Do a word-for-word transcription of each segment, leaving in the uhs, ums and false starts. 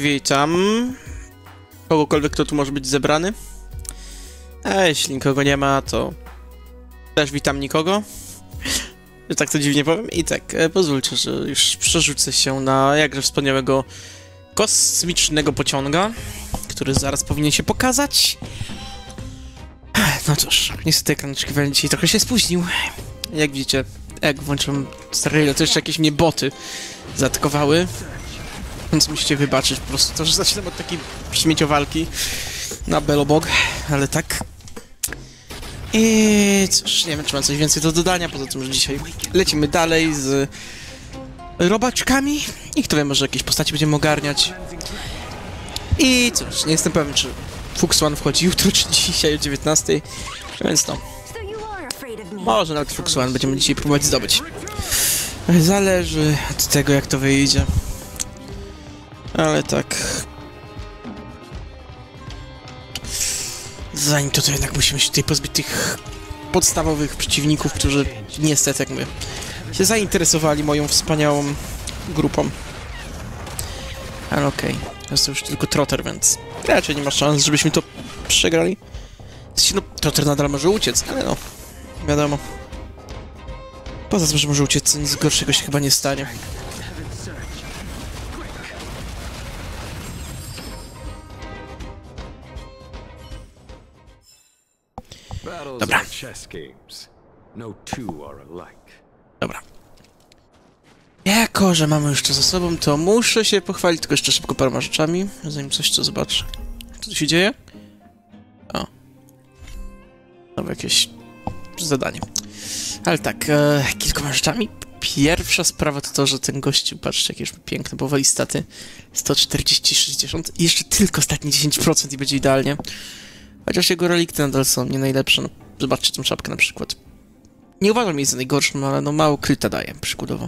Witam. Kogokolwiek, kto tu może być zebrany. A jeśli nikogo nie ma, to też witam nikogo. Że tak to dziwnie powiem. I tak, e, pozwólcie, że już przerzucę się na jakże wspaniałego kosmicznego pociąga, który zaraz powinien się pokazać. No cóż, niestety ekran oczekiwania dzisiaj trochę się spóźnił. Jak widzicie, jak włączyłem stereo, to jeszcze jakieś mnie boty zaatakowały. Więc musicie wybaczyć po prostu to, że zaczynam od takiej śmieciowalki na Belobog, ale tak. I cóż, nie wiem, czy mam coś więcej do dodania, poza tym, że dzisiaj lecimy dalej z robaczkami i kto wie, może jakieś postaci będziemy ogarniać. I cóż, nie jestem pewien, czy Fux One wchodzi jutro, czy dzisiaj o dziewiętnastej, więc no. Może nawet Fux One będziemy dzisiaj próbować zdobyć. Zależy od tego, jak to wyjdzie. Ale tak... Zanim to, to jednak musimy się tutaj pozbyć tych podstawowych przeciwników, którzy niestety, jak mówię, się zainteresowali moją wspaniałą grupą. Ale okej, okay. Jest to już tylko Trotter, więc raczej nie ma szans, żebyśmy to przegrali. No, Trotter nadal może uciec, ale no, wiadomo. Poza tym, że może uciec, nic gorszego się chyba nie stanie. Dobra. Dobra. Jako, że mamy już to za sobą, to muszę się pochwalić tylko jeszcze szybko paroma rzeczami, zanim coś co zobaczę. Co tu się dzieje? O. Znowu jakieś zadanie. Ale tak, e, kilkoma rzeczami. Pierwsza sprawa to to, że ten gościu, patrzcie, jakie już piękne, powoli staty. sto czterdzieści sześćdziesiąt i jeszcze tylko ostatnie dziesięć procent i będzie idealnie. Chociaż jego relikty nadal są nie najlepsze. No, zobaczcie tą szapkę na przykład. Nie uważam jej za najgorszą, ale no mało kryta daje, przykładowo.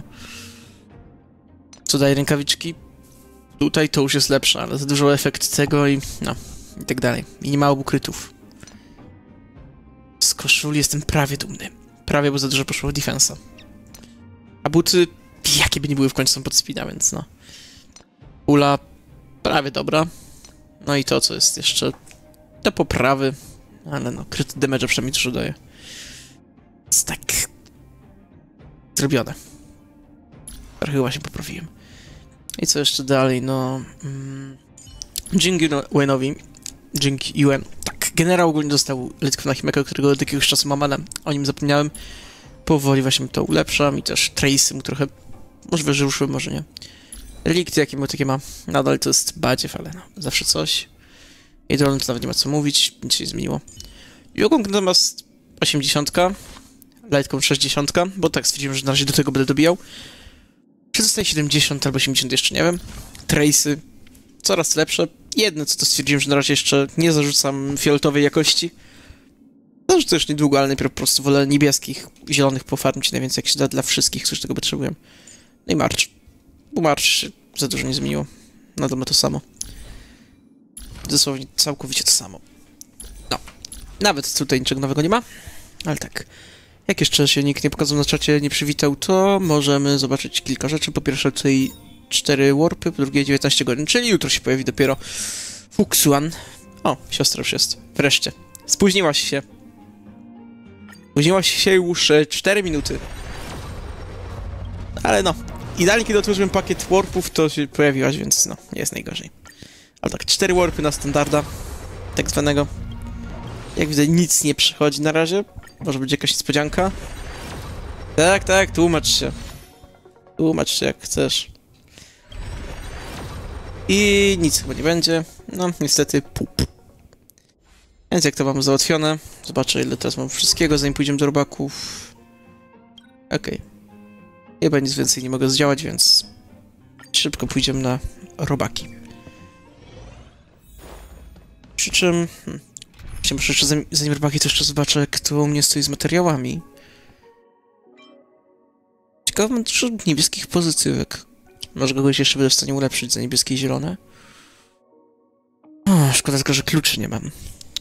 Co daje rękawiczki? Tutaj to już jest lepsze, ale za dużo efekt tego i no, i tak dalej. I nie mało ukrytów. Z koszuli jestem prawie dumny. Prawie, bo za dużo poszło w defensa. A buty, jakie by nie były, w końcu są pod speeda, więc no. Ula, prawie dobra. No i to, co jest jeszcze do poprawy, ale no, kryty damage przynajmniej dużo daje. Jest tak... zrobione. Trochę chyba się poprawiłem. I co jeszcze dalej, no... Mm, dzięki Uenowi, dzięki Uen, tak, generał ogólnie dostał Litwina na Himeko, którego od jakiegoś czasu mam, ale o nim zapomniałem. Powoli właśnie to ulepszam i też Trace'y mu trochę, może że ruszyłem, może nie. Relikty jakie mu takie ma, nadal to jest badziew, ale no, zawsze coś. I to nawet nie ma co mówić, nic się nie zmieniło. Jugong natomiast osiemdziesiątka, Lightcon sześćdziesiątka, bo tak stwierdziłem, że na razie do tego będę dobijał. Czy zostaje siedemdziesiąt albo osiemdziesiąt jeszcze, nie wiem. Trace'y coraz lepsze. Jedno co to stwierdziłem, że na razie jeszcze nie zarzucam fioletowej jakości. Zarzucę już niedługo, ale najpierw po prostu wolę niebieskich, zielonych pofarmić najwięcej jak się da dla wszystkich, którzy tego potrzebują. No i March. Bo March się za dużo nie zmieniło. Nadal ma to samo. Dosłownie całkowicie to samo. No. Nawet tutaj niczego nowego nie ma. Ale tak. Jak jeszcze się nikt nie pokazał na czacie, nie przywitał, to możemy zobaczyć kilka rzeczy. Po pierwsze tutaj cztery warpy, po drugie dziewiętnaście godzin, czyli jutro się pojawi dopiero Fux One. O, siostra już jest. Wreszcie. Spóźniłaś się. Spóźniłaś się już cztery minuty. Ale no. Idealnie kiedy otworzyłem pakiet warpów, to się pojawiłaś, więc no, nie jest najgorzej. Ale tak, cztery warpy na standarda, tak zwanego. Jak widzę, nic nie przychodzi na razie. Może być jakaś niespodzianka. Tak, tak, tłumacz się. Tłumacz się jak chcesz. I nic chyba nie będzie. No, niestety, pup. Więc jak to mam załatwione, zobaczę ile teraz mam wszystkiego, zanim pójdziemy do robaków. Okej. Okay. Chyba nic więcej nie mogę zdziałać, więc szybko pójdziemy na robaki. Przy czym... Hmm, może jeszcze zanim, zanim robaki, to jeszcze zobaczę, kto u mnie stoi z materiałami. Ciekawe, mam dużo niebieskich pozytywek. Może kogoś jeszcze będę w stanie ulepszyć za niebieskie i zielone. O, szkoda tylko, że kluczy nie mam.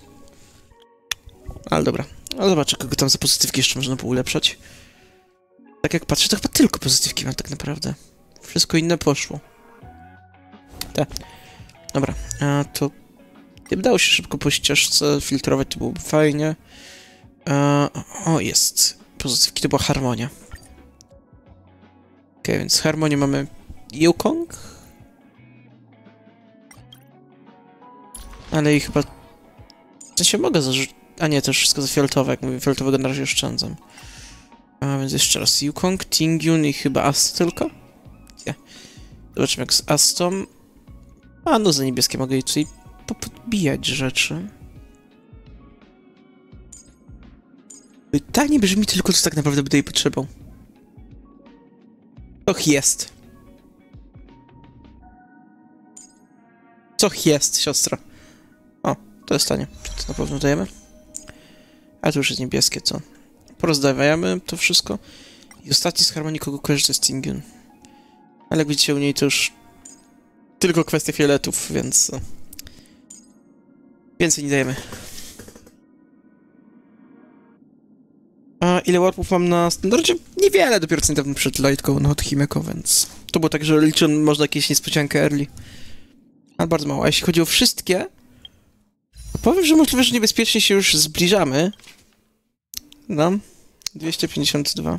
Ale dobra. Ale zobaczę, kogo tam za pozytywki jeszcze można było ulepszać. Tak jak patrzę, to chyba tylko pozytywki mam tak naprawdę. Wszystko inne poszło. Tak. Dobra, a to... Gdyby dało się szybko po ścieżce filtrować, to byłoby fajnie. A, o, jest. Pozytywki, to była harmonia. Okej, okay, więc harmonię mamy Yukong. Ale i chyba... W sensie mogę zarzucić... A nie, to już wszystko za fioletowe, jak mówię, fioletowego na razie oszczędzam. A więc jeszcze raz Yukong, Tingyun i chyba Ast tylko? Nie. Zobaczymy jak z Astą. A no za niebieskie mogę jej tutaj popodbijać rzeczy. Pytanie brzmi tylko, co tak naprawdę będzie jej potrzebą. Och jest. Co jest, siostra? O, to jest tanie. To na pewno dajemy. A to już jest niebieskie, co? Porozdawajamy to wszystko. I ostatni z harmonii, kogo kojarzy, to jest Tingyun. Ale jak widzicie u niej to już tylko kwestia fioletów, więc... Więcej nie dajemy. A ile warpów mam na standardzie? Niewiele, dopiero co niedawno przed Lightką na Himeko, więc... To było tak, że liczę można jakieś niespodziankę early. Ale bardzo mało. A jeśli chodzi o wszystkie... To powiem, że możliwe, że niebezpiecznie się już zbliżamy. No. dwieście pięćdziesiąt dwa.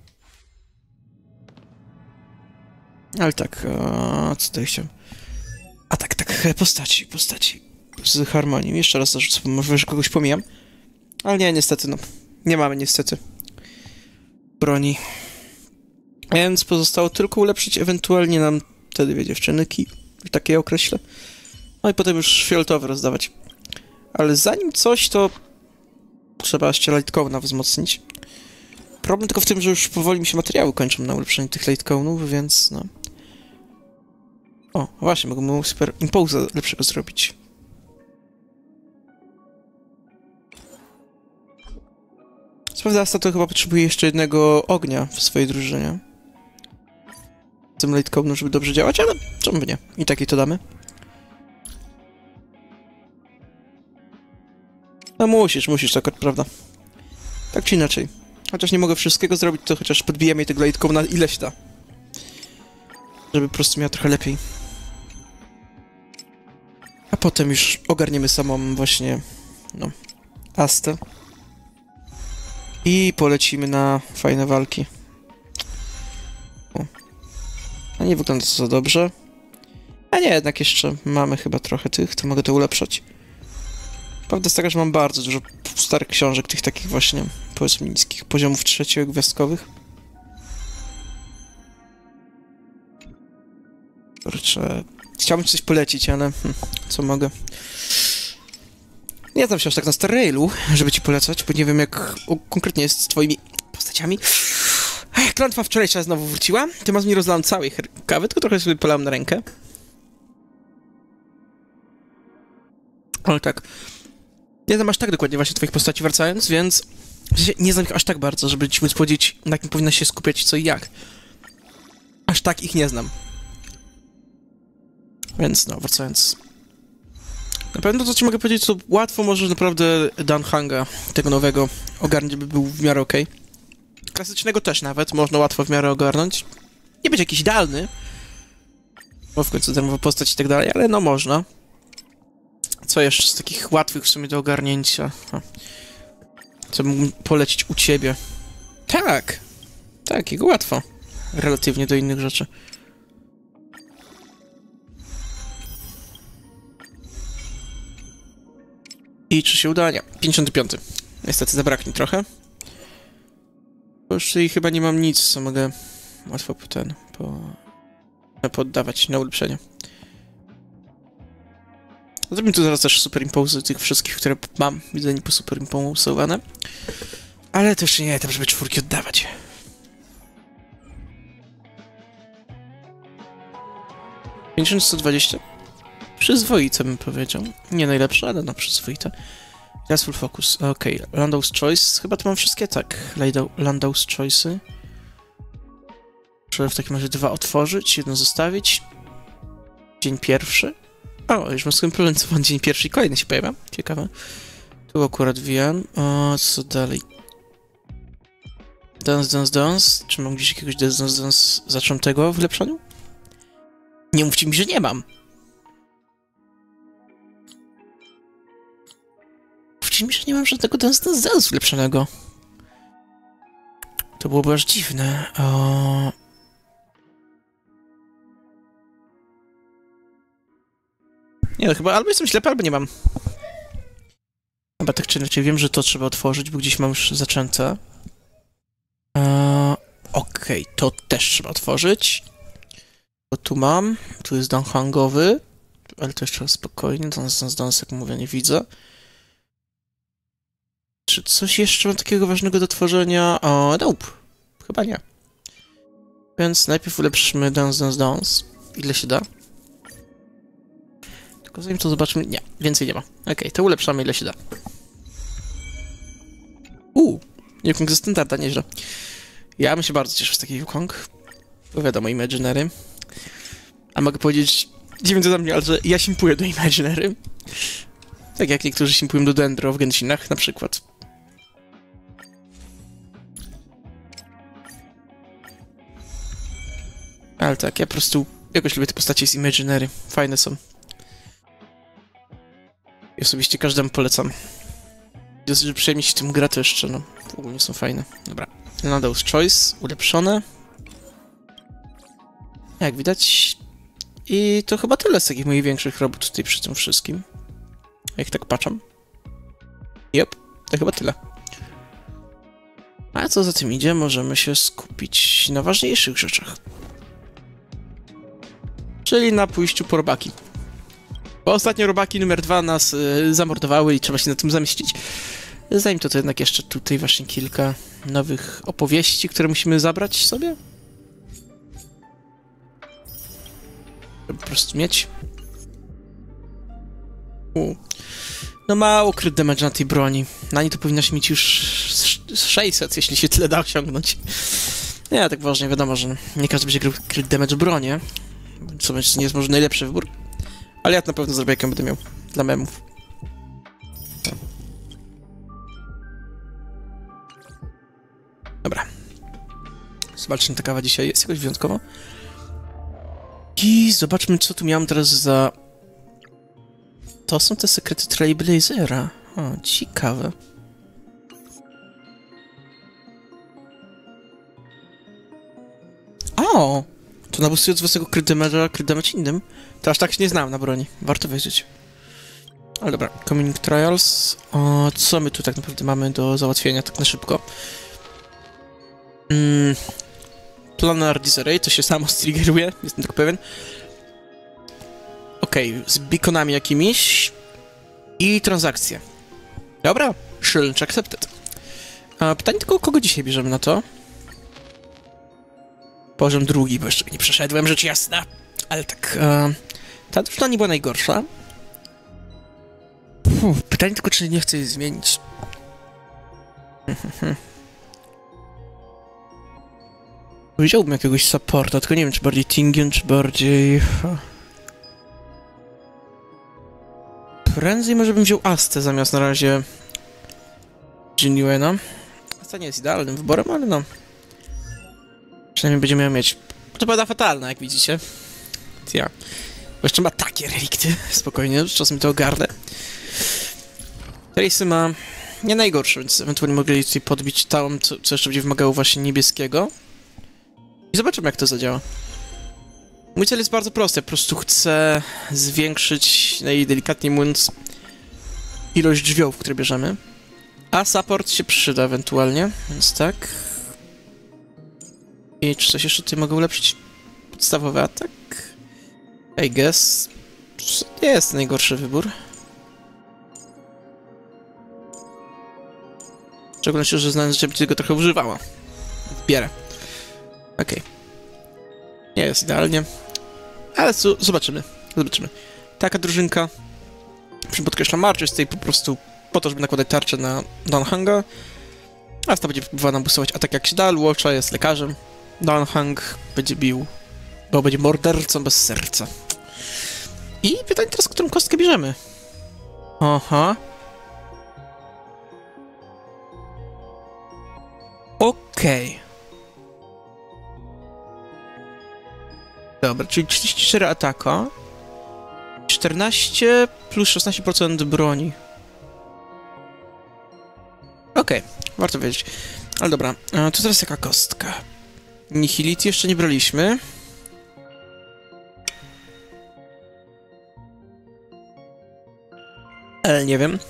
Ale tak, a, co tutaj chciałem? A tak, tak, postaci, postaci z harmonią. Jeszcze raz zarzucę, bo może że kogoś pomijam. Ale nie, niestety, no. Nie mamy niestety broni. Więc pozostało tylko ulepszyć ewentualnie nam te dwie dziewczynyki, takie je określę. No i potem już fioletowy rozdawać. Ale zanim coś, to trzeba jeszcze Lightcona wzmocnić. Problem tylko w tym, że już powoli mi się materiały kończą na ulepszeniu tych Lightconów, więc no... O, właśnie, mogę mu super impulsa lepszego zrobić. Co prawda, Asta to chyba potrzebuje jeszcze jednego ognia w swojej drużynie. Z tym Lightconem, żeby dobrze działać, ale czemu by nie? I takiej to damy. No musisz, musisz, tak, prawda? Tak czy inaczej. Chociaż nie mogę wszystkiego zrobić, to chociaż podbijamy jej tego Lightcona na ileś da. Żeby po prostu miała trochę lepiej. A potem już ogarniemy samą właśnie, no, Astę. I polecimy na fajne walki. O. A nie wygląda to za dobrze. A nie, jednak jeszcze mamy chyba trochę tych, to mogę to ulepszać. Prawda jest taka, że mam bardzo dużo starych książek, tych takich właśnie, powiedzmy, niskich poziomów trzeciogwiazdkowych. Kurczę, chciałbym coś polecić, ale hm, co mogę? Nie znam się aż tak na Star Railu, żeby ci polecać, bo nie wiem jak o, konkretnie jest z twoimi postaciami. Ech, klątwa wczorajsza znowu wróciła. Ty masz mi rozlałem całej kawy, tylko trochę sobie polałem na rękę. Ale tak. Nie znam aż tak dokładnie właśnie twoich postaci wracając, więc nie znam ich aż tak bardzo, żeby ci móc powiedzieć, na kim powinna się skupiać, co i jak. Aż tak ich nie znam. Więc no, wracając. Na pewno to, co ci mogę powiedzieć, to łatwo może naprawdę Dan Hanga, tego nowego, ogarnąć, by był w miarę okej. Okay. Klasycznego też nawet, można łatwo w miarę ogarnąć. Nie być jakiś idealny, bo w końcu darmowa postać i tak dalej, ale no można. Co jeszcze z takich łatwych w sumie do ogarnięcia? Ha. Co mógłbym polecić u ciebie? Tak! Tak, jego łatwo. Relatywnie do innych rzeczy. I czy się uda? Nie. pięćdziesiąty piąty. Niestety zabraknie trochę. Bo już tutaj chyba nie mam nic, co mogę łatwo po ten, po... poddawać na ulepszenie. Zrobimy tu zaraz też superimpulsy tych wszystkich, które mam. Widzę nie po superimpulsowane. Ale to jeszcze nie tam, żeby czwórki oddawać. pięćdziesiąt sto dwadzieścia. Przyzwoite bym powiedział. Nie najlepsze, ale no przyzwoite. Teraz full focus. Okej, okay. Landau's Choice. Chyba to mam wszystkie, tak. Landau's Choice'y. Muszę w takim razie dwa otworzyć, jedno zostawić. Dzień pierwszy. O, już mam skompletował dzień pierwszy i kolejny się pojawia. Ciekawe. Tu akurat wiem. O, co dalej? Dance, dance, dance. Czy mam gdzieś jakiegoś dance, dance, dance zaczątego w lepszeniu? Nie mówcie mi, że nie mam. dziwi mi, że nie mam żadnego Dance Dance Dance ulepszonego. To byłoby aż dziwne. O... Nie no, chyba albo jestem ślepy, albo nie mam. Chyba tak czy inaczej wiem, że to trzeba otworzyć, bo gdzieś mam już zaczęte. Eee, Okej, okay, to też trzeba otworzyć. Bo tu mam, tu jest Dan Hangowy, ale to jeszcze spokojnie, Dance Dance Dance, jak mówię, nie widzę. Czy coś jeszcze mam takiego ważnego do tworzenia? O, nope. Chyba nie. Więc najpierw ulepszymy Dance Dance Dance. Ile się da? Tylko zanim to zobaczmy... Nie, więcej nie ma. Okej, okay, to ulepszamy ile się da. Uuu, Yukong ze standarda, nieźle. Ja bym się bardzo cieszył z takiej Yukong. Bo wiadomo, Imaginary. A mogę powiedzieć... Dziwnie to za mnie, ale że ja simpuję do Imaginary. Tak jak niektórzy simpują do Dendro w Genshinach na przykład. Ale tak, ja po prostu jakoś lubię te postacie z Imaginary. Fajne są. I osobiście każdemu polecam. Dosyć przyjemnie się tym gra, to jeszcze, no, ogólnie są fajne. Dobra. Landau's Choice, ulepszone. Jak widać. I to chyba tyle z takich moich większych robót tutaj przy tym wszystkim. Jak tak patrzę. Jep, to chyba tyle. A co za tym idzie, możemy się skupić na ważniejszych rzeczach. Czyli na pójściu po robaki. Bo ostatnio robaki numer dwa nas y, zamordowały i trzeba się na tym zamieścić. Zanim to, to jednak jeszcze tutaj właśnie kilka nowych opowieści, które musimy zabrać sobie. Żeby po prostu mieć. U. No mało crit damage na tej broni. Na niej to powinno się mieć już sześćset, jeśli się tyle da osiągnąć. Nie, tak ważnie, wiadomo, że nie każdy będzie grał crit damage w bronie. Co nie jest może najlepszy wybór. Ale ja to na pewno zrobię, jak ją będę miał. Dla memów. Dobra. Zobaczmy, ta kawa dzisiaj jest jakoś wyjątkowa. I zobaczmy, co tu miałem teraz za... To są te sekrety Trailblazera. O, ciekawe. O! To nabustuje od własnego crit damage'a, crit damage innym. To aż tak się nie znałem na broni. Warto wiedzieć. Ale dobra, Community Trials. O, co my tu tak naprawdę mamy do załatwienia tak na szybko? Mm, Planar Disarray, to się samo striggeruje, jestem tak pewien. Okej, okay, z beaconami jakimiś. I transakcje. Dobra, challenge accepted. A, pytanie tylko, kogo dzisiaj bierzemy na to? Poziom drugi, bo jeszcze nie przeszedłem, rzecz jasna. Ale tak, e, ta drużyna nie była najgorsza. Uf, pytanie tylko, czy nie chcę jej zmienić. Wziąłbym jakiegoś supporta, tylko nie wiem, czy bardziej Tingen, czy bardziej... Prędzej może bym wziął Astę zamiast na razie Jinyuena. Asta nie jest idealnym wyborem, ale no... Przynajmniej będziemy ją mieć. To pada fatalna, jak widzicie. Ja. Bo jeszcze ma takie relikty. Spokojnie, czasem to ogarnę. Tracy ma nie najgorsze, więc ewentualnie mogli tutaj podbić tam, co, co jeszcze będzie wymagało właśnie niebieskiego. I zobaczymy, jak to zadziała. Mój cel jest bardzo prosty. Ja po prostu chcę zwiększyć, najdelikatniej mówiąc, ilość drzwiów, które bierzemy. A support się przyda ewentualnie, więc tak. I czy coś jeszcze tutaj mogę ulepszyć? Podstawowy atak? I guess. Nie jest najgorszy wybór. W szczególności, że znając, że go trochę używała. Bierę. Okej. Okay. Nie jest idealnie. Ale zobaczymy. Zobaczymy. Taka drużynka. Przy podkreślam, March jest tutaj po prostu po to, żeby nakładać tarczę na Danhanga. A ta będzie próbowała nam boostować atak jak się da. Luocha jest lekarzem. Danhang będzie bił, bo będzie mordercą bez serca. I pytanie teraz, którą kostkę bierzemy? Aha. Okej. Okay. Dobra, czyli trzydzieści cztery ataka. czternaście plus szesnaście procent broni. Okej, okay, warto wiedzieć. Ale dobra, e, to teraz jaka kostka? Nihility jeszcze nie braliśmy. Ale nie wiem.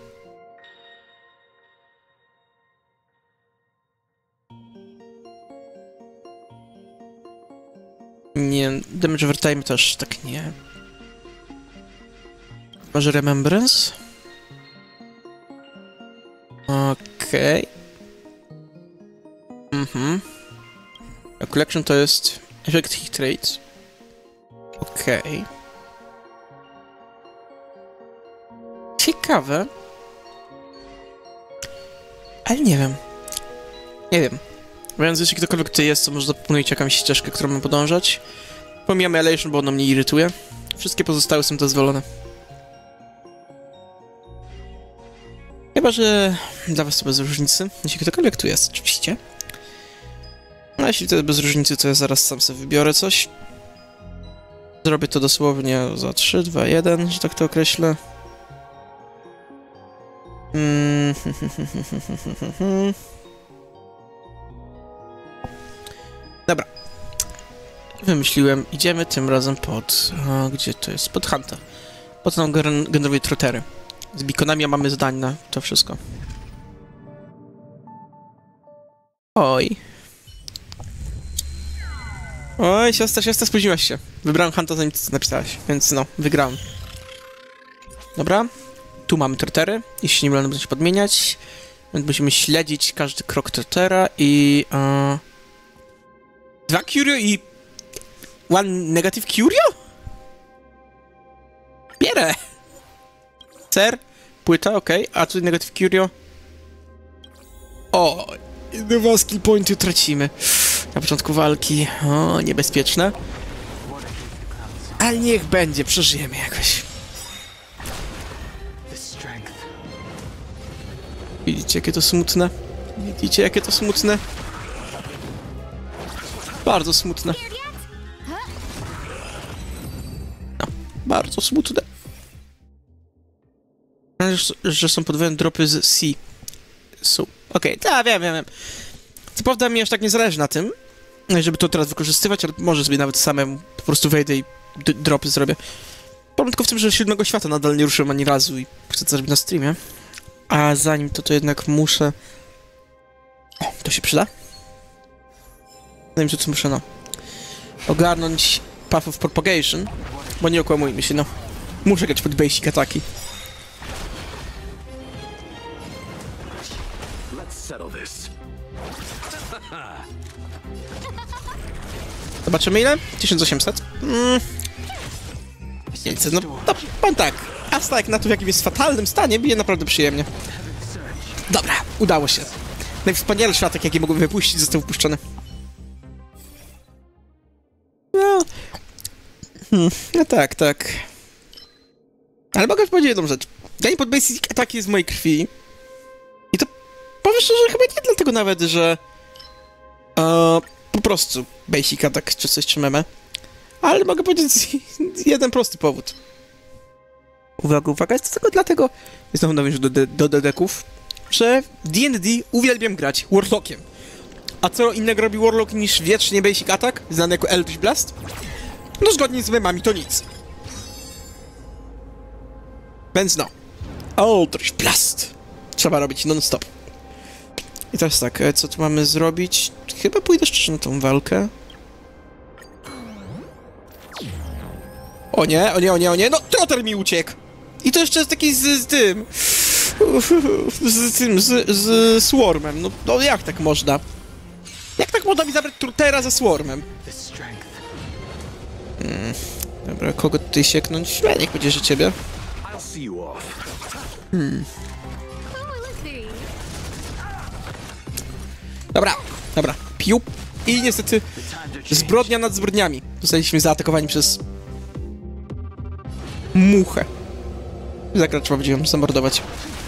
Nie, damage over time też tak nie. Może remembrance? Okej. Okay. Mhm. A collection to jest effect hit rates. Okej. Okay. Ciekawe. Ale nie wiem. Nie wiem. Więc jeśli ktokolwiek tutaj jest, to może zaproponujcie jakąś ścieżkę, którą mam podążać. Pomijamy Elation, bo ono mnie irytuje. Wszystkie pozostałe są dozwolone. Chyba, że dla was to bez różnicy. Jeśli ktokolwiek tu jest, oczywiście. No jeśli to jest bez różnicy, to ja zaraz sam sobie wybiorę coś. Zrobię to dosłownie za trzy, dwa, jeden, że tak to określę. Mm. Dobra. Wymyśliłem. Idziemy tym razem pod... O, gdzie to jest? Pod Hunta. Po co nam gen generuje trotery? Z beaconami mamy zdań na to wszystko. Oj. Oj, siostra, siostra, spóźniłaś się. Wybrałem Hunta, zanim ty napisałaś, więc no, wygrałem. Dobra. Tu mamy trotery. Jeśli nie będą się podmieniać. Więc musimy śledzić każdy krok trotera i... Uh... Dwa Curio i... One negative Curio? Bierę! Ser, płyta, okej, okay. A tu negative Curio. O, dwa skill pointy tracimy. Na początku walki. O, niebezpieczne. Ale niech będzie, przeżyjemy jakoś. Widzicie, jakie to smutne? Widzicie, jakie to smutne? Bardzo smutne. No, bardzo smutne. Że są podwójne dropy z C. Su. Okej, okay, tak, wiem, wiem, wiem. Co prawda mi aż tak nie zależy na tym, żeby to teraz wykorzystywać, ale może sobie nawet samemu po prostu wejdę i dropy zrobię. Problem tylko w tym, że Siódmego Świata nadal nie ruszyłem ani razu i chcę to zrobić na streamie. A zanim to, to jednak muszę... O, to się przyda? Zanim to, co muszę, no... ogarnąć Path of Propagation, bo nie okłamujmy się, no. Muszę grać pod basic ataki. Zobaczymy ile? tysiąc osiemset? Mm. pięćset, no, no powiem tak. Asta na to, w jakim jest fatalnym stanie, bije naprawdę przyjemnie. Dobra, udało się. Najwspanialszy światek, jaki mogłem wypuścić, został wypuszczony. No... Hmm, no tak, tak. Ale mogę powiedzieć jedną rzecz. Granie pod basic ataki jest w mojej krwi. I to powiem szczerze, chyba nie dlatego nawet, że... Uh, po prostu basic attack, czy coś, czy meme. Ale mogę powiedzieć jeden prosty powód. Uwaga, uwaga, jest to tylko dlatego, znowu nawiążę do, do, do deków, że w D and D uwielbiam grać Warlockiem. A co innego robi Warlock niż wiecznie basic attack, znany jako Eldritch Blast? No zgodnie z memami to nic. Więc no, Eldritch Blast trzeba robić non-stop. I teraz tak, co tu mamy zrobić? Chyba pójdę szczerze na tą walkę. O nie, o nie, o nie, o nie, no trotter mi uciekł! I to jeszcze jest taki z, z tym... Z tym, z, z Swarmem, no, no jak tak można? Jak tak można mi zabrać trottera ze Swarmem? Hmm, dobra, kogo tutaj sieknąć? Ja, niech będzie, że ciebie. Hmm. Dobra, dobra, piu. I niestety zbrodnia nad zbrodniami. Zostaliśmy zaatakowani przez... muchę. Zagrać trzeba będzie ją zamordować.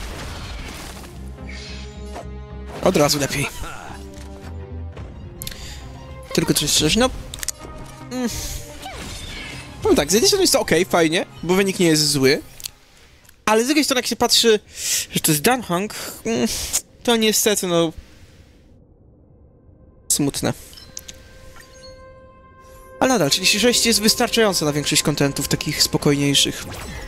Od razu lepiej. Tylko coś szczerze, no... Mm. Powiem tak, z jednej strony jest to okej, okay, fajnie, bo wynik nie jest zły. Ale z drugiej strony jak się patrzy, że to jest Dunhang... Mm, to niestety, no... smutne. Ale nadal, czyli sześć jest wystarczające na większość kontentów takich spokojniejszych.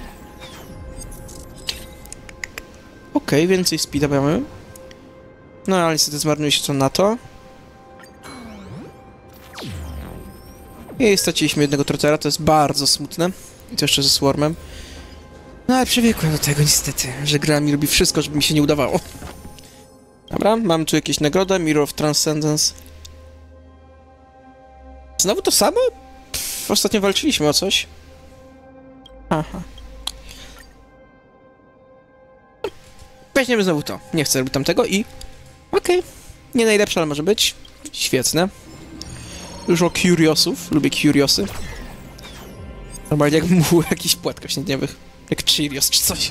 Okej, okay, więcej speeda mamy. No ale niestety zmarnuje się co na to. I straciliśmy jednego trotera, to jest bardzo smutne. I to jeszcze ze Swarmem. No ale przywiekłem do tego niestety, że gra mi robi wszystko, żeby mi się nie udawało. Dobra, mam tu jakieś nagrodę, Mirror of Transcendence. Znowu to samo? Pff, ostatnio walczyliśmy o coś. Aha. Weźmiemy znowu to. Nie chcę robić tamtego i... Okej. Okay. Nie najlepsze, ale może być. Świetne. Dużo Curiosów. Lubię Curiosy. Normalnie jak mu jakiś płatka śniadniowych. Jak Cheerios czy coś.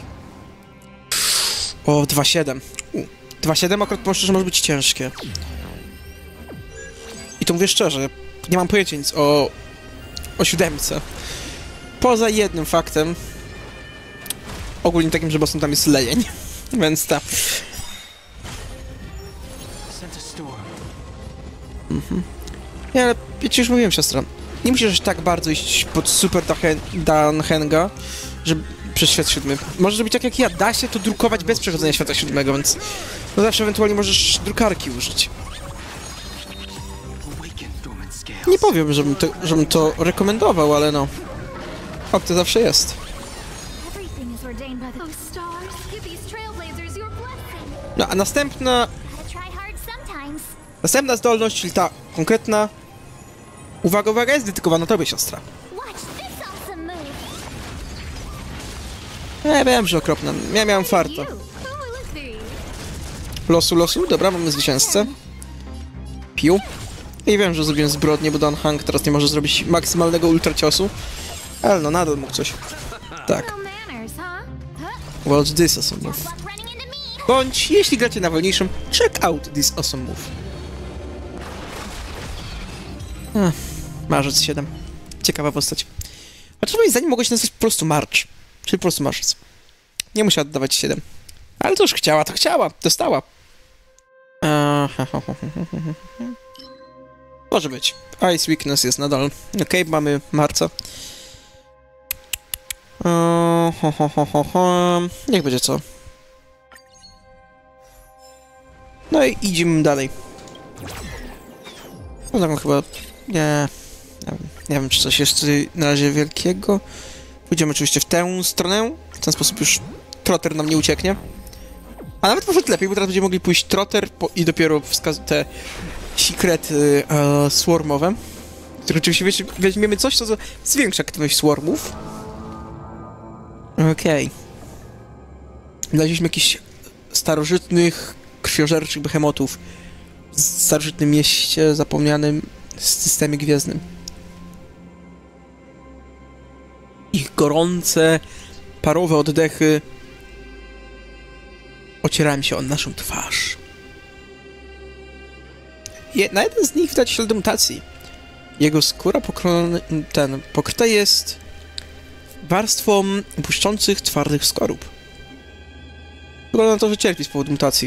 O, dwa siedem. dwa siedem akurat po szczerze może być ciężkie. I to mówię szczerze. Nie mam pojęcia nic o... o siódemce. Poza jednym faktem. Ogólnie takim, że bossem tam jest lejeń. Więc ta... Mhm. Nie, ale ja ci już mówiłem, siostra. Nie musisz tak bardzo iść pod super Danhenga, żeby przez świat siódmy. Możesz zrobić tak jak ja, da się to drukować bez przechodzenia świata siódmego, więc... No zawsze ewentualnie możesz drukarki użyć. Nie powiem, żebym to, żebym to rekomendował, ale no... Opcja zawsze jest. No, a następna... Następna zdolność, czyli ta konkretna... Uwaga, uwaga, jest dedykowana tobie, siostra. Ja wiem, że okropna. Ja miałem farta. Losu, losu. Dobra, mamy zwycięzcę. Piu. I wiem, że zrobiłem zbrodnię, bo Dan Hang teraz nie może zrobić maksymalnego ultraciosu. Ale no, nadal mógł coś. Tak. Watch this awesome move. Bądź, jeśli gracie na wolniejszym, check out this awesome move. Ech, Marzec siedem. Ciekawa postać. Chociaż moim zdaniem mogło się nazwać po prostu March. Czyli po prostu Marzec. Nie musiała oddawać siedem. Ale to już chciała, to chciała. Dostała. Może być. Ice Weakness jest nadal. Okej, okay, mamy marca. Uh, ho, ho, ho, ho, ho. Niech będzie co. No i idziemy dalej. No tam chyba... Nie... Nie wiem, nie wiem, czy coś jeszcze na razie wielkiego. Pójdziemy oczywiście w tę stronę. W ten sposób już trotter nam nie ucieknie. A nawet może lepiej, bo teraz będziemy mogli pójść trotter po, i dopiero wskaz te sekrety e, swarmowe. Które oczywiście wiecie, weźmiemy coś, co zwiększa aktywność swarmów. Okej. Okay. Znaleźliśmy jakichś starożytnych, krwiożerczych behemotów w starożytnym mieście zapomnianym systemie gwiezdnym. Ich gorące, parowe oddechy ocierają się o naszą twarz. Je, na jeden z nich widać ślady mutacji. Jego skóra pokrona, ten, pokryta jest warstwą błyszczących, twardych skorup. Wygląda na to, że cierpi z powodu mutacji.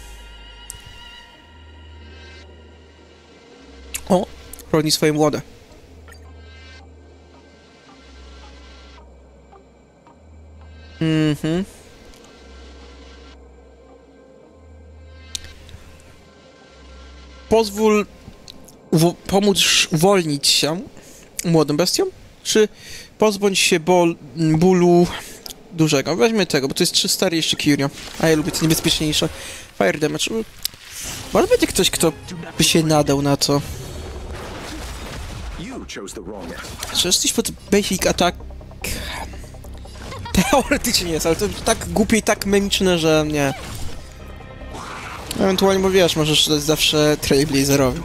O, chroni swoje młode. Mhm. Pozwól pomóc uwolnić się młodym bestiom, czy pozbądź się bol bólu dużego. Weźmy tego, bo to jest trzy stary jeszcze Curio, a ja lubię to niebezpieczniejsze. Fire damage. Może będzie ktoś, kto by się nadał na to. Czy jesteś pod basic attack? Teoretycznie jest, ale to tak głupie i tak memiczne, że nie. Ewentualnie, bo wiesz, możesz dać zawsze Trailblazerowi.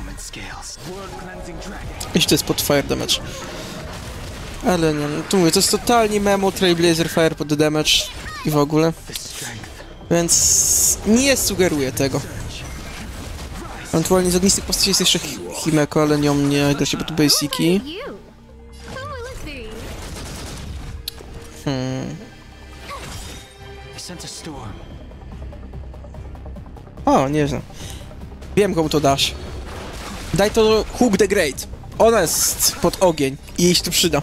Jeśli to jest pod fire damage. Ale nie, no to mówię, to jest totalnie memo Trailblazer Fire pod damage i w ogóle. Więc nie sugeruję tego. Ewentualnie z ognistych postaci jest jeszcze Himeko, ale nią nie gra się pod basiki. Hmm. O, nie znam. Wiem, komu to dasz. Daj to Hook the Great. Ona jest pod ogień i jej się to przyda.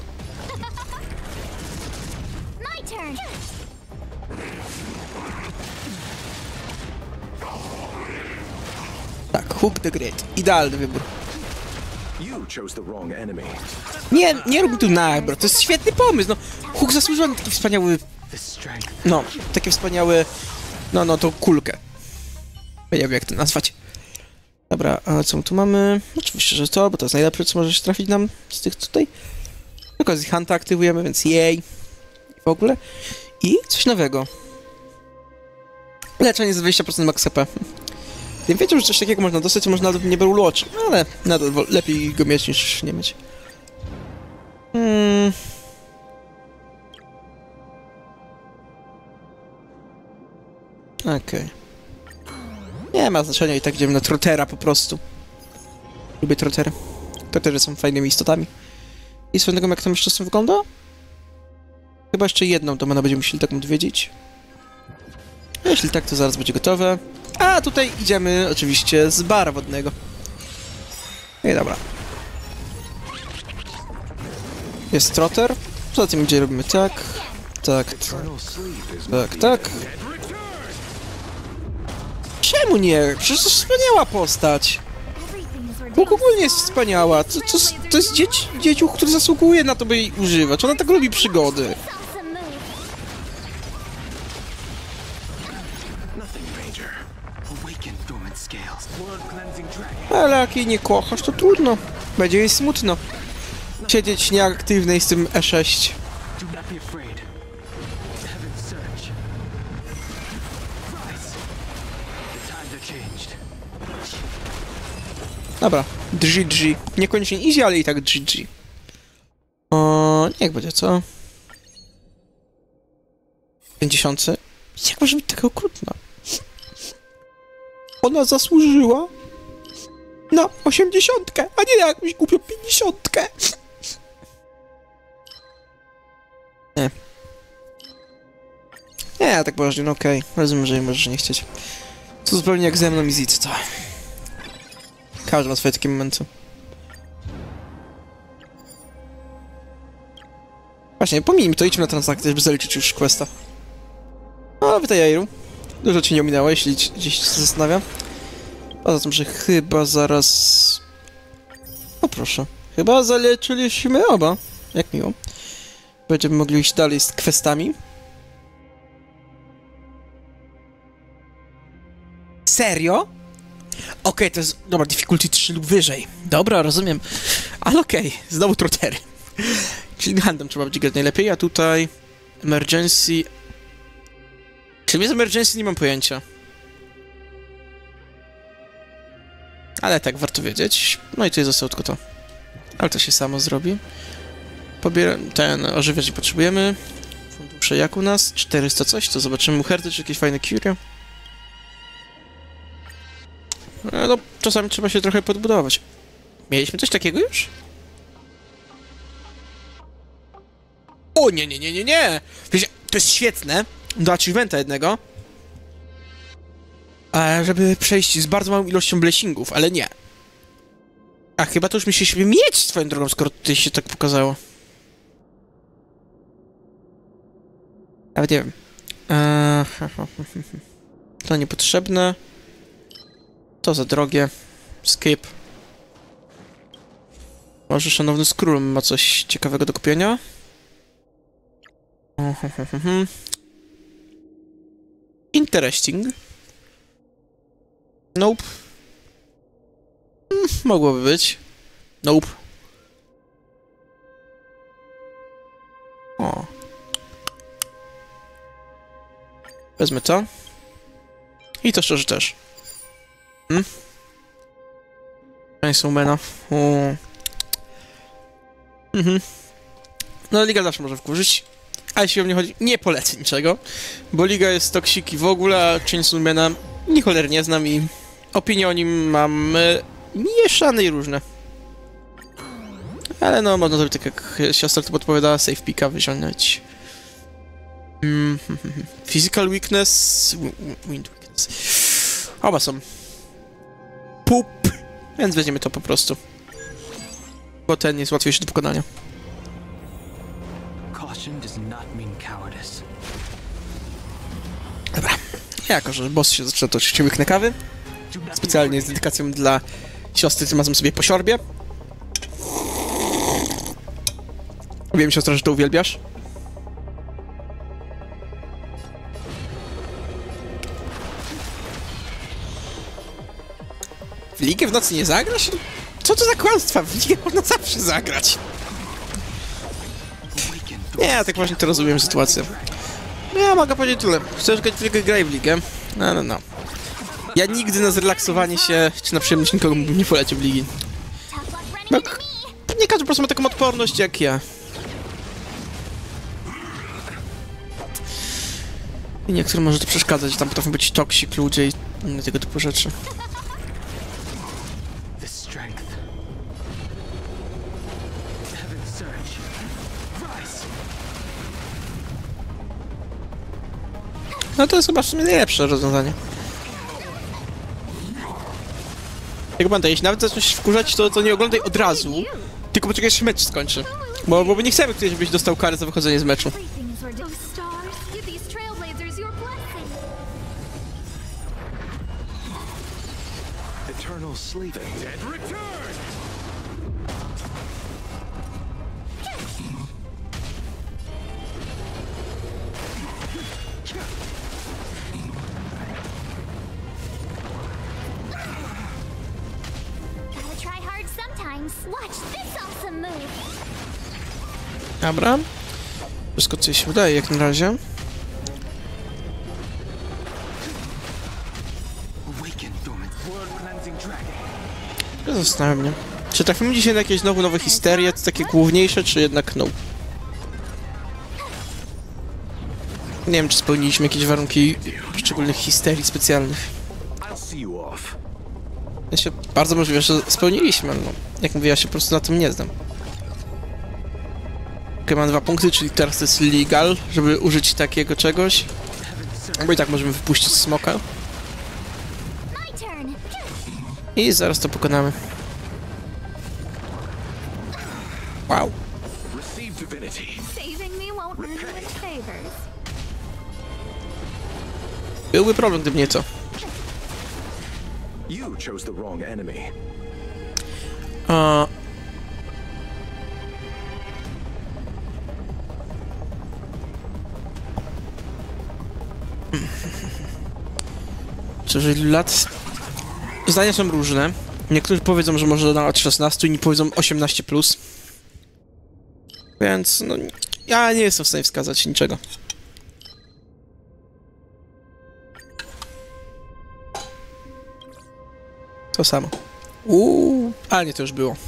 Tak, Hook the Great. Idealny wybór. Nie, nie rób mi tu nabro, to jest świetny pomysł, no. Hook zasłużył na taki wspaniały... No, takie wspaniałe... No, no, to kulkę. Nie wiem, jak to nazwać. Dobra, a co my tu mamy? Oczywiście, że to, bo to jest najlepsze, co może się trafić nam z tych tutaj. Okazji Hunta aktywujemy, więc jej. W ogóle. I coś nowego. Leczenie za dwadzieścia procent max H P. Gdybym wiedział, że coś takiego można dostać, to może nawet nie był Watch, ale nadal lepiej go mieć niż nie mieć. Hmm. Okej. Okay. Nie ma znaczenia, i tak idziemy na Trottera po prostu. Lubię Trottery. Trottery są fajnymi istotami. I swoją drogą, jak to jeszcze wygląda? Chyba jeszcze jedną domenę będziemy musieli taką odwiedzić. A jeśli tak, to zaraz będzie gotowe. A tutaj idziemy oczywiście z bara wodnego. No i dobra. Jest Trotter. Poza tym gdzie robimy tak. Tak, tak, tak. Czemu nie? Przecież to jest wspaniała postać. Bóg ogólnie jest wspaniała. To, to, to jest dzieci, dzieciuch, który zasługuje na to, by jej używać. Ona tak lubi przygody. Ale jak jej nie kochasz, to trudno. Będzie jej smutno. Siedzieć nieaktywnej z tym E sześć. Dobra, G G. Niekoniecznie easy, ale i tak G G. O, niech będzie, co? pięćdziesiąt. Jak może być taka okrutna? Ona zasłużyła na osiemdziesiątkę, a nie na jakąś głupią pięćdziesiątkę. Nie. Nie, tak poważnie, no okej. Okay. Rozumiem, że możesz nie chcieć. To zupełnie jak ze mną i Zid, to... Każdy ma swoje takie momenty. Właśnie, pomijmy to, idźmy na transakcję, żeby zaliczyć już questa. O, witaj, Jairu. Dużo ci nie ominęło, jeśli gdzieś się zastanawia. Poza tym, że chyba zaraz... O proszę. Chyba zaleczyliśmy oba. Jak miło. Będziemy mogli iść dalej z questami. Serio? Okej, okay, to jest... Dobra, difficulty trzy lub wyżej. Dobra, rozumiem. Ale okej, okay, znowu Trottery. Czyli handem trzeba będzie grać najlepiej, a tutaj... Emergency... Czym jest emergency? Nie mam pojęcia. Ale tak, warto wiedzieć. No i tutaj zostało tylko to. Ale to się samo zrobi. Pobieram... Ten... Ożywiać nie potrzebujemy. Fundusze jak u nas? czterysta coś, to zobaczymy u Herty, czy jakieś fajne curio. No, czasami trzeba się trochę podbudować. Mieliśmy coś takiego już? O, nie, nie, nie, nie, nie! Wiecie, to jest świetne do achievementa jednego, a żeby przejść z bardzo małą ilością blessingów, ale nie. A chyba to już musieliśmy mieć swoją drogą, skoro tutaj się tak pokazało. Nawet nie wiem. Eee, to niepotrzebne. To za drogie. Skip. Może szanowny Skrull ma coś ciekawego do kupienia? Interesting. Nope. Hmm, mogłoby być. Nope. O. Wezmę to. I to szczerze też. Hmm? Państwomena. Mhm. No, Liga zawsze może wkurzyć. A jeśli o mnie chodzi, nie polecę niczego. Bo Liga jest toksiki w ogóle, a Chainsawmana nie cholernie znam i opinie o nim mam e, mieszane i różne. Ale no, można zrobić tak jak siostra tu podpowiadała, safe picka wyciągnąć. Mm, physical weakness... Wind weakness... Oba są. Pup. Więc weźmiemy to po prostu. Bo ten jest łatwiejszy do pokonania. Dobra. Jako, że boss się zaczyna toczyć, ci łyknę kawy. Specjalnie z dedykacją dla siostry, tym razem sobie po siorbie. Wiem, siostra, że to uwielbiasz. W ligę w nocy nie zagrasz? Co to za kłamstwa? W ligę można zawsze zagrać. Nie, ja tak właśnie to rozumiem sytuację. Ja mogę powiedzieć tyle. Chcesz grać w ligę, graj w ligę. No, no, no. Ja nigdy na zrelaksowanie się, czy na przyjemność nikogo bym nie polecił w ligi. No, nie każdy po prostu ma taką odporność jak ja. I niektórym może to przeszkadzać, że tam potrafią być toksik ludzie i inne tego typu rzeczy. No to jest chyba w sumie najlepsze rozwiązanie. Jak pamiętaj, jeśli nawet zaczniesz się wkurzać, to, to nie oglądaj od razu, tylko poczekaj, aż się mecz skończy. Bo, bo nie chcemy tutaj, żebyś dostał karę za wychodzenie z meczu. Dobra. Wszystko, co się udaje, jak na razie. Zastanawiam mnie. Czy trafimy dzisiaj na jakieś znowu nowe histerie, takie główniejsze, czy jednak no? Nie wiem, czy spełniliśmy jakieś warunki poszczególnych histerii specjalnych. Ja się bardzo możliwe, że spełniliśmy, no. Jak mówię, ja się po prostu na tym nie znam. Ok, mam dwa punkty, czyli teraz to jest legal, żeby użyć takiego czegoś. Bo i tak możemy wypuścić smoka. I zaraz to pokonamy. Wow. Byłby problem, gdyby nie to. A... Co, że ilu lat? Zdania są różne. Niektórzy powiedzą, że może na lat szesnaście, inni powiedzą osiemnaście plus. Więc, no, ja nie jestem w stanie wskazać niczego. To samo. Uuu, ale nie, to już było.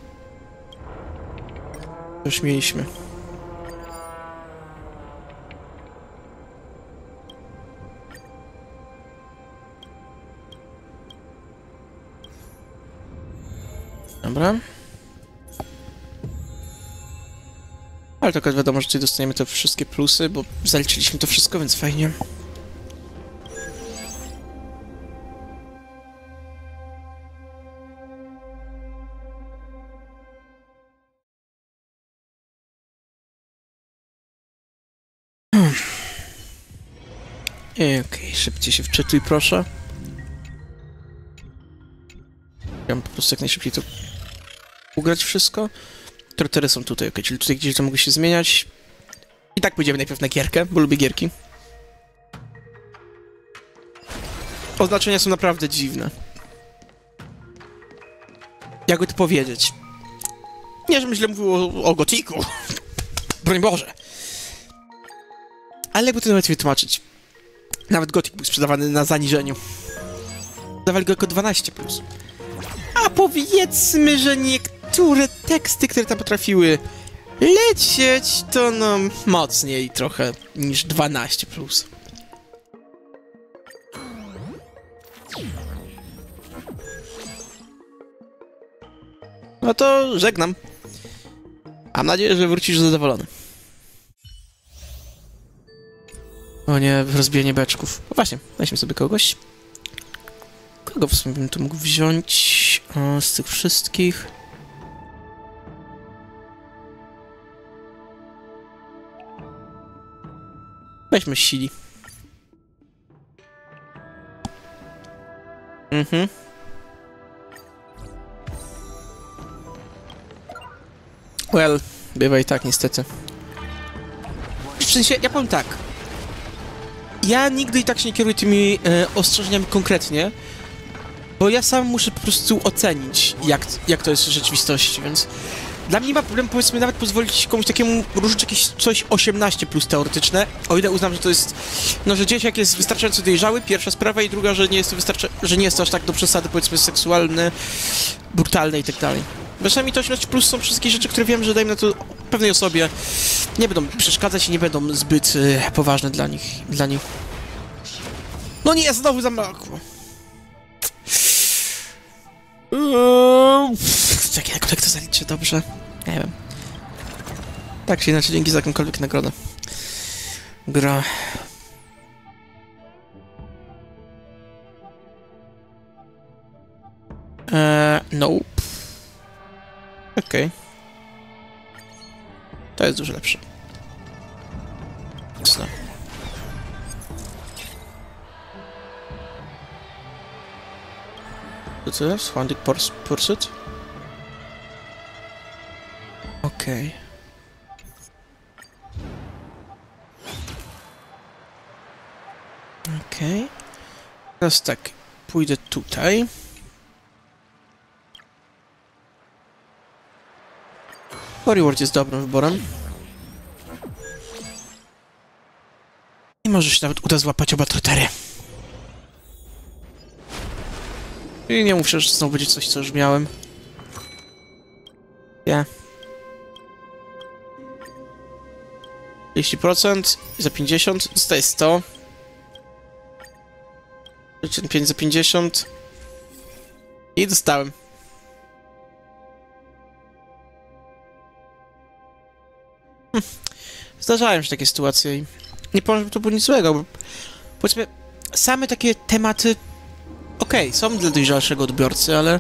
To już mieliśmy. Dobra. Ale tylko wiadomo, że tutaj dostaniemy te wszystkie plusy, bo zaliczyliśmy to wszystko, więc fajnie. Hmm. Okej, okay, szybciej się wczytuj, proszę. Ja mam po prostu jak najszybciej to ugrać wszystko. Tortury są tutaj, ok, czyli tutaj gdzieś to mogły się zmieniać. I tak pójdziemy najpierw na gierkę, bo lubię gierki. Oznaczenia są naprawdę dziwne. Jakby to powiedzieć? Nie, żebym źle mówił o, o Gotiku. Broń Boże. Ale jakby to nawet wytłumaczyć. Nawet Gotik był sprzedawany na zaniżeniu. Dawali go jako dwanaście plus. A powiedzmy, że niektóre teksty, które tam potrafiły lecieć, to no mocniej trochę niż dwanaście plus. No to żegnam. Mam nadzieję, że wrócisz zadowolony. O nie, rozbijanie beczków. No właśnie, weźmy sobie kogoś. Kogo w sumie bym tu mógł wziąć o, z tych wszystkich? Weźmy Sili. Mhm. Well, bywa i tak niestety. W sensie, ja powiem tak. Ja nigdy i tak się nie kieruję tymi e, ostrzeżeniami konkretnie, bo ja sam muszę po prostu ocenić, jak, jak to jest w rzeczywistości, więc dla mnie nie ma problemu, powiedzmy, nawet pozwolić komuś takiemu ruszyć jakieś coś osiemnaście plus teoretyczne, o ile uznam, że to jest, no, że dzieciak jest wystarczająco dojrzały, pierwsza sprawa, i druga, że nie jest to wystarcza, że nie jest to aż tak do przesady, powiedzmy, seksualne, brutalne i tak dalej. Czasami to osiemnaście plus są wszystkie rzeczy, które wiem, że dajmy na to pewnej osobie nie będą przeszkadzać i nie będą zbyt y, poważne dla nich, dla nich. No nie, znowu zamkło. Czekaj, jak to zaliczę, dobrze? Nie wiem. Tak czy inaczej, dzięki za jakąkolwiek nagrodę. Gra. Eee, nope. Okej. Okay. To jest dużo lepsze. Co? Co to jest? Hunting Pursuit? Okej. Okay. Okej. Okay. Teraz tak, pójdę tutaj. Reward jest dobrym wyborem. I może się nawet uda złapać oba trotery. I nie muszę, że znowu będzie coś, co już miałem. Ja. trzydzieści procent za pięćdziesiąt, zostaje sto. sześćdziesiąt pięć za pięćdziesiąt. I dostałem. Hm. Zdarzają się takie sytuacje i nie powiem, że to było nic złego, bo powiedzmy, same takie tematy okej, okay, są dla dojrzalszego odbiorcy, ale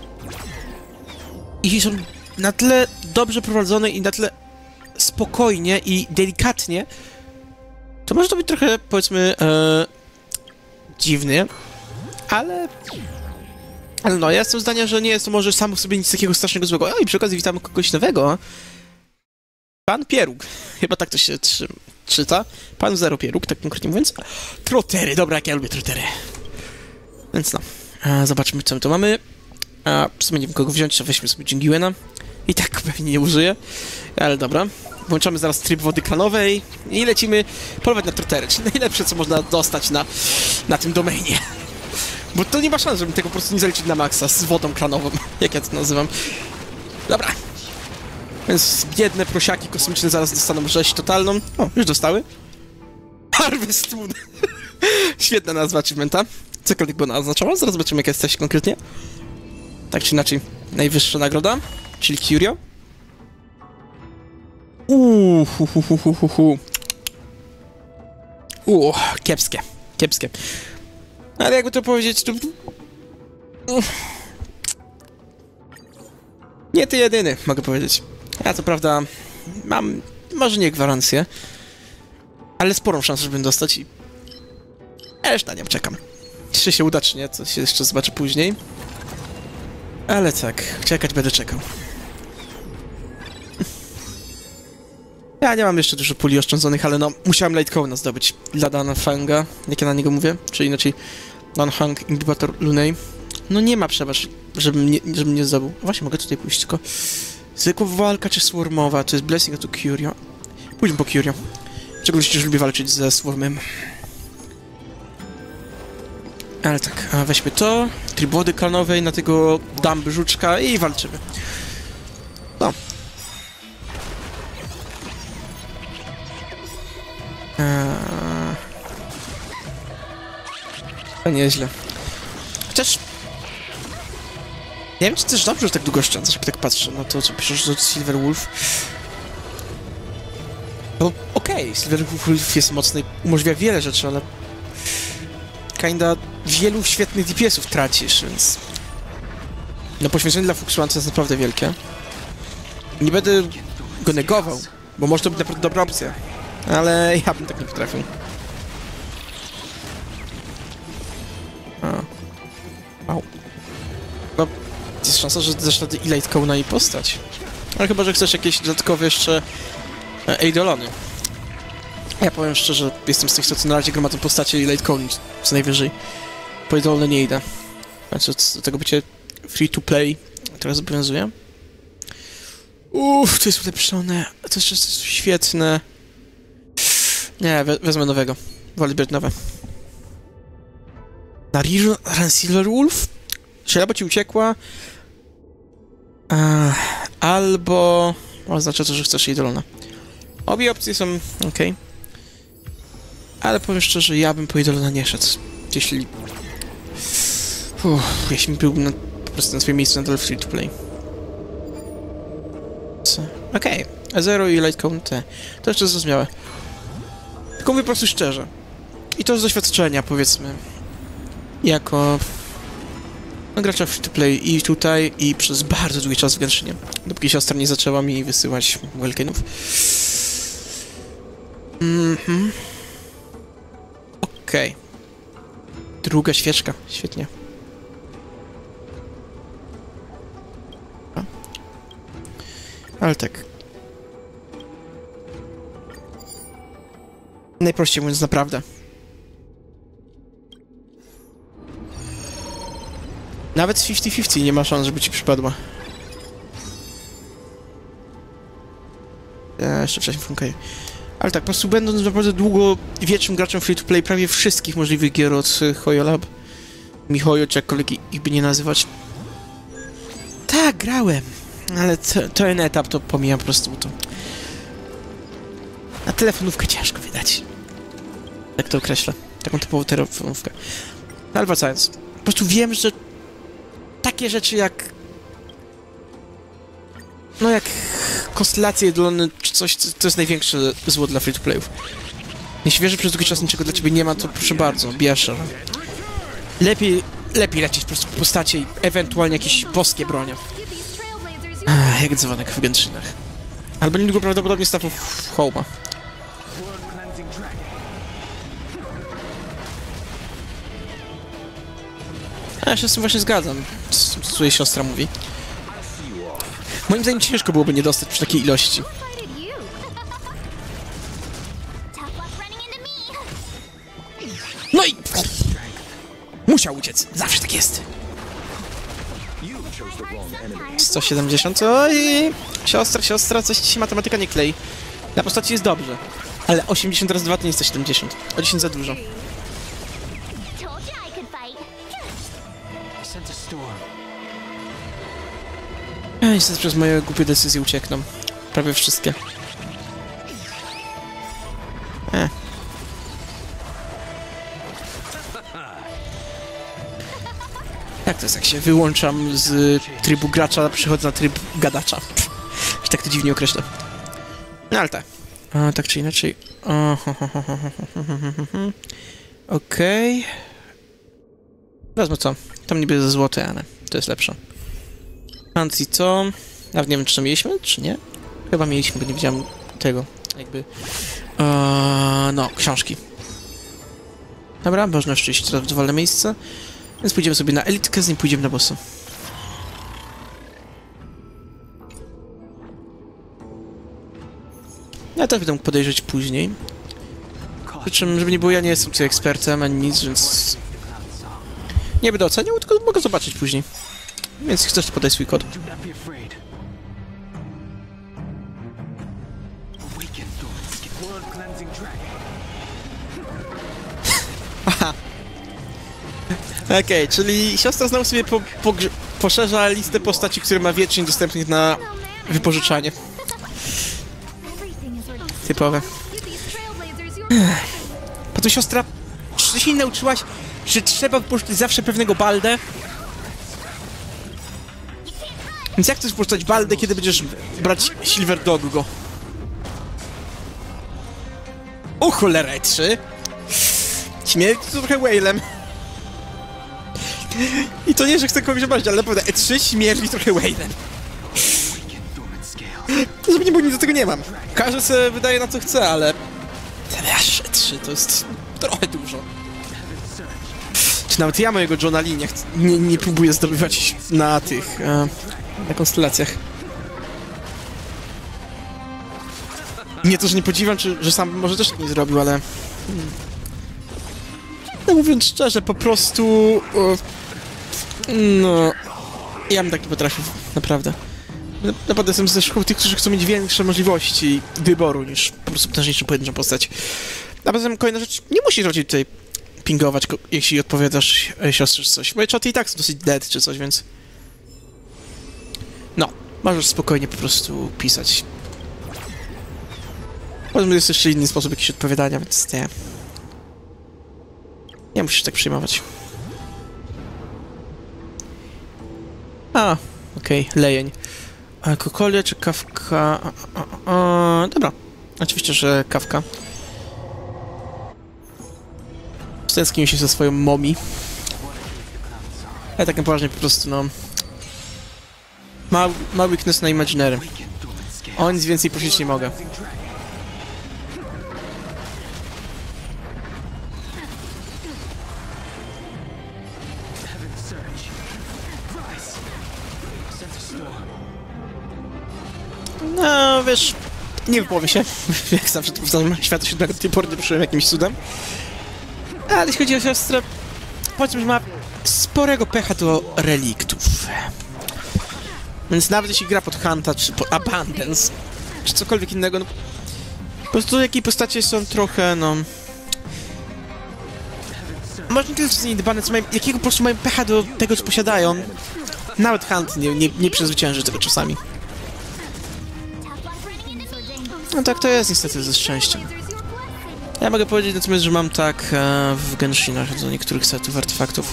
jeśli są na tyle dobrze prowadzone i na tyle spokojnie i delikatnie, to może to być trochę, powiedzmy, e, dziwny, ale ale no, ja jestem zdania, że nie jest to może samo w sobie nic takiego strasznego złego. O, i przy okazji witamy kogoś nowego. Pan Pieróg. Chyba tak to się trzy, czyta. Pan Zero Pieróg, tak konkretnie mówiąc. Trotery, dobra, jak ja lubię trotery. Więc no, a, zobaczmy, co my tu mamy. A, w sumie nie wiem, kogo wziąć, to weźmy sobie Jingiwena. I tak pewnie nie użyję, ale dobra. Włączamy zaraz tryb wody klanowej i lecimy polować na trotery, czyli najlepsze, co można dostać na, na tym domainie. Bo to nie ma szans, żebym tego po prostu nie zaliczyć na maksa z wodą klanową, jak ja to nazywam. Dobra. Więc biedne prosiaki kosmiczne zaraz dostaną rzeź totalną. O, już dostały. Harvest Moon. Świetna nazwa achievementa. Cokolwiek by ona oznaczała. Zaraz zobaczymy, jak jesteś konkretnie. Tak czy inaczej, najwyższa nagroda, czyli Curio. Uuu, hu, hu, hu, hu, hu, hu. Uuu, kiepskie, kiepskie. Ale jakby to powiedzieć, to... Nie ty jedyny, mogę powiedzieć. Ja co prawda mam, może nie gwarancję, ale sporą szansę, żebym dostać i... Reszta nie czekam. Czy się uda, czy nie, to się jeszcze zobaczy później. Ale tak, czekać będę czekał. Ja nie mam jeszcze dużo puli oszczędzonych, ale no, musiałem Lightcona zdobyć dla Danfanga, jak ja na niego mówię, czy inaczej Danfang Incubator Lunay. No nie ma przebacz, żebym nie, żebym nie zdobył. Właśnie, mogę tutaj pójść, tylko... Zwykła walka czy swarmowa? To jest Blessing, a tu Curio. Pójdźmy po Curio. W szczególności, że lubię walczyć ze Swarmem. Ale tak, a weźmy to. Tryb wody klanowej na tego Dumb żuczka i walczymy. No. Eee... To nieźle. Chociaż... Nie wiem, czy też dobrze, że tak długo oszczędzasz, jak tak patrzę na to, co piszesz do Silver Wolf. No okej, okay, Silver Wolf jest mocny, umożliwia wiele rzeczy, ale... Kinda wielu świetnych D P S-ów tracisz, więc... No poświęcenie dla Fuxuanta jest naprawdę wielkie. Nie będę go negował, bo może to być naprawdę dobra opcja. Ale ja bym tak nie potrafił. A. Wow. No, jest szansa, że dasz radę i Lightcone na jej postać. Ale chyba, że chcesz jakieś dodatkowe jeszcze e, Eidolony. Ja powiem szczerze, jestem z tych, co na razie gra ma tę postacie i Lightcone co najwyżej. Po Eidolone nie idę. Znaczy, do tego bycie free to play teraz zobowiązuje. Uff, to jest ulepszone. To jeszcze jest świetne. Nie, we wezmę nowego. Wolę brać nowe. Nariru Rensilver Wolf? Czy albo ci uciekła? Uh, albo... Oznacza to, że chcesz jej dolona. Obie opcje są ok. Ale powiem szczerze, ja bym po idolona nie szedł. Jeśli... Uff, jeśli byłbym na, po prostu na swoim miejscu nadal free to play. Co? Okej. Okay. Zero i Lightcone T. To jeszcze zrozumiałe. Tylko mówię po prostu szczerze. I to z doświadczenia, powiedzmy. Jako... No, gracza free to play i tutaj, i przez bardzo długi czas w Genshinie. Dopóki siostra nie zaczęła mi wysyłać Welkinów. Mhm. Okej. Okay. Druga świeczka. Świetnie. A. Ale tak. Najprościej mówiąc, naprawdę. Nawet z pięćdziesiąt pięćdziesiąt nie ma szans, żeby ci przypadła. Ja jeszcze wcześniej funkuje. Ale tak, po prostu będąc naprawdę długowiecznym graczem free-to-play prawie wszystkich możliwych gier od Hoyo-Lab, Mihoyo, czy jakkolwiek ich by nie nazywać. Tak, grałem, ale to, ten etap to pomijam po prostu, to... Na telefonówkę ciężko wydać. Tak to określę. Taką typową telefonówkę. Ale wracając. Po prostu wiem, że takie rzeczy jak... No jak konstelacje dolone czy coś, to jest największe zło dla free-to-playów. Jeśli wiesz, że przez długi czas niczego dla ciebie nie ma, to proszę bardzo, bierz. Lepiej, lepiej lecieć po prostu w postacie i ewentualnie jakieś boskie bronie. Ach, jak dzwonek w Genshynach. Albo niedługo prawdopodobnie stawą w Hołma. A ja się z tym właśnie zgadzam, co jej siostra mówi. Moim zdaniem ciężko byłoby nie dostać przy takiej ilości. No i... Musiał uciec. Zawsze tak jest. sto siedemdziesiąt. Oj! Siostra, siostra, coś ci się matematyka nie klei. Na postaci jest dobrze. Ale osiemdziesiąt razy dwa to nie jest sto siedemdziesiąt. O dziesięć za dużo. Ja niestety przez moje głupie decyzje uciekną. Prawie wszystkie. E. Jak to jest, jak się wyłączam z trybu gracza, przychodzę na tryb gadacza. Że tak to dziwnie określę. No ale tak. A, tak czy inaczej. Okej. Okay. Wezmę co? Tam niby ze złote, ale to jest lepsze. Fancy co? Nawet nie wiem, czy to mieliśmy, czy nie? Chyba mieliśmy, bo nie widziałem tego, jakby... Eee, no, książki. Dobra, można szczęścić teraz w dowolne miejsce. Więc pójdziemy sobie na elitkę, z nim pójdziemy na bossa. Ja to będę mógł podejrzeć później. Przy czym, żeby nie było, ja nie jestem tutaj ekspertem ani nic, więc... Nie będę oceniał, tylko mogę zobaczyć później. Więc chcesz, to podaj swój kod. Aha. Okej, okay, czyli siostra znowu sobie po, po, poszerza listę postaci, które ma wiecznie dostępnych na wypożyczanie. Typowe. Po to siostra, czy ty się nie nauczyłaś, że trzeba wypożyczyć zawsze pewnego baldę? Więc jak chcesz wypożyczać baldę, kiedy będziesz brać Silver Doggo? O cholera, trzy. Śmierć to trochę whalem. I to nie, że chcę kogoś obrazić, ale naprawdę E trzy śmierdzi trochę Wayne'em. To żeby nie było, nic do tego nie mam. Każdy sobie wydaje na co chce, ale... Wiesz, E trzy to jest trochę dużo. Czy nawet ja mojego Johna Lee nie, nie, nie próbuję zdobywać na tych... E, na konstelacjach. Nie to, że nie podziwiam, czy, że sam może też tak nie zrobił, ale... Hmm. No mówiąc szczerze, po prostu... O, no... Ja bym tak nie potrafił, naprawdę. Naprawdę jestem ze szkoły tych, którzy chcą mieć większe możliwości wyboru niż po prostu potężniejszą pojedynczą postać. A poza tym kolejna rzecz, nie musisz raczej tutaj pingować, jeśli odpowiadasz siostrze czy coś. Moje czaty i tak są dosyć dead czy coś, więc... No, możesz spokojnie po prostu pisać. Potem jest jeszcze inny sposób jakiś odpowiadania, więc nie. Nie musisz tak przejmować. A, okej, okay, lejeń. Kokolia czy kawka? A, a, a, dobra, oczywiście, że kawka. Stęsknił się ze swoją momi. Ale tak na poważnie po prostu, no... Ma, ma weakness na imaginary. O nic więcej prosić nie mogę. No, wiesz, nie wypowiem się, jak zawsze to powtarzam, świata siódmego do tej pory nie ruszyłem jakimś cudem. Ale jeśli chodzi o siostrę, powiedzmy, że ma sporego pecha do reliktów. Więc nawet jeśli gra pod Hunta, czy pod Abundance, czy cokolwiek innego, no... Po prostu jakiej postacie są trochę, no... Może nie tyle, że są niedbane, co mają, jakiego po prostu mają pecha do tego, co posiadają. Nawet Hunt nie, nie, nie przezwycięży tego czasami. No tak to jest niestety ze szczęściem. Ja mogę powiedzieć natomiast, że mam tak e, w Genshinach do niektórych setów artefaktów.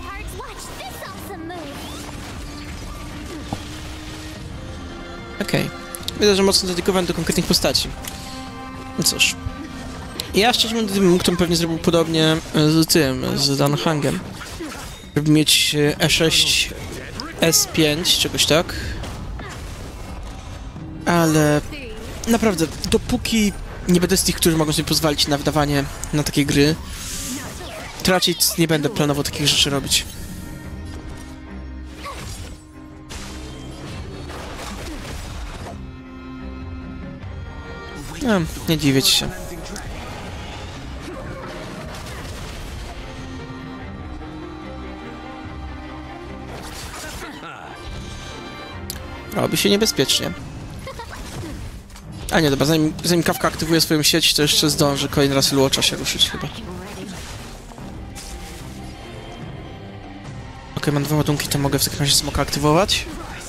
Okej. Okay. Widzę, że mocno dedykowany do konkretnych postaci. No cóż. Ja szczerze mówiąc, kto pewnie zrobił podobnie z tym, z Danhangiem. Żeby mieć E sześć, S pięć, czegoś tak. Ale... Naprawdę, dopóki nie będę z tych, którzy mogą sobie pozwolić na wydawanie na takie gry, to raczej nie będę planował takich rzeczy robić. No, nie dziwię ci się. Robi się niebezpiecznie. A nie, dobra, zanim, zanim Kawka aktywuje swoją sieć, to jeszcze zdąży kolejny raz Luocza się ruszyć chyba. Okej, okay, mam dwa ładunki, to mogę w takim razie smoka aktywować.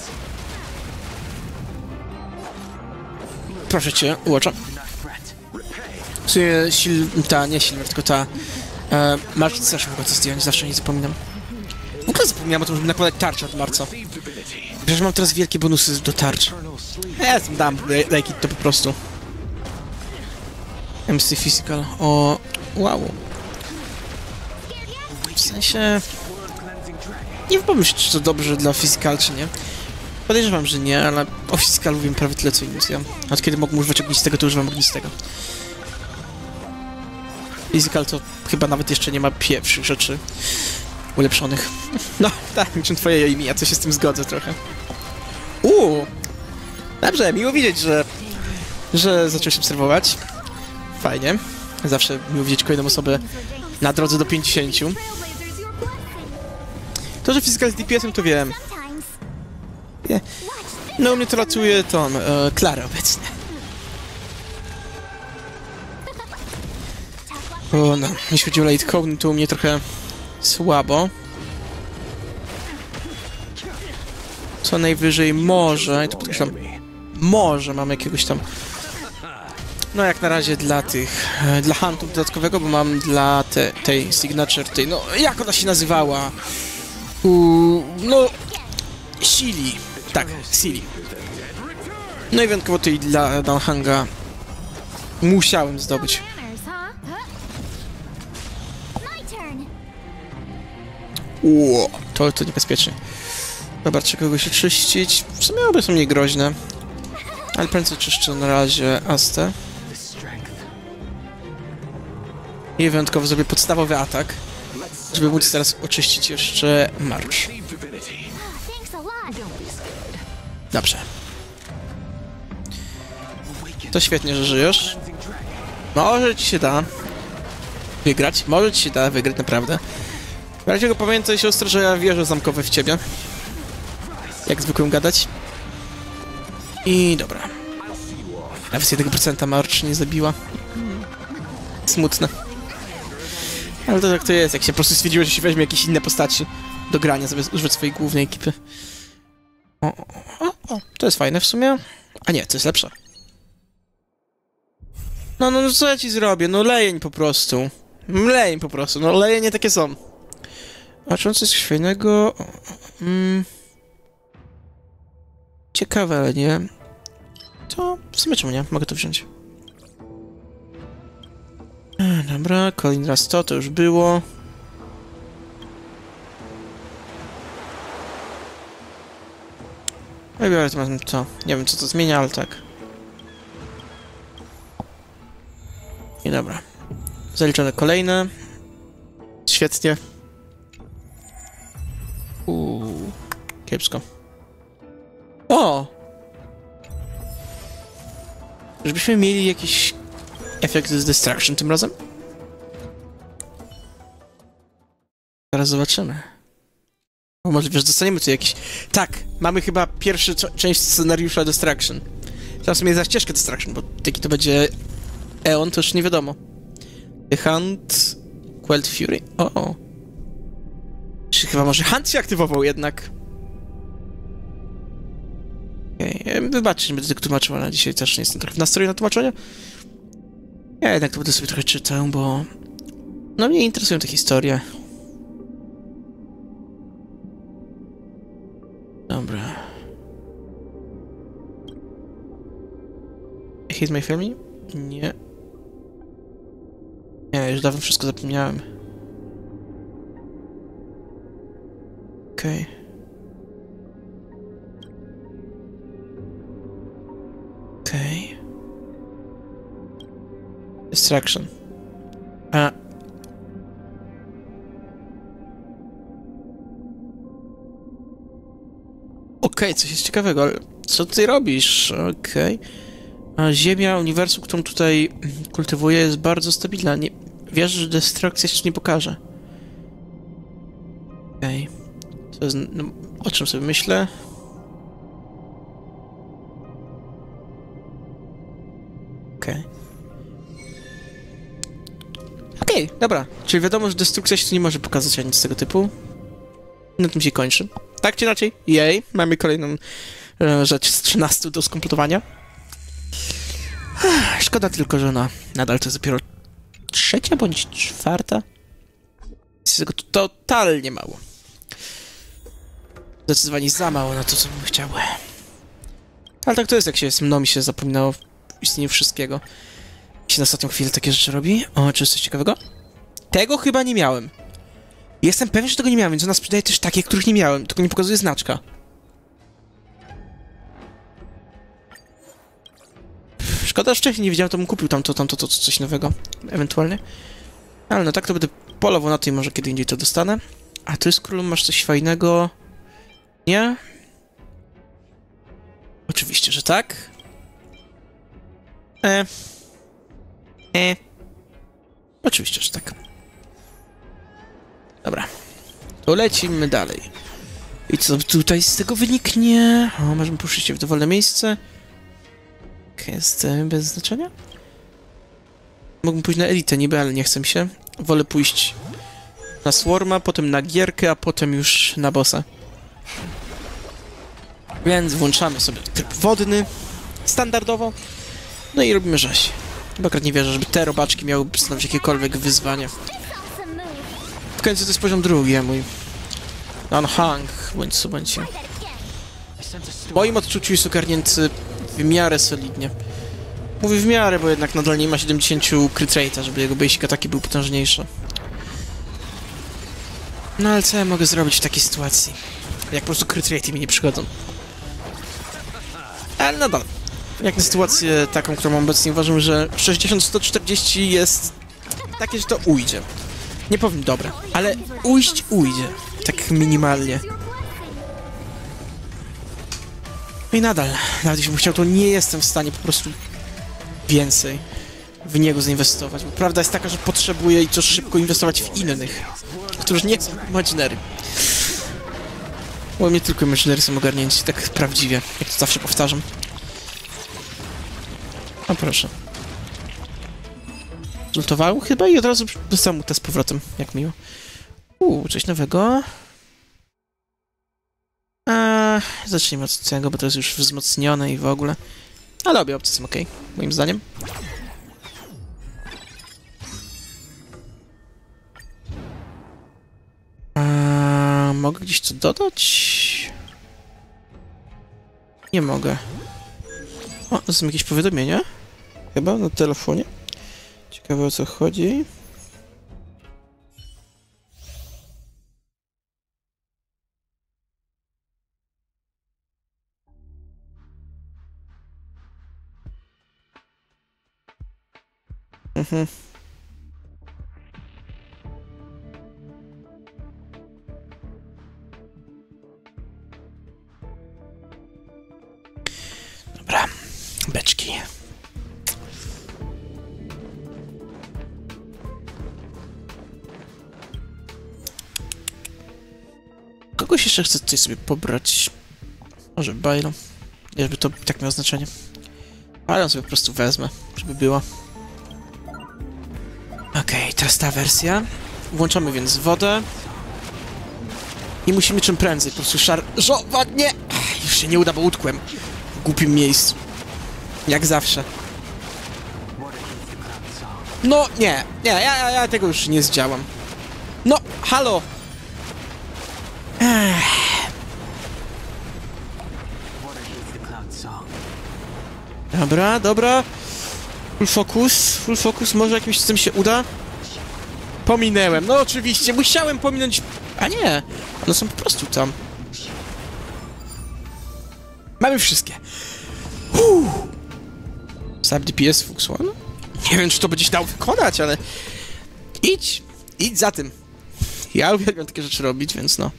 Proszę cię, Luocza. W sumie sil... ta, nie Silver, tylko ta... E, Marcz też mogę to zdjąć, zawsze nie zapominam. W ogóle zapomniałem o tym, żeby nakładać tarczę od Marca. Przecież mam teraz wielkie bonusy do tarcz. Ja dam, like it to po prostu. M C Physical. O... Wow. W sensie... Nie wiem, czy to dobrze dla Physical, czy nie. Podejrzewam, że nie, ale o Physicalu wiem prawie tyle, co iluzja. Od kiedy mogę używać ognistego, to używam ognistego. Physical to chyba nawet jeszcze nie ma pierwszych rzeczy ulepszonych. No, tak, niczym twoje imię, ja coś się z tym zgodzę trochę. Uuu! Dobrze, miło widzieć, że... że zacząłeś obserwować. Fajnie. Zawsze miło widzieć kolejną osobę na drodze do pięćdziesięciu. To, że Physical z D P S-em, to wiem. Nie. No, u mnie to racuje tą e, Klarę obecnie. O, no, jeśli chodzi o Late Code, to u mnie trochę słabo. Co najwyżej może, i to podkreślam, może mam jakiegoś tam... No jak na razie dla tych, e, dla Huntów dodatkowego, bo mam dla te, tej Signature, tej, no jak ona się nazywała? U, no... Sili. Tak, Sili. No i wyjątkowo tej dla Danhanga musiałem zdobyć. Ło. to, to niebezpiecznie. Dobra, trzeba kogoś oczyścić. W sumie obie są mniej groźne. Ale prędzej czyszczę na razie Astę. I wyjątkowo zrobię podstawowy atak, żeby móc teraz oczyścić jeszcze March. Dobrze. To świetnie, że żyjesz. Może ci się da wygrać. Może ci się da wygrać, naprawdę. W razie go pamiętaj, siostro, że ja wierzę zamkowe w ciebie. Jak zwykłem gadać. I dobra. Nawet jeden procent March nie zabiła. Smutne. Ale to tak to jest, jak się po prostu stwierdziło, że się weźmie jakieś inne postaci do grania, zamiast używać swojej głównej ekipy. O, o, o, to jest fajne w sumie. A nie, to jest lepsze. No, no, no co ja ci zrobię? No lejeń po prostu. Lejeń po prostu, no lejenie takie są. A czy on coś fajnego? Mm. Ciekawe, ale nie. To w sumie czemu nie? Mogę to wziąć. Dobra, kolejny raz to, to już było. Ja biorę to, to. Nie wiem, co to zmienia, ale tak. I dobra. Zaliczone kolejne. Świetnie. Uuu, kiepsko. O! Żebyśmy mieli jakiś efekt z Destruction tym razem? Zaraz zobaczymy. O, może wiesz, dostaniemy tu jakiś... Tak, mamy chyba pierwszą część scenariusza Destruction. Teraz mnie za ścieżkę Destruction, bo jaki to będzie Eon, to już nie wiadomo. The Hunt... Quelled Fury? O, o. Czy chyba może Hunt się aktywował jednak? Okej, okay. Wybaczcie, nie będę tego tłumaczył, ale dzisiaj też nie jestem trochę w nastroju na tłumaczenie. Ja jednak to będę sobie trochę czytał, bo... No mnie interesują te historie. Dobra. Hate My Family? Nie. Nie, już dawno wszystko zapomniałem. Okej. Okay. Okej. Okay. Distraction. A. Okej, okay, coś jest ciekawego, ale co ty robisz? Okej. Okay. Ziemia, uniwersum, którą tutaj kultywuję, jest bardzo stabilna. Nie... Wierzę, że destrukcja jeszcze nie pokaże. Okej. Okay. To jest... No, o czym sobie myślę? Okej. Okay. Okej, okay, dobra. Czyli wiadomo, że destrukcja się tu nie może pokazać, ani nic z tego typu. Na tym się kończy. Tak czy inaczej, jej, mamy kolejną e, rzecz z trzynastu do skompletowania. Szkoda tylko, że ona nadal to jest dopiero trzecia bądź czwarta. Jest tego totalnie mało. Zdecydowanie za mało na to, co bym chciał. Ale tak to jest, jak się jest mną i się zapominało istnieniu wszystkiego. Jak się na ostatnią chwilę takie rzeczy robi. O, czy jest coś ciekawego? Tego chyba nie miałem. Jestem pewien, że tego nie miałem, więc ona sprzedaje też takie, których nie miałem, tylko nie pokazuje znaczka. Szkoda, że wcześniej nie wiedziałem, to bym kupił tamto, tamto, to, to coś nowego, ewentualnie. Ale no tak to będę polował na to i może kiedy indziej to dostanę. A tu jest król, masz coś fajnego? Nie? Oczywiście, że tak. E. E. Oczywiście, że tak. Dobra. To lecimy dalej. I co tutaj z tego wyniknie? O, możemy puścić się w dowolne miejsce. Jest bez znaczenia? Mógłbym pójść na elitę niby, ale nie chcę mi się. Wolę pójść na Swarma, potem na gierkę, a potem już na bossa. Więc włączamy sobie tryb wodny, standardowo. No i robimy rzeź. Bo akurat nie wierzę, żeby te robaczki miały stanowić jakiekolwiek wyzwanie. W końcu to jest poziom drugi, mój. Unhung, bądź co bądź. W moim odczuciu jest ogarnięty w miarę solidnie. Mówię w miarę, bo jednak nadal nie ma siedemdziesiąt crit rate'a, żeby jego basic ataki był potężniejszy. No ale co ja mogę zrobić w takiej sytuacji? Jak po prostu crit rate mi nie przychodzą. Ale nadal. Jak na sytuację taką, którą mam obecnie, uważam, że sześćdziesiąt sto czterdzieści jest takie, że to ujdzie. Nie powiem dobre, ale ujść ujdzie. Tak minimalnie. No i nadal, nawet jeśli bym chciał, to nie jestem w stanie po prostu więcej w niego zainwestować. Bo prawda jest taka, że potrzebuję i to szybko inwestować w innych, którzy nie są Imaginery. Bo mnie tylko Imaginery są ogarnięci, tak prawdziwie, jak to zawsze powtarzam. O proszę. Zultowało chyba i od razu dostałem mu test z powrotem, jak miło. Uuu, coś nowego. Eee, zacznijmy od tego, bo to jest już wzmocnione i w ogóle. Ale obie opcje są ok, moim zdaniem. Eee, mogę gdzieś co dodać? Nie mogę. O, to są jakieś powiadomienia? Chyba na telefonie. Ciekawe, o co chodzi. Mhm. Dobra, beczki. Kogoś jeszcze chcę tutaj sobie pobrać? Może Byron. Żeby to tak miało znaczenie. Ale on sobie po prostu wezmę, żeby było. Okej, okay, teraz ta wersja. Włączamy więc wodę. I musimy czym prędzej po prostu szarżować. Nie! Już się nie uda, bo utkłem w głupim miejscu. Jak zawsze. No, nie, nie, ja, ja, ja tego już nie zdziałam. No, halo! Ech. Dobra, dobra. Full focus, full focus, może jakimś tym się uda? Pominęłem, no oczywiście, musiałem pominąć... A nie, one są po prostu tam. Mamy wszystkie. Uuu. Sub D P S Fux One? Nie wiem, czy to będzie się dało wykonać, ale... Idź, idź za tym. Ja uwielbiam takie rzeczy robić, więc no.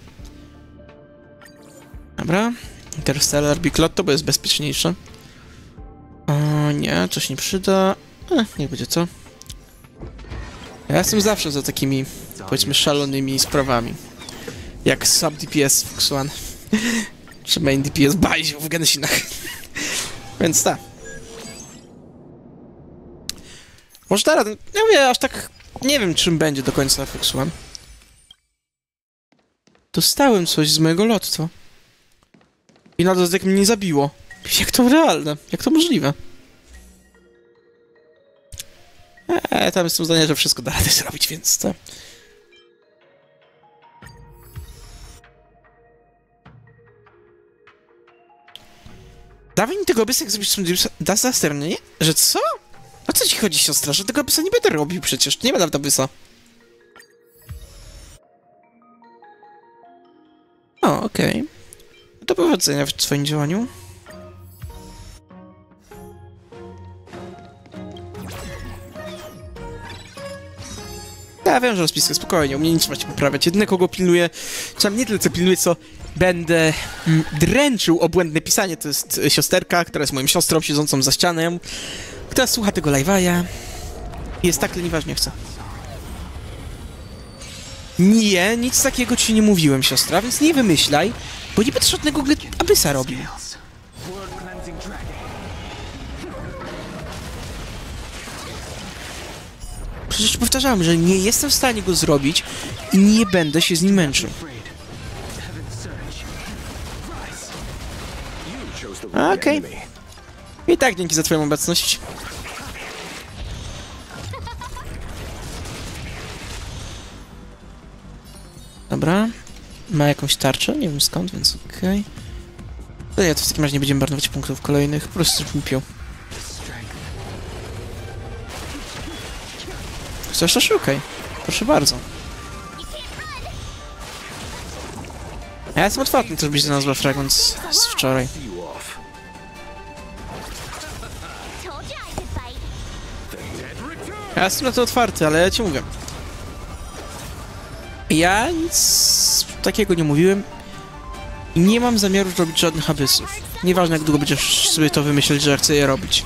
Dobra. Interstellar Big Lotto, bo jest bezpieczniejsze. O nie, coś nie przyda. E, nie będzie co. Ja jestem zawsze za takimi, powiedzmy, szalonymi sprawami. Jak Sub D P S Fux One. Czy Main D P S Bajziu w Genshinach. Więc tak. Może teraz, ja mówię, aż tak nie wiem, czym będzie do końca Fux One. Dostałem coś z mojego lotto. I na dodatek mnie nie zabiło. Jak to realne? Jak to możliwe? Eee, tam jestem zdania, że wszystko da radę zrobić, więc to... Dawaj mi tego abysa, jak zrobisz disaster, nie? Że co? O co ci chodzi, siostra? Że tego abysa nie będę robił przecież. Nie będę abysa. O, okej. Okay. Do powodzenia w twoim działaniu. Ja wiem, że rozpiskę spokojnie, u mnie nic trzeba się poprawiać. Jedyne, kogo pilnuję, czy nie tyle co pilnuję, co będę mm, dręczył o błędne pisanie, to jest siosterka, która jest moją siostrą siedzącą za ścianą, która słucha tego live'a. Jest tak leniwa, że nie chce. Nie, nic takiego ci nie mówiłem, siostra, więc nie wymyślaj, bo nie będę żadnego abysa robił. Przecież powtarzałem, że nie jestem w stanie go zrobić i nie będę się z nim męczył. Okej. Okay. I tak dzięki za twoją obecność. Dobra. Ma jakąś tarczę, nie wiem skąd, więc okej. Okay. Nie, to w takim razie nie będziemy marnować punktów kolejnych, po prostu zróbmy. Chcesz też? Okej. Okay. Proszę bardzo. Ja jestem otwarty, to byś znalazła fragment z, z wczoraj. Ja jestem na to otwarty, ale ja ci mówię. Ja nic takiego nie mówiłem. I nie mam zamiaru robić żadnych abysów. Nieważne, jak długo będziesz sobie to wymyśleć, że ja chcę je robić.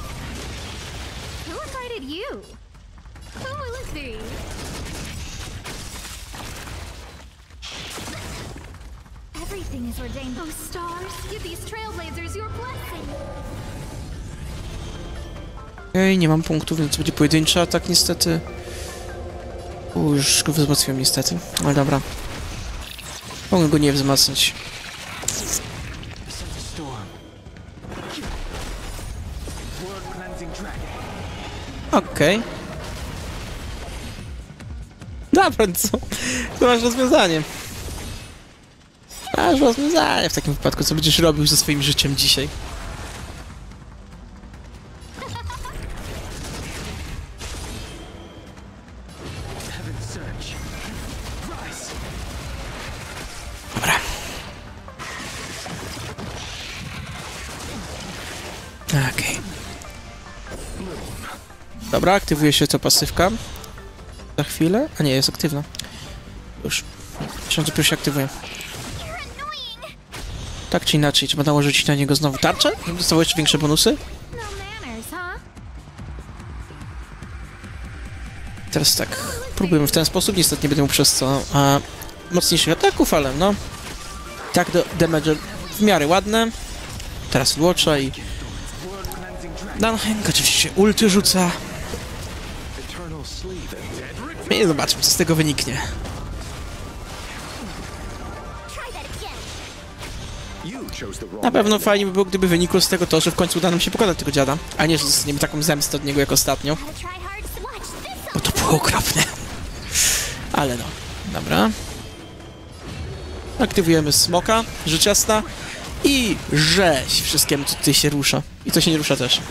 Okej, okay, nie mam punktów, więc będzie pojedynczy atak niestety. U, już go wzmocniłem niestety, ale dobra. Mogę go nie wzmacniać. Okej. Okay. Dobra, co? To masz rozwiązanie. Masz rozwiązanie w takim wypadku, co będziesz robił ze swoim życiem dzisiaj. Dobra. Okej. Okay. Dobra, aktywuje się to pasywka. Za chwilę? A nie, jest aktywna. Już. Się dopiero się aktywuje. Tak czy inaczej, trzeba nałożyć na niego znowu tarczę? Dostało jeszcze większe bonusy? Teraz tak, próbujemy w ten sposób, niestety nie będę mógł przez co a, mocniejszych ataków, ale no. Tak, do damage w miarę ładne. Teraz Watcha i... Dunhang oczywiście ulty rzuca. I zobaczmy, co z tego wyniknie. Na pewno fajnie by było, gdyby wynikło z tego to, że w końcu uda nam się pokonać tego dziada, a nie, że dostaniemy taką zemstę od niego jak ostatnio. Bo to było okropne. Ale no, dobra. Aktywujemy smoka, rzecz jasna. I rzeź wszystkiemu, co tutaj się rusza. I to się nie rusza też.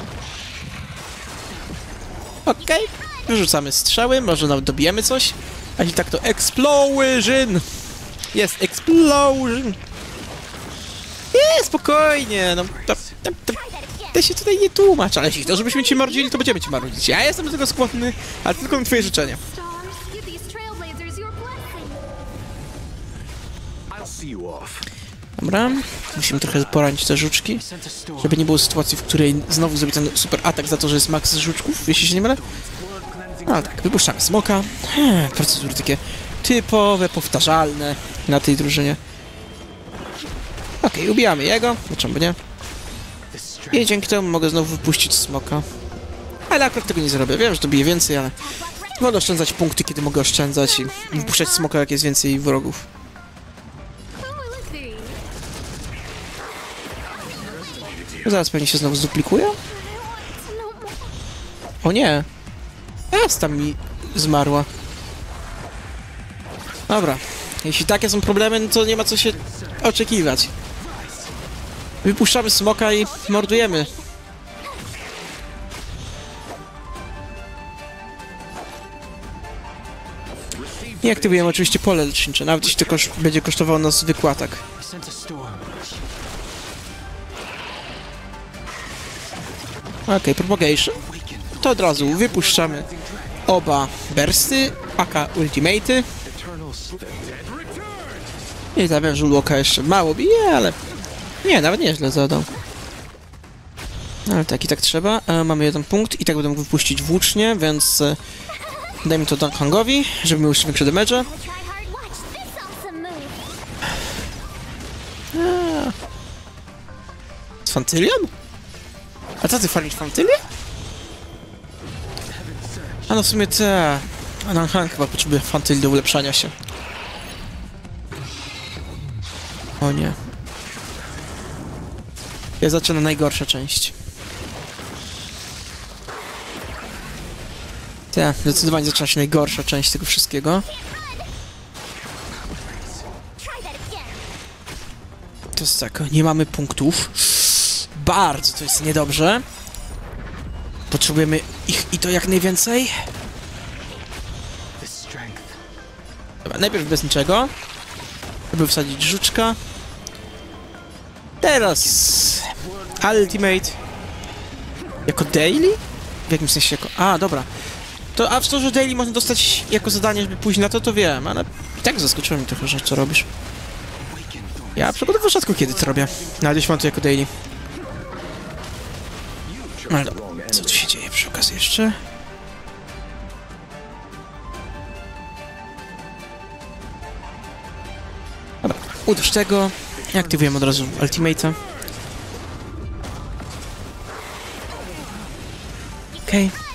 Okej. Okay. Wyrzucamy strzały, może nawet dobijemy coś. A jeśli tak, to explosion! Jest explosion! Nie, spokojnie, no... To, to, to, to się tutaj nie tłumacz, ale jeśli to, żebyśmy cię mardzili, to będziemy cię mardzić. Ja jestem do tego skłonny, ale tylko na twoje życzenie. Dobra, musimy trochę poranić te żuczki, żeby nie było sytuacji, w której znowu zrobi ten super atak za to, że jest max z żuczków, jeśli się nie mylę. No tak, wypuszczamy smoka. Hmm, procedury takie typowe, powtarzalne na tej drużynie. Okej, okay, ubijamy jego, dlaczego nie? I dzięki temu mogę znowu wypuścić smoka. Ale akurat tego nie zrobię, wiem, że to bije więcej, ale wolę oszczędzać punkty, kiedy mogę oszczędzać i wypuszczać smoka, jak jest więcej wrogów. Zaraz pewnie się znowu zduplikuje. O nie! Jas tam mi zmarła. Dobra. Jeśli takie są problemy, no to nie ma co się oczekiwać. Wypuszczamy smoka i mordujemy. I aktywujemy oczywiście pole lecznicze, nawet jeśli to koszt będzie kosztowało nas zwykły atak. Okej, okay, propagation. To od razu wypuszczamy oba bursty, aka ultimate'y. I tam żulłoka jeszcze mało bije, ale... Nie, nawet nieźle zadał. Ale tak i tak trzeba. E, mamy jeden punkt i tak będę mógł wypuścić włócznie, więc... E, dajmy to Dunhangowi, żeby miał jeszcze większe damage'e. Z Fantylion? A co ty farmisz Fantylię? A no w sumie te... Dunhang chyba potrzebuje Fantyli do ulepszania się. O nie. Ja zaczynam najgorsza część. Tak, zdecydowanie zaczyna się najgorsza część tego wszystkiego. To jest tak, nie mamy punktów. Bardzo to jest niedobrze. Potrzebujemy ich i to jak najwięcej. Dobra, najpierw bez niczego. Żeby wsadzić żuczka. Teraz... Ultimate. Jako daily? W jakimś sensie jako... A, dobra. To, a w to, że daily można dostać jako zadanie, żeby pójść na to, to wiem, ale i tak zaskoczyło mnie trochę, że co robisz. Ja przykładowo rzadko kiedy to robię. Nawet jeśli mam to jako daily. Ale dobra, co tu się dzieje przy okazji jeszcze? Dobra, uderz tego. Aktywujemy od razu ultimate'a. Okej. Okay.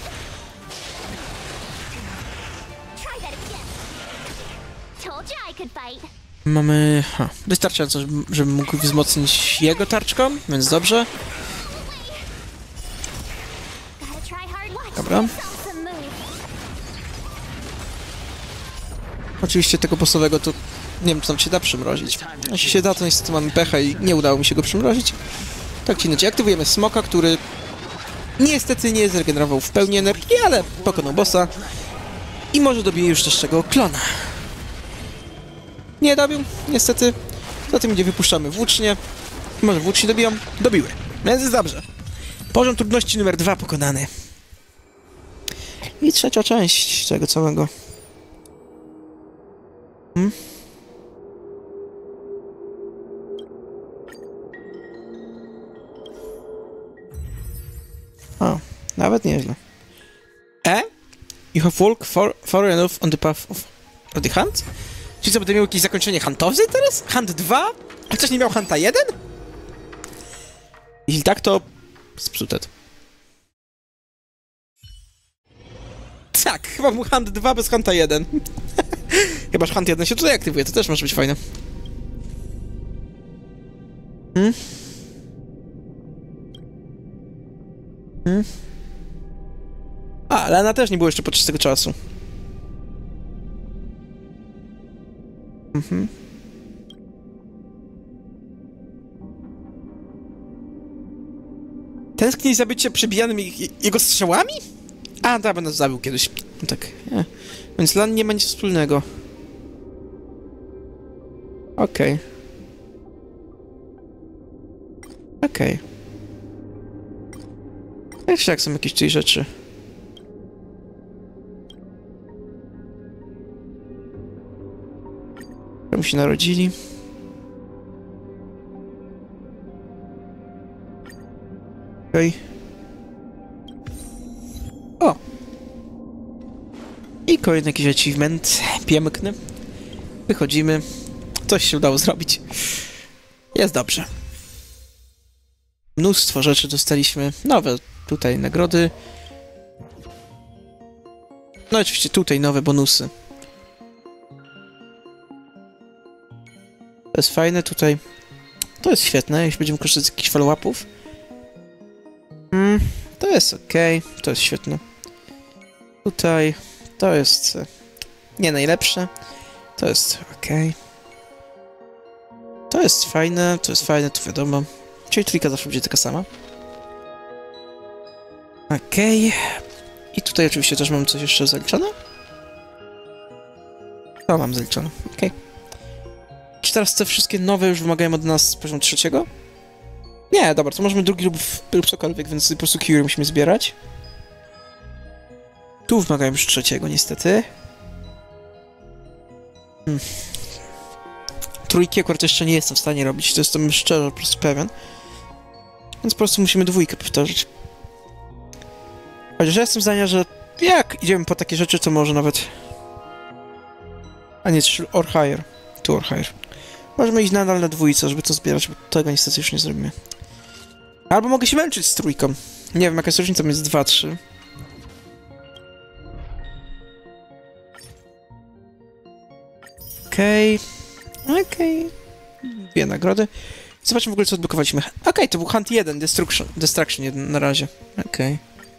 Mamy... Ha, wystarczająco, żebym mógł wzmocnić jego tarczką, więc dobrze. Dobra. Oczywiście tego bossowego to... Nie wiem, czy tam się da przymrozić. Jeśli się da, to niestety mamy pecha i nie udało mi się go przymrozić. Tak czy inaczej, aktywujemy smoka, który... Niestety nie zregenerował w pełni energii, ale pokonał bossa. I może dobije już też tego klona. Nie dobił, niestety. Zatem gdzie wypuszczamy włócznie. Może włócznie dobiją? Dobiły. Więc jest dobrze. Poziom trudności numer dwa pokonany. I trzecia część tego całego. Hmm? O, nawet nieźle. E? You have walked far, far enough on the path of, of the hunt? Czyli co, będę miał jakieś zakończenie huntowcy teraz? Hunt dwa? A ktoś nie miał Hunta jeden? Jeśli tak, to... Sprzute. Tak, chyba był Hunt dwa bez Hunta jeden. Chyba, że Hunt jeden się tutaj aktywuje, to też może być fajne. Hmm? Hmm? A, ale ona też nie była jeszcze podczas tego czasu. Mhm. Tęsknić za bycie przebijanym jego strzałami? A, da, będę zabił kiedyś. No tak, nie. Więc Lan nie ma nic wspólnego. Okej. Okay. Okej. Okay. Jeszcze jak są jakieś tej rzeczy. Czemu się narodzili? Okej. Okay. O! I kolejny jakiś achievement. Piękny. Wychodzimy. Coś się udało zrobić. Jest dobrze. Mnóstwo rzeczy dostaliśmy. Nowe tutaj nagrody. No oczywiście tutaj nowe bonusy. To jest fajne tutaj. To jest świetne, jeśli będziemy korzystać z jakichś follow-upów. Mm, to jest okej, okay. To jest świetne. Tutaj to jest nie najlepsze. To jest okej. Okay. To jest fajne, to jest fajne, to wiadomo. Czyli trójka zawsze będzie taka sama. Okej. Okay. I tutaj oczywiście też mam coś jeszcze zaliczone. To mam zaliczone, okej. Okay. Czy teraz te wszystkie nowe już wymagają od nas z poziomu trzeciego? Nie, dobra, to możemy drugi lub, lub cokolwiek, więc po prostu Curie musimy zbierać. Tu wymagają już trzeciego, niestety. Hmm. Trójki akurat jeszcze nie jestem w stanie robić, to jestem szczerze po prostu pewien. Więc po prostu musimy dwójkę powtórzyć. Chociaż ja jestem zdania, że jak idziemy po takie rzeczy, to może nawet... A nie, or higher. Tu or higher. Możemy iść nadal na dwójce, żeby to zbierać, bo tego niestety już nie zrobimy. Albo mogę się męczyć z trójką. Nie wiem, jaka jest różnica między dwa, trzy. Okej. Okay. Okej. Okay. Dwie nagrody. Zobaczmy w ogóle, co odblokowaliśmy. Okej, okay, to był Hunt jeden, Destruction, Destruction jeden na razie. Okej.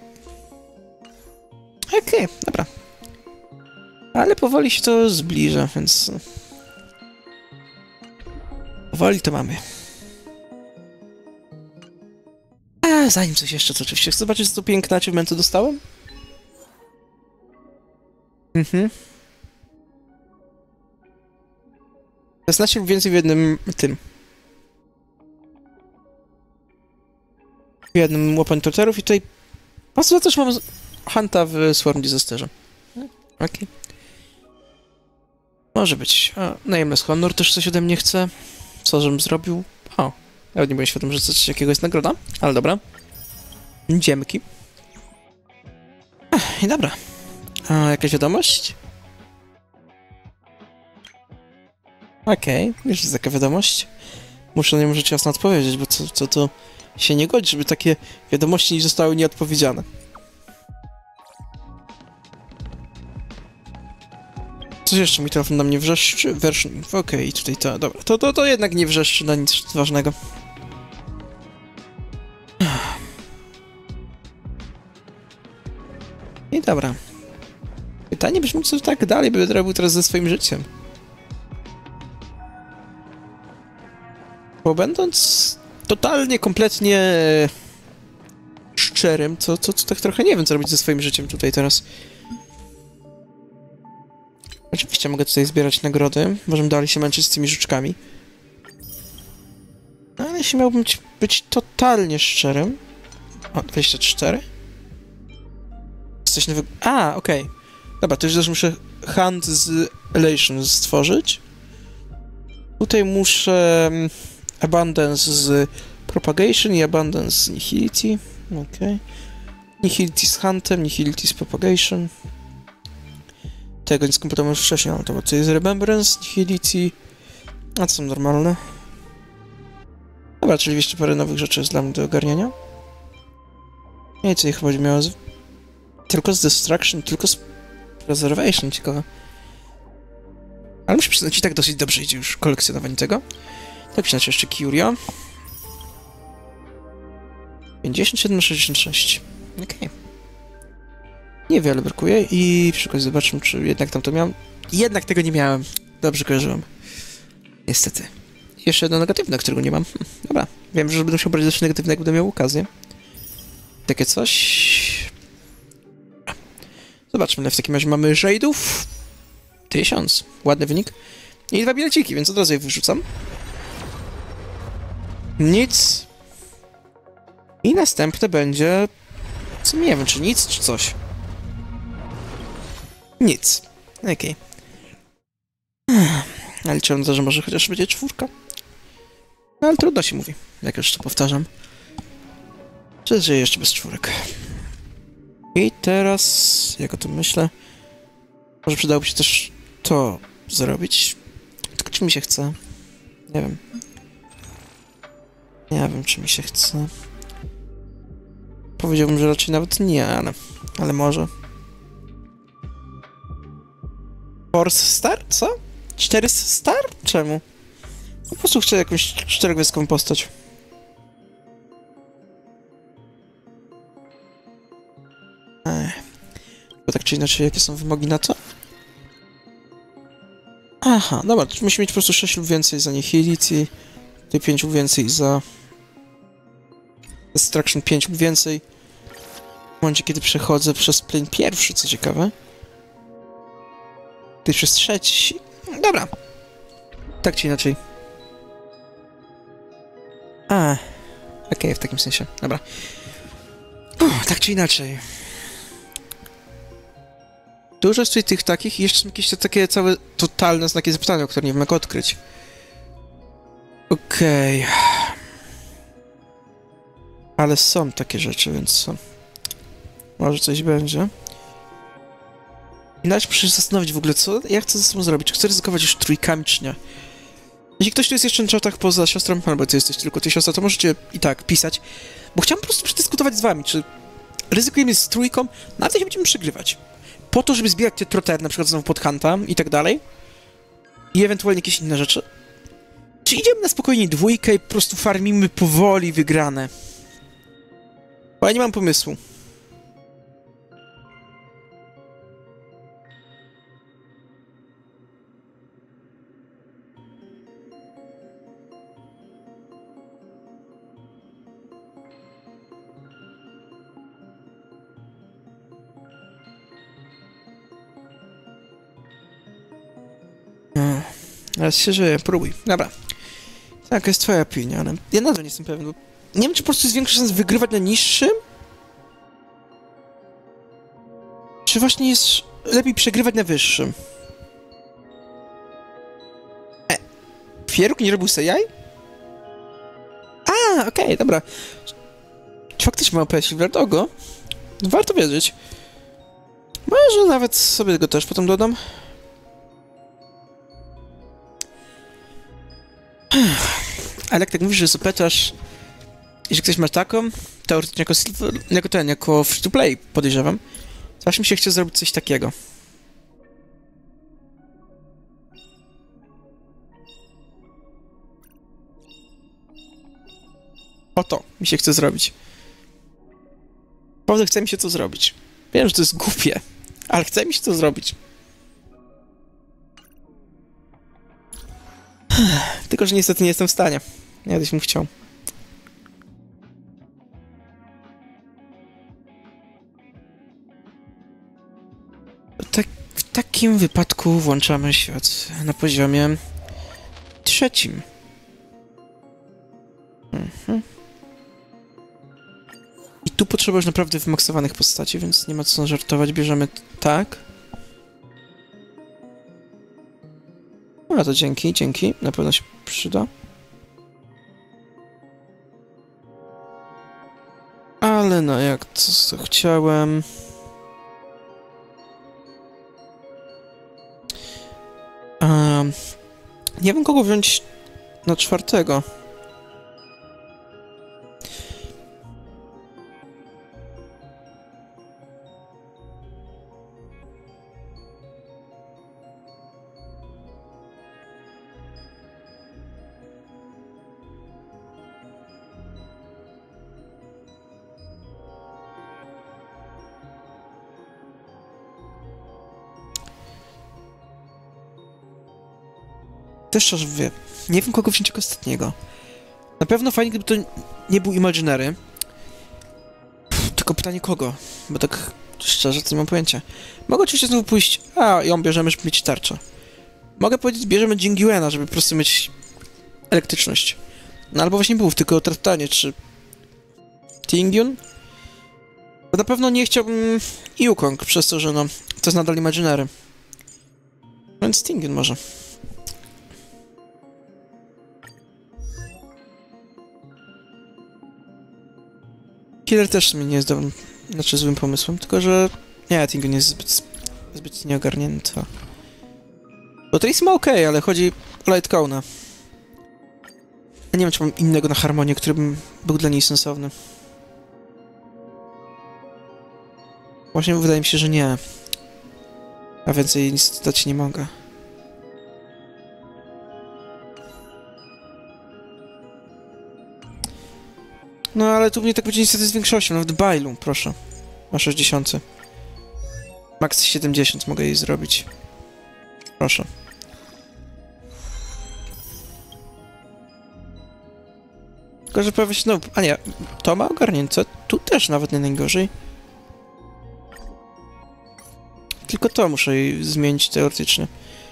Okay. Okej, okay, dobra. Ale powoli się to zbliża, więc... Powoli to mamy. A zanim coś jeszcze, to oczywiście chcę zobaczyć, co tu piękne achievementy dostałem. Mhm. szesnaście lub więcej w jednym tym. W jednym łapaniu torterów i tutaj... Patrzę, też mam Hunta w Swarm Disasterze. Okej. Okay. Może być. A, Nameless Honor też coś ode mnie chce. Co żebym zrobił? O, nawet nie byłem świadom, że coś jakiego jest nagroda, ale dobra. Dzięki. Ech, i dobra. A jakaś wiadomość? Okej, okay. Już jest taka wiadomość. Muszę na nią rzecz jasno odpowiedzieć, bo co, co to się nie godzi, żeby takie wiadomości nie zostały nieodpowiedziane. Coś jeszcze mi telefon na mnie wrzeszczy? Version info, okej, okay, tutaj to, dobra. To, to, to jednak nie wrzeszczy na nic ważnego. I dobra. Pytanie brzmi, co tak dalej by robił teraz ze swoim życiem. Bo będąc totalnie, kompletnie szczerym, co, co, co tak trochę nie wiem, co robić ze swoim życiem tutaj teraz. Oczywiście mogę tutaj zbierać nagrody, możemy dalej się męczyć z tymi żuczkami. No, ale jeśli miałbym być totalnie szczerym... O, dwadzieścia cztery? Coś nowego... A, okej. Okay. Dobra, to już też muszę Hunt z Elation stworzyć. Tutaj muszę Abundance z Propagation i Abundance z Nihility. Okej. Okay. Nihility z Huntem, Nihility z Propagation. Tego nie skompletowałem już wcześniej, ale to, to jest Remembrance, Nihility. A to są normalne. Dobra, czyli jeszcze parę nowych rzeczy jest dla mnie do ogarniania. Nie, co ich chyba będzie miało z... Tylko z Destruction, tylko z Preservation, ciekawe. Ale muszę przyznać, i tak dosyć dobrze idzie już kolekcjonowanie tego. Tak przynajmniej jeszcze Curio. pięćdziesiąt siedem sześćdziesiąt sześć. Okej. Okay. Niewiele brakuje i przy okazji zobaczmy, czy jednak tam to miałem. Jednak tego nie miałem. Dobrze kojarzyłem. Niestety. Jeszcze jedno negatywne, którego nie mam. Hm, dobra. Wiem, że będę musiał brać coś negatywnego, będę miał okazję. Takie coś... Zobaczmy, w takim razie mamy Shade'ów. Tysiąc. Ładny wynik. I dwa bileciki, więc od razu je wyrzucam. Nic. I następne będzie... Co nie wiem, czy nic, czy coś. Nic. Okej. Okay. Ale liczyłem na to, że może chociaż będzie czwórka. No, ale trudno się mówi, jak już to powtarzam. Czy żyję jeszcze bez czwórek. I teraz, jak o tym myślę, może przydałoby się też to zrobić. Tylko czy mi się chce? Nie wiem. Nie wiem, czy mi się chce. Powiedziałbym, że raczej nawet nie, ale, ale może. Force Star? Co? cztery Star? Czemu? Po prostu chcę jakąś czterogwiazdkową postać. Ech. Bo tak czy inaczej, jakie są wymogi na to? Aha, dobra, to musimy mieć po prostu sześć lub więcej za Nihility, tutaj pięć lub więcej za Destruction, pięć lub więcej. W momencie, kiedy przechodzę przez plane pierwszy, co ciekawe. Tutaj przez trzeci. Dobra. Tak czy inaczej. A, okej, okay, w takim sensie. Dobra. Uff, tak czy inaczej. Dużo jest tutaj tych takich i jeszcze są jakieś takie całe totalne znaki zapytania, które nie wiem jak odkryć. Okej. Okay. Ale są takie rzeczy, więc są. Może coś będzie. I nawet muszę się zastanowić w ogóle, co ja chcę ze sobą zrobić. Czy chcę ryzykować już trójkami, czy nie? Jeśli ktoś tu jest jeszcze na czatach poza siostrą, albo ty jesteś tylko ty siostra, to możecie i tak pisać. Bo chciałem po prostu przedyskutować z wami, czy ryzykujemy z trójką, nawet jeśli będziemy przegrywać. Po to, żeby zbierać te trotery, na przykład znowu pod Hunta i tak dalej. I ewentualnie jakieś inne rzeczy. Czy idziemy na spokojnie dwójkę i po prostu farmimy powoli wygrane? Bo ja nie mam pomysłu. Raz się żyje, próbuj. Dobra. Taka jest twoja opinia, ale ja nadal nie jestem pewien, bo nie wiem, czy po prostu jest większa szansa wygrywać na niższym? Czy właśnie jest lepiej przegrywać na wyższym? E, Pieruk nie robił se jaj? A, okej, okay, dobra. Czy faktycznie ma O P Silverdogo? No, warto wiedzieć. Może nawet sobie go też potem dodam. Ale jak tak mówisz, że zapytasz, jeśli ktoś ma taką, teoretycznie jako, jako ten, jako free-to-play podejrzewam, to właśnie mi się chce zrobić coś takiego. Oto mi się chce zrobić. Naprawdę chce mi się to zrobić. Wiem, że to jest głupie, ale chce mi się to zrobić. Tylko, że niestety nie jestem w stanie. Ja byś mu chciał. Tak, w takim wypadku włączamy świat na poziomie trzecim. Mhm. I tu potrzebujesz naprawdę wymaksowanych postaci, więc nie ma co żartować. Bierzemy tak. No to dzięki, dzięki. Na pewno się przyda. Ale no, jak to, co chciałem... Um, nie wiem, kogo wziąć na czwartego. Też aż wie. Nie wiem, kogo wziąć jako ostatniego. Na pewno fajnie, gdyby to nie był Imaginary. Tylko pytanie kogo? Bo tak szczerze, to nie mam pojęcia. Mogę oczywiście znowu pójść... A, ją bierzemy, żeby mieć tarczę. Mogę powiedzieć, bierzemy Jingyuena, żeby po prostu mieć elektryczność. No albo właśnie był, tylko teraz pytanie, czy... Tingyun? Bo na pewno nie chciałbym Yukong, przez to, że no... To jest nadal Imaginary. Więc Tingyun może. Killer też mi nie jest dobrym, znaczy złym pomysłem, tylko że... Nie, Tingyun jest zbyt, zbyt nieogarnięta. Bo Tracy ma okej, okay, ale chodzi o Lightcona. Ja nie wiem, czy mam innego na harmonię, który bym był dla niej sensowny. Właśnie wydaje mi się, że nie. A więcej nic dać nie mogę. No ale tu mnie tak będzie niestety z większością, nawet Bailu, proszę. Ma sześćdziesiąt. Max siedemdziesiąt mogę jej zrobić. Proszę. Tylko, że prawie się, no, a nie, to ma ogarnięte, tu też nawet nie najgorzej. Tylko to muszę jej zmienić teoretycznie.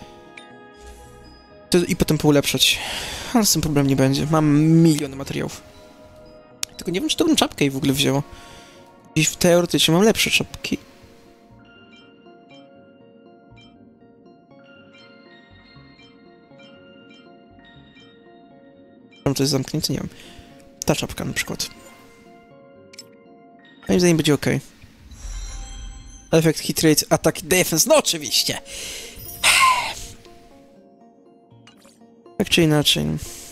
To, i potem poulepszać. Ale z tym problem nie będzie, mam miliony materiałów. Tylko nie wiem, czy dobrą czapkę jej w ogóle wzięło. I teoretycznie mam lepsze czapki. Czy to jest zamknięte? Nie wiem. Ta czapka na przykład. Moim zdaniem będzie ok. Efekt hit rate, attack, defense, no oczywiście! Tak czy inaczej.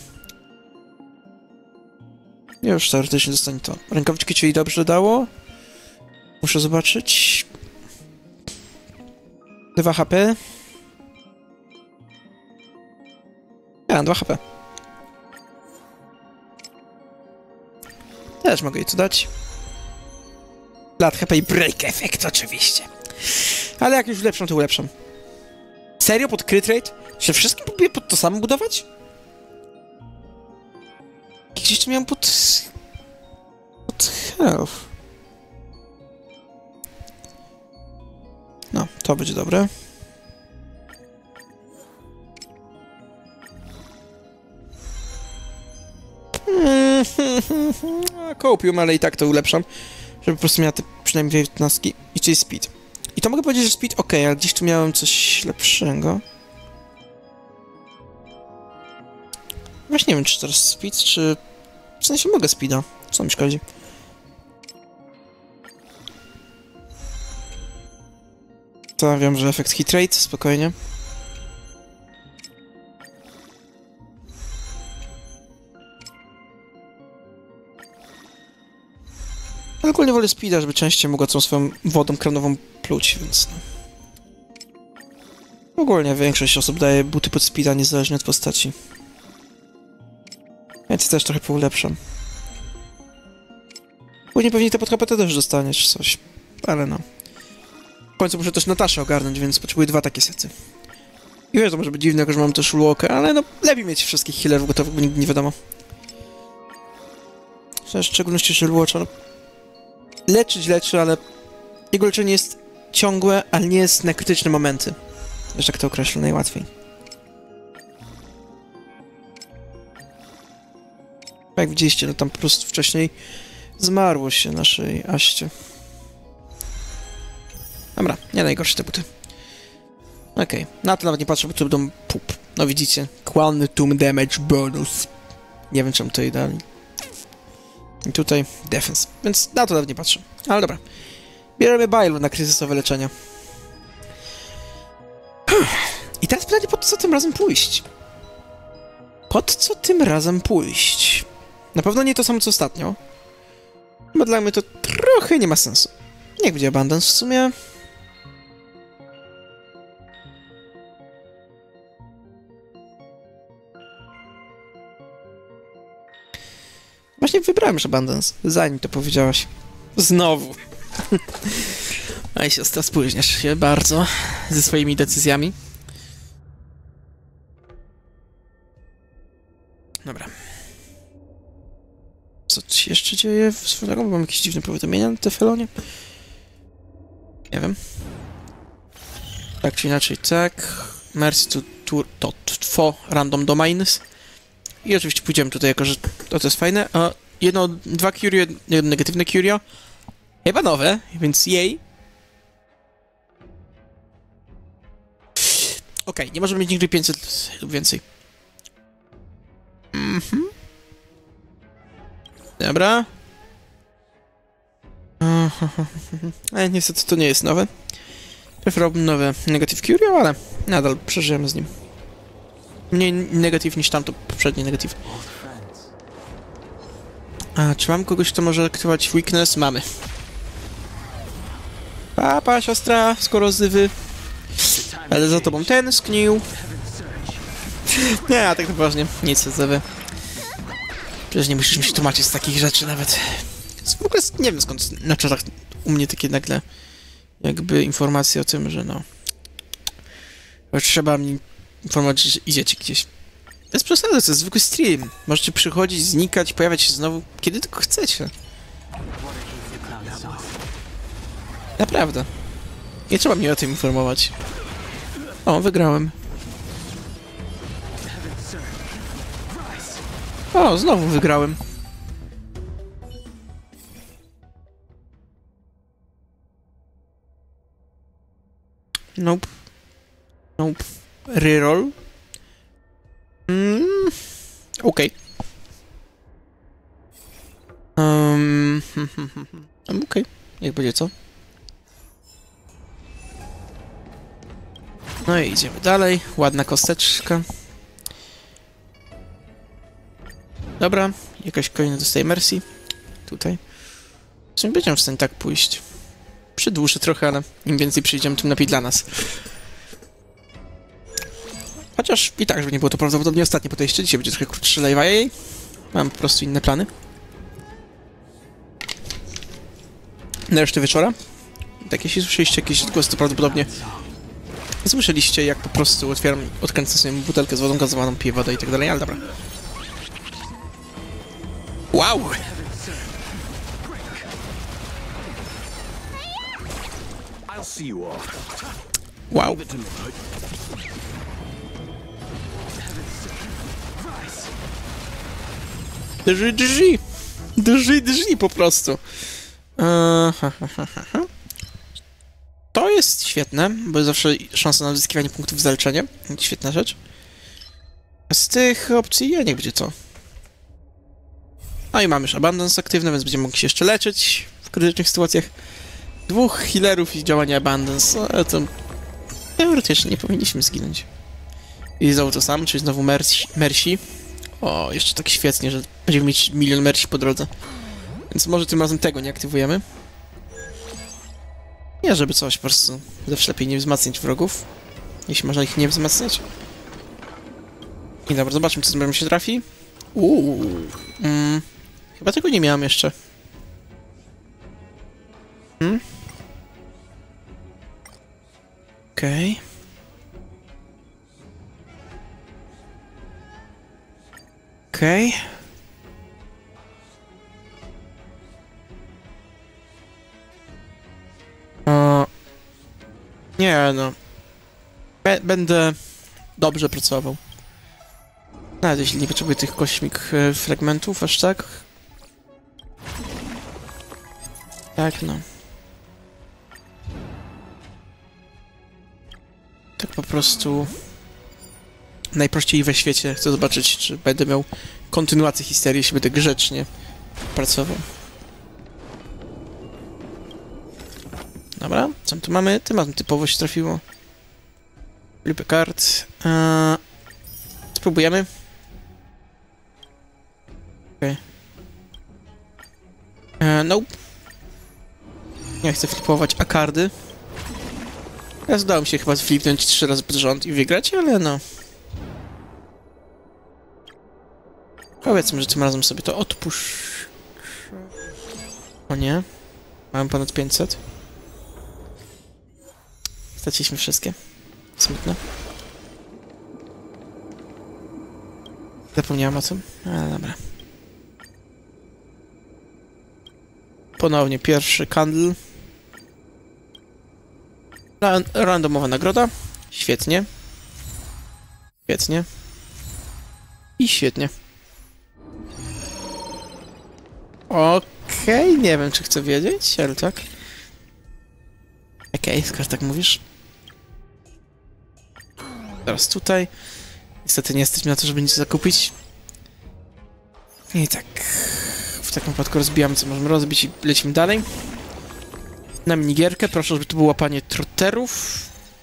Już teoretycznie dostanie to. Rękawiczki ci jej dobrze dało? Muszę zobaczyć. dwa H P. Ja, dwa H P. Też mogę jej to dać. Lat H P i break effect oczywiście. Ale jak już ulepszam, to ulepszam. Serio? Pod crit rate? Czy wszystkim próbuję pod to samo budować? Gdzieś jeszcze miałem pod... pod health. No, to będzie dobre. Kopium, ale i tak to ulepszam, żeby po prostu miała te przynajmniej dwie piętnastki i czyli speed. I to mogę powiedzieć, że speed ok, ale gdzieś tu miałem coś lepszego. Właśnie nie wiem, czy teraz speed, czy... W sensie mogę speeda. Co mi szkodzi? To wiem, że efekt hit rate, spokojnie. Ale ogólnie wolę speeda, żeby częściej mogła tą swoją wodą kranową pluć, więc no. Ogólnie większość osób daje buty pod speeda, niezależnie od postaci. Więc też trochę poulepszam. Później pewnie te pod H P T też dostaniesz coś, ale no. W końcu muszę też Nataszę ogarnąć, więc potrzebuję dwa takie sety. I wiesz, to może być dziwne, że mam też Walker, ale no lepiej mieć wszystkich healerów gotowych, bo nigdy nie wiadomo. W szczególności, że Luocza, no, leczyć leczy, ale jego leczenie jest ciągłe, ale nie jest na krytyczne momenty. Wiesz, jak to określę najłatwiej. Jak widzieliście, no tam po prostu wcześniej zmarło się naszej Aście. Dobra, nie najgorsze te buty. Okej, okay. Na to nawet nie patrzę, bo to będą pup. No widzicie, Quantum Damage Bonus. Nie wiem, czemu to jej dali. I tutaj Defense, więc na to nawet nie patrzę. Ale dobra. Bierzemy Bailu na kryzysowe leczenie. I teraz pytanie, pod co tym razem pójść? Pod co tym razem pójść? Na pewno nie to samo, co ostatnio. Bo dla mnie to trochę nie ma sensu. Niech będzie Abundance w sumie. Właśnie wybrałem już Abundance, zanim to powiedziałaś. Znowu. Ej, siostra, spóźniasz się bardzo ze swoimi decyzjami. Dobra. Co się jeszcze dzieje w swoim drogą? Mam jakieś dziwne powiadomienia na Tefelonie? Nie wiem. Tak czy inaczej, tak. Mercy to, to, to Tfo Random Domains. I oczywiście pójdziemy tutaj, jako że to, to jest fajne. A jedno, dwa curio, jedno negatywne curio. Chyba nowe, więc jej. Okej, okay, nie możemy mieć nigdy pięćset lub więcej. Mhm. Dobra. Ale niestety to nie jest nowe. Preferowałbym nowe Negative Curio, ale nadal przeżyjemy z nim. Mniej negatyw niż tamto poprzednie negatyw. A czy mam kogoś, kto może aktywować weakness? Mamy. Papa, siostra, skoro zywy. Ale za tobą tęsknił. Nie, a tak poważnie, nic z zywy. Przecież nie musisz mi się tłumaczyć z takich rzeczy nawet. W ogóle nie wiem skąd na czatach u mnie takie nagle jakby informacje o tym, że no... Trzeba mi informować, że idziecie gdzieś. Bez przesady, to jest zwykły stream. Możecie przychodzić, znikać, pojawiać się znowu, kiedy tylko chcecie. Naprawdę. Nie trzeba mnie o tym informować. O, wygrałem. O, znowu wygrałem. Nope. Nope. Reroll. Mm, Okej. Okay. Um, Okej. Okay. Niech będzie co. No i idziemy dalej. Ładna kosteczka. Dobra. Jakaś kolejna dostaje Mercy. Tutaj. W sumie będziemy w stanie tak pójść. Przedłuży trochę, ale im więcej przyjdziemy, tym lepiej dla nas. Chociaż i tak, żeby nie było to prawdopodobnie ostatnie podejście. Dzisiaj będzie trochę krótszy live'a jej. Mam po prostu inne plany. Na resztę wieczora. Tak, jeśli słyszeliście jakiś głos, to prawdopodobnie słyszeliście, jak po prostu otwieram, odkręcam sobie butelkę z wodą gazowaną, piję wodę i tak dalej, ale dobra. Wow! Wow. Drży, drży! Drży, drży po prostu. Eee, ha, ha, ha, ha. To jest świetne, bo jest zawsze szansa na uzyskiwanie punktów za leczenie. Świetna rzecz. A z tych opcji, ja nie będzie co. No i mamy już Abundance aktywne, więc będziemy mogli się jeszcze leczyć w krytycznych sytuacjach. Dwóch healerów i działanie Abundance, no ale to teoretycznie nie powinniśmy zginąć. I znowu to samo, czyli znowu Mercy. Mercy. O, jeszcze tak świetnie, że będziemy mieć milion Mercy po drodze. Więc może tym razem tego nie aktywujemy. Nie, żeby coś, po prostu zawsze lepiej nie wzmacniać wrogów. Jeśli można ich nie wzmacniać. I dobra, zobaczmy, co z się trafi. Uuu. Mm, chyba tego nie miałem jeszcze. Hmm? Okej. Okay. Okej. Okay. O... Nie no. Be będę dobrze pracował. Nawet jeśli nie potrzebuję tych kośmik e, fragmentów, aż tak. Tak no. Tak po prostu... Najprościej we świecie chcę zobaczyć, czy będę miał kontynuację historii, jeśli będę grzecznie pracował. Dobra, co tu mamy? Tym razem typowo się trafiło. Flipę kart. Eee, spróbujemy. Okej. Okay. Eee, nope. Nie chcę flipować akardy. Ja zdało mi się chyba flipnąć trzy razy pod rząd i wygrać, ale no... Powiedzmy, że tym razem sobie to odpuszczę. O nie. Mamy ponad pięćset. Straciliśmy wszystkie. Smutne. Zapomniałem o tym. Ale dobra. Ponownie pierwszy candle. Ra randomowa nagroda. Świetnie. Świetnie. I świetnie. Okej, okay, nie wiem, czy chcę wiedzieć, ale tak. Okej, okay, skoro tak mówisz. Teraz tutaj. Niestety nie jesteśmy na to, żeby nic zakupić. I tak. W takim wypadku rozbijamy, co możemy rozbić i lecimy dalej. Na minigierkę. Proszę, żeby to było łapanie trotterów.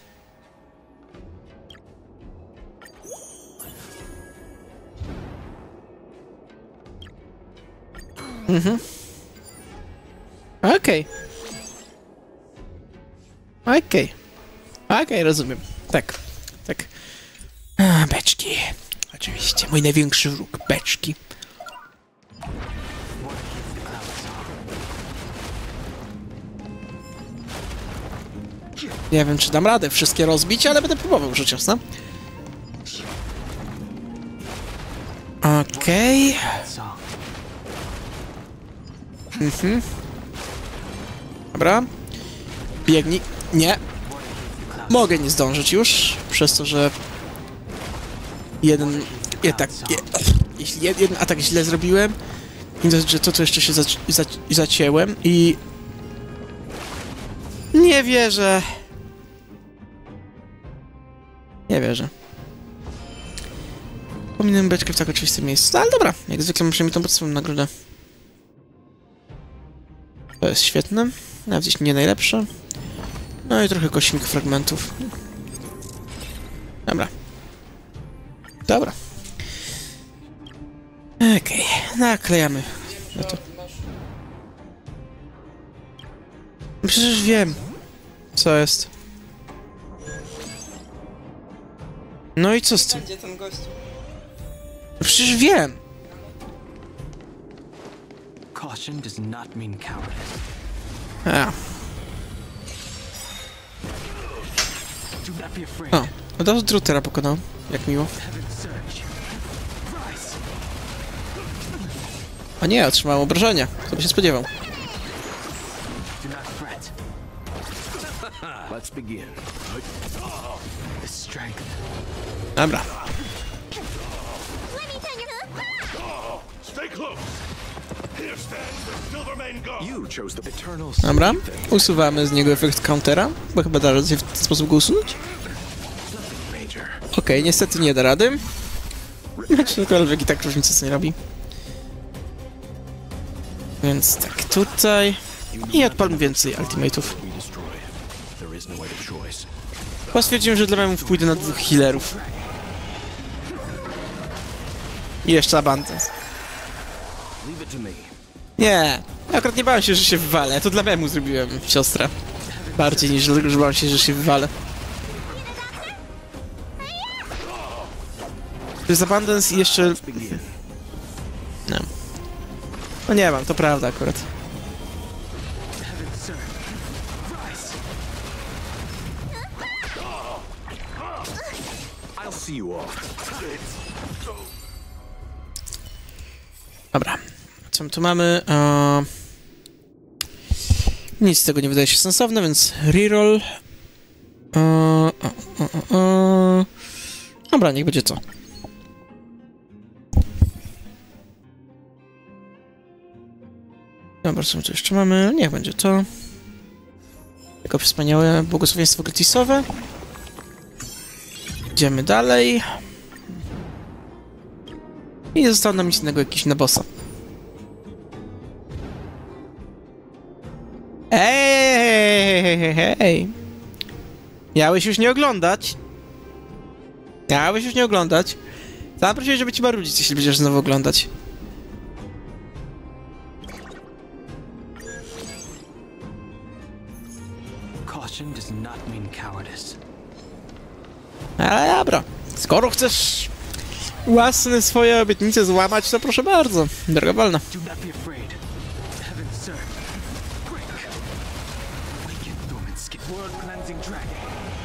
Mhm. Okej. Okay. Okej. Okay. Okej, okay, rozumiem. Tak. Tak. A, beczki. Oczywiście. Mój największy wróg. Beczki. Nie wiem, czy dam radę wszystkie rozbić, ale będę próbował, rzecz jasna. Okej. Okay. Mhm. Dobra. Biegnij. Nie. Mogę nie zdążyć już, przez to, że jeden... Je, tak, je, jeśli jeden atak źle zrobiłem, i to, że to, to jeszcze się za, za, zacięłem i... Nie wierzę. Nie wierzę. Pominąłem beczkę w tak oczywistym miejscu, ale dobra, jak zwykle muszę mieć tą podstawową nagrodę. To jest świetne, nawet gdzieś nie najlepsze. No i trochę kośmik fragmentów. Dobra. Dobra. Okej, okay. Naklejamy na to. Przecież wiem, co jest. No i co z tym? Gdzie ten gościu? Przecież wiem. Caution does not mean cowardice. A. Do not be afraid. O, od razu Drutera pokonał. Jak miło. A nie, otrzymałem obrażenia. Kto by się spodziewał? Do not fret. Let's begin. The strength. Dobra. Let me tell you. Stay You chose the eternal Dobra, sleep. usuwamy z niego efekt countera, bo chyba da radę w ten sposób go usunąć. Major. Okej, niestety nie da rady. Aczkolwiek i tak różnicy nie robi. Więc tak, tutaj... I odpalmy więcej ultimate'ów. We destroy. There is no other choice. Bo stwierdziłem, że dla memów pójdę na dwóch healerów. I jeszcze abundance. Leave it to me. Nie, ja akurat nie bałem się, że się wywalę. To dla memu zrobiłem siostrę. Bardziej niż dlatego, że bałem się, że się wywalę. To jest abundance i jeszcze... Begin. No. No nie mam, to prawda akurat. Sir. Rise. I'll see you off. Dobra. Co my tu mamy? Eee... Nic z tego nie wydaje się sensowne, więc reroll. Eee... e, e, e. Dobra, niech będzie to. Dobra, co my tu jeszcze mamy? Niech będzie to. Jako wspaniałe błogosławieństwo gratisowe. Idziemy dalej. I nie zostało nam nic innego jakiś na bossa. Ej, hej, hej, hej, hej. Miałeś już nie oglądać. Miałeś już nie oglądać. Sam prosiłeś, żeby ci marudzić, jeśli będziesz znowu oglądać. Caution does not mean cowardice. Ale dobra. Skoro chcesz własne swoje obietnice złamać, to proszę bardzo. Droga wolna. Do not be afraid. Heaven, sir. Quick. Awaken dormant skin. World cleansing dragon.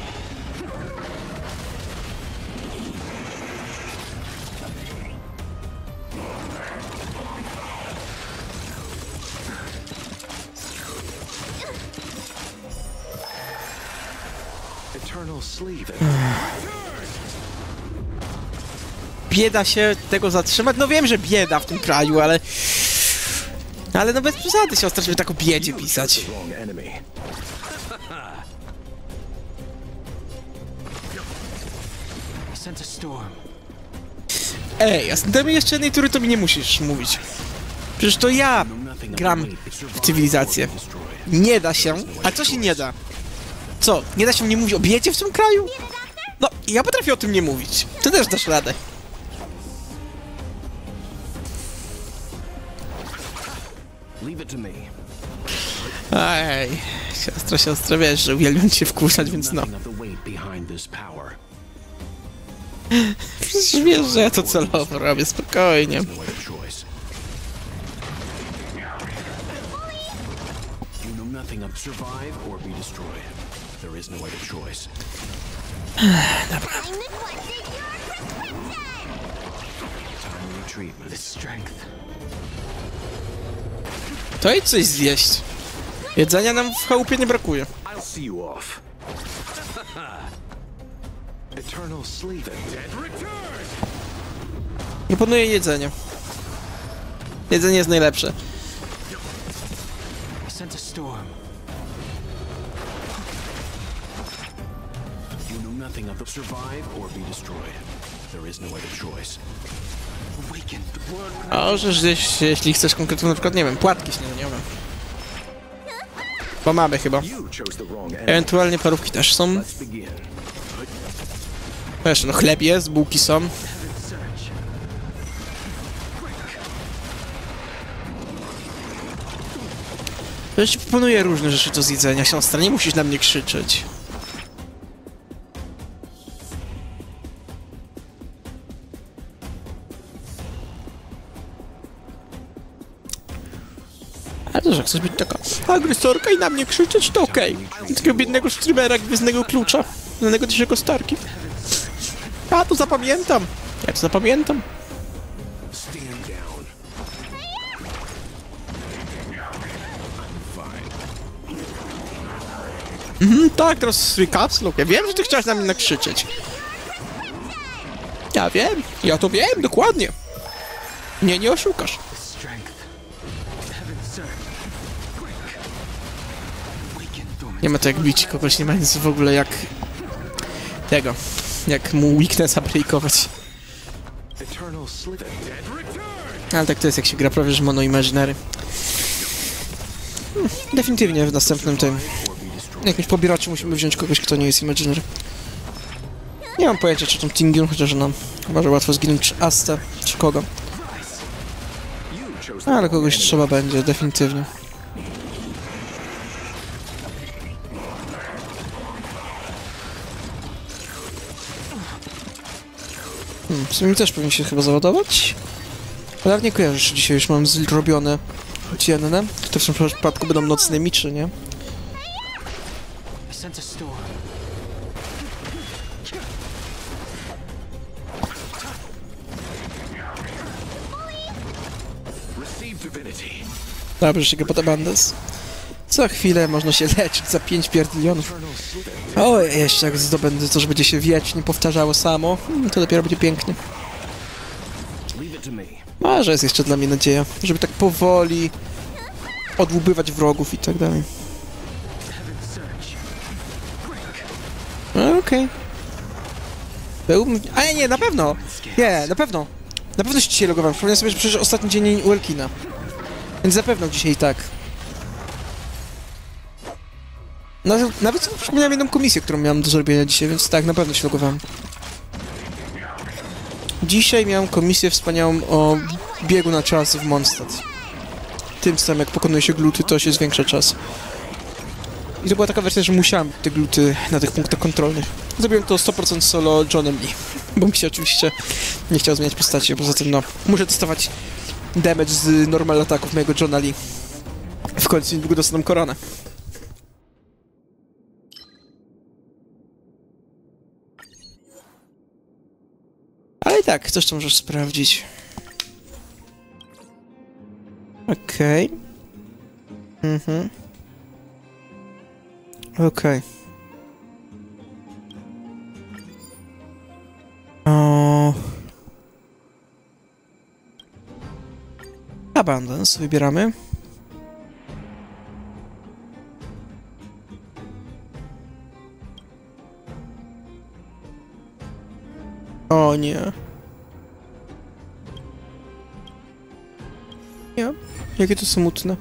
Eternal sleep. Bieda się tego zatrzymać. No wiem, że bieda w tym kraju, ale... Ale no bez przesady, siostra, żeby tak o biedzie pisać. Wrong enemy. I sent a storm. Ej, a z temi jeszcze jednej tury to mi nie musisz mówić. Przecież to ja gram w cywilizację. Nie da się. A co się nie da? Co? Nie da się mnie mówić o biedzie w tym kraju? No, ja potrafię o tym nie mówić. Ty też dasz radę. Leave it to me. Ej, siostra, siostra, wiesz, że uwielbiam cię wkurzać, więc no. Nothing of the weight behind this power. Przecież wiesz, że ja to celowo robię, spokojnie. No other choice. You know nothing of survive or be destroyed. There is no other choice. Timely treatment. This strength. To idź coś zjeść. Jedzenia nam w chałupie nie brakuje. I'll see you off. Eternal sleep. Dead return. Proponuję jedzenie. Jedzenie jest najlepsze. I sent a storm. You know nothing of the survive or be destroyed. There is no other choice. Awaken the world. A możesz gdzieś, jeśli chcesz konkretnie, na przykład, nie wiem, płatki śniadaniowe. Bo mamy chyba. You chose the wrong enemy. Ewentualnie parówki też są. Let's begin. Wiesz, no chleb jest, bułki są. Search. Ja ci proponuję różne rzeczy do zjedzenia, siostra, nie musisz na mnie krzyczeć. Ale to, że chcesz być taka agresorka i na mnie krzyczeć, to okej. Okay. Takiego biednego streamera gwiezdnego klucza, znanego też jako Starki. Ja to zapamiętam. Ja to zapamiętam. Stand down. I'm fine. Mhm, tak, teraz swój caps lock. Ja wiem, że ty chciałeś na mnie nakrzyczeć. Ja wiem, ja to wiem, dokładnie. Nie, nie oszukasz. The Nie ma to jak bić kogoś, nie ma nic w ogóle jak... tego. Jak mu weaknessa breakować. Ale tak to jest jak się gra prawie, że mono imaginary. Hmm, definitywnie w następnym tym... jakimś pobieraczu musimy wziąć kogoś, kto nie jest imaginary. Nie mam pojęcia, czy tą Tingyun, chociaż nam chyba, że łatwo zginąć, czy Asta, czy kogo. Ale kogoś trzeba będzie, definitywnie. Hmm, w sumie też powinien się chyba załadować. Ale jak nie kojarzysz, że dzisiaj już mam zrobione dzienne, to w tym przypadku będą nocnymi, czy nie? Dobrze, że go potabandes. Co chwilę można się leczyć za pięć pierdolionów. O, jeszcze jak zdobędę to, że będzie się wiecznie powtarzało samo, to dopiero będzie pięknie. Może jest jeszcze dla mnie nadzieja, żeby tak powoli odłubywać wrogów i tak dalej. Okej. Okay. Był... A nie, na pewno! Nie, na pewno! Na pewno się dzisiaj logowałem. Przypomniałem sobie, że przecież ostatni dzień u Elkina. Więc na pewno dzisiaj tak. No, nawet przypomniałem jedną komisję, którą miałem do zrobienia dzisiaj, więc tak, na pewno się logowałem. Dzisiaj miałem komisję wspaniałą o biegu na czas w Mondstadt. Tym samym, jak pokonuje się gluty, to się zwiększa czas. I to była taka wersja, że musiałem te gluty na tych punktach kontrolnych. Zrobiłem to sto procent solo Johnem Lee. Bo mi się oczywiście nie chciał zmieniać postaci, poza tym no, muszę dostawać damage z normal ataków mojego Johna Lee. W końcu niedługo dostaną koronę. Ale i tak, coś to możesz sprawdzić. Okej. Okay. Mhm. Okej. Okay. O... Abundance wybieramy. O nie. Nie. Jakie to smutne.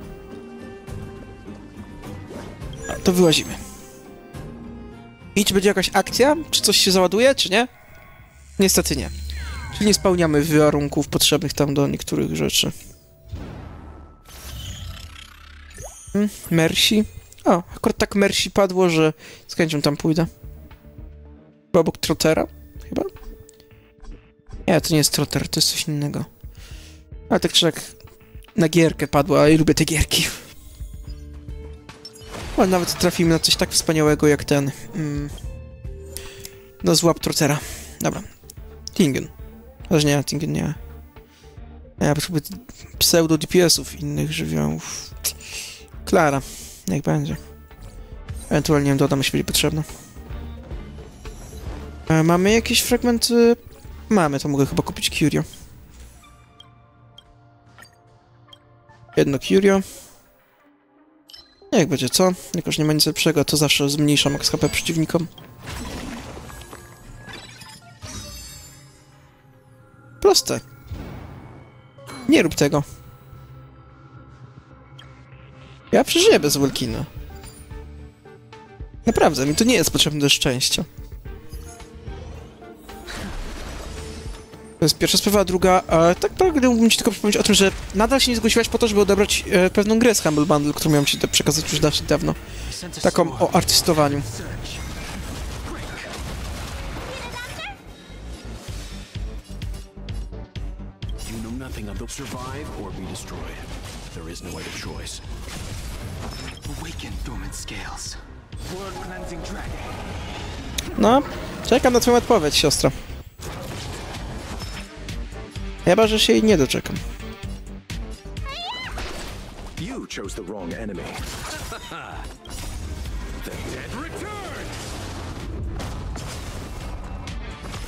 A, to wyłazimy. I czy będzie jakaś akcja? Czy coś się załaduje, czy nie? Niestety nie. Czyli nie spełniamy warunków potrzebnych tam do niektórych rzeczy. Hmm, Mercy. O, akurat tak Mercy padło, że z chęcią tam pójdę. Chyba obok Trottera? Chyba? Nie, to nie jest Trotter, to jest coś innego. Ale tak czy jak na gierkę padła, a ja lubię te gierki. Ale nawet trafimy na coś tak wspaniałego jak ten... Mm, no złap Trottera. Dobra. Tingyun. Chociaż nie, Tingyun nie. Ja potrzebuję pseudo-D P S-ów innych żywiołów. Klara. Niech będzie. Ewentualnie dodam, jeśli będzie potrzebna. E, mamy jakieś fragmenty? Mamy, to mogę chyba kupić Curio. Jedno Curio. Jak będzie co? Jakoś nie ma nic lepszego, to zawsze zmniejsza max H P przeciwnikom. Proste. Nie rób tego. Ja przeżyję bez Welkina. Naprawdę, mi to nie jest potrzebne do szczęścia. To jest pierwsza sprawa, a druga... E, tak naprawdę mógłbym ci tylko przypomnieć o tym, że nadal się nie zgłosiłaś po to, żeby odebrać e, pewną grę z Humble Bundle, którą miałem ci przekazać już dosyć dawno. Taką o artystowaniu. No, czekam na twoją odpowiedź, siostra. Chyba, że się jej nie doczekam.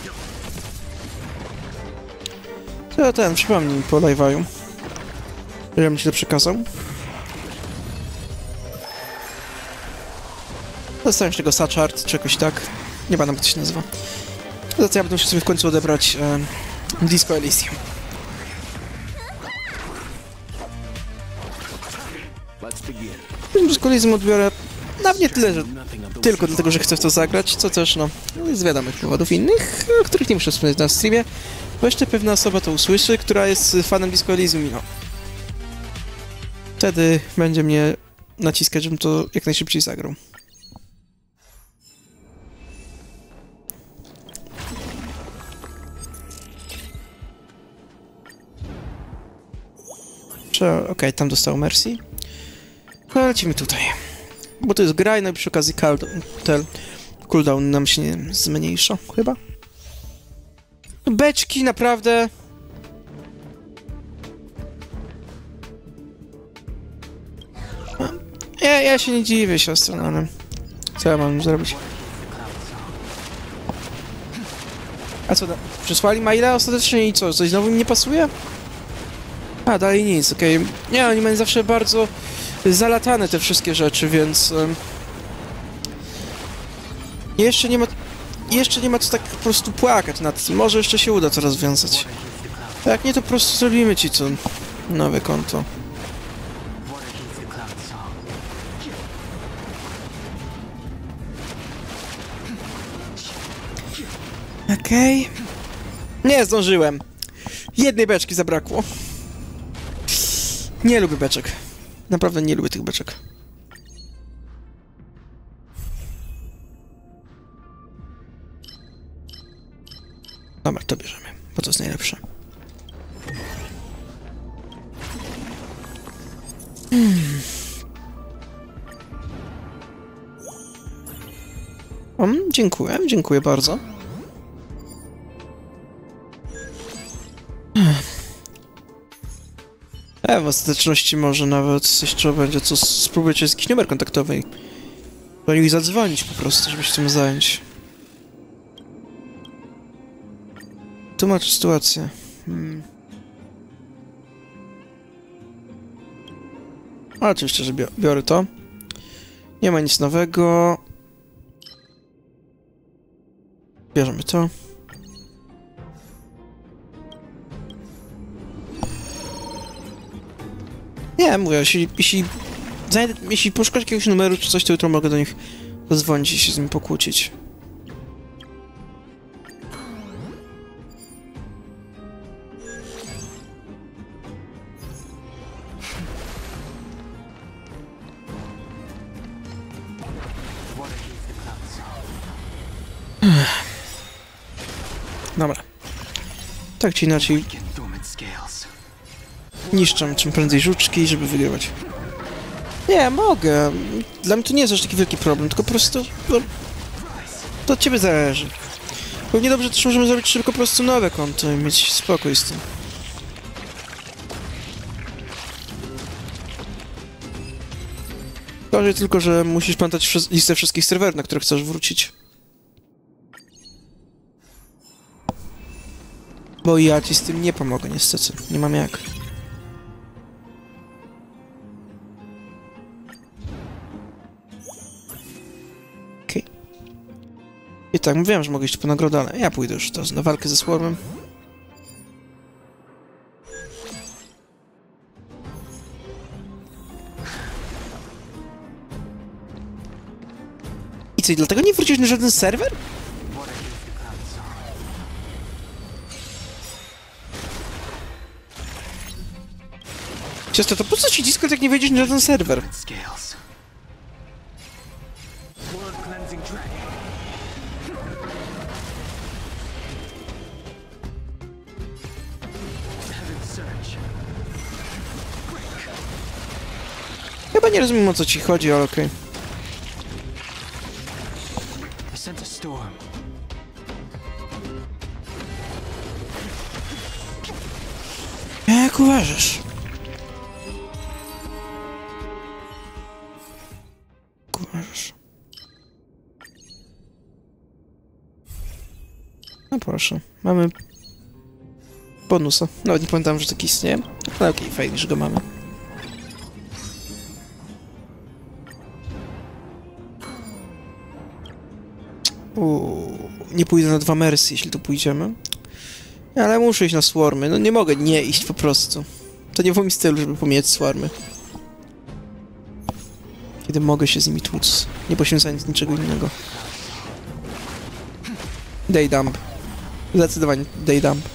Co ten, przypomnij mi po live'aju. Żebym ci to przekazał. Dostałem się tego Sachart, czy jakoś tak. Nie pamiętam, jak to się nazywa. Za co ja będę musiał sobie w końcu odebrać e, Disco Elysium. Disco Elysium odbiorę nawet nie tyle, że tylko dlatego, że chcę w to zagrać, co też, no, z wiadomych powodów innych, o których nie muszę wspomnieć na streamie, bo jeszcze pewna osoba to usłyszy, która jest fanem Disco Elysium i no. Wtedy będzie mnie naciskać, żebym to jak najszybciej zagrał. Okej, okay, tam dostał Mercy. No, lecimy tutaj. Bo to jest gra i no i przy okazji ten cooldown nam się nie zmniejsza, chyba. Beczki, naprawdę. Ja, ja się nie dziwię, siostro, no ale co ja mam zrobić? A co, przysłali maila ostatecznie i co, coś znowu mi nie pasuje? A, dalej nic, okej. Okay. Nie, oni mają zawsze bardzo zalatane te wszystkie rzeczy, więc... Um, jeszcze nie ma... Jeszcze nie ma co tak po prostu płakać nad tym. Może jeszcze się uda to rozwiązać. A jak nie, to po prostu zrobimy ci co nowe konto. Okej. Okay. Nie zdążyłem. Jednej beczki zabrakło. Nie lubię beczek. Naprawdę nie lubię tych beczek. Dobra, to bierzemy, bo to jest najlepsze. Hmm. O, dziękuję, dziękuję bardzo. E, w ostateczności może nawet jeszcze będzie co spróbować jakiś numer kontaktowy. Do nich zadzwonić po prostu, żeby się tym zająć. Tłumacz sytuację. Hmm. A, oczywiście, że biorę to. Nie ma nic nowego. Bierzemy to. Nie, mówię, jeśli, jeśli, znajdę, jeśli poszukasz jakiegoś numeru czy coś, to jutro mogę do nich zadzwonić i się z nimi pokłócić. Dobra. Tak czy inaczej niszczę czym prędzej żuczki, żeby wygrywać. Nie, mogę. Dla mnie to nie jest aż taki wielki problem, tylko po prostu... No, to od ciebie zależy. Pewnie dobrze też możemy zrobić szybko po prostu nowe konto i mieć spokój z tym. Gorzej tylko, że musisz pamiętać listę wszystkich serwerów, na które chcesz wrócić. Bo ja ci z tym nie pomogę, niestety. Nie mam jak. Okej. Okay. I tak, mówiłem, że mogę iść po nagrodę, ale ja pójdę już teraz na walkę ze Swarmem. I co, i dlatego nie wróciłeś na żaden serwer? Ciasto, to po co ci Discord, jak nie wejdziesz na żaden serwer? Chyba nie rozumiem, o co ci chodzi, ale okej. Jak uważasz? Uważasz? No proszę, mamy bonusa. Nawet nie pamiętam, że taki istnieje. Ale okej, okay, fajnie, że go mamy. Uuu, nie pójdę na dwa Mercy, jeśli tu pójdziemy. Ale muszę iść na Swarmy. No nie mogę nie iść po prostu. To nie w moim stylu, żeby pomijać Swarmy. Kiedy mogę się z nimi tłuc. Nie poświęcając niczego innego. Daydump. Zdecydowanie Daydump.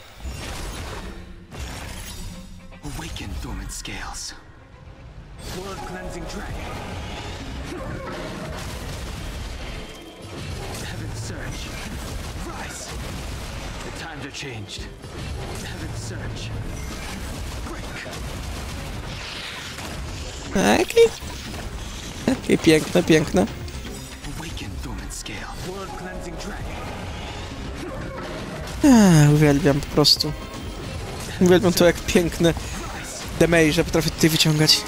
Awaken dormant scales. World cleansing dragon. Heaven's surge. Rise. The times are changed. Heaven's surge. Break. Okej. Okej, piękne, piękne. Awaken dormant scale. World cleansing dragon. Eee, uwielbiam po prostu. Uwielbiam to, jak piękne damage potrafię tutaj wyciągać.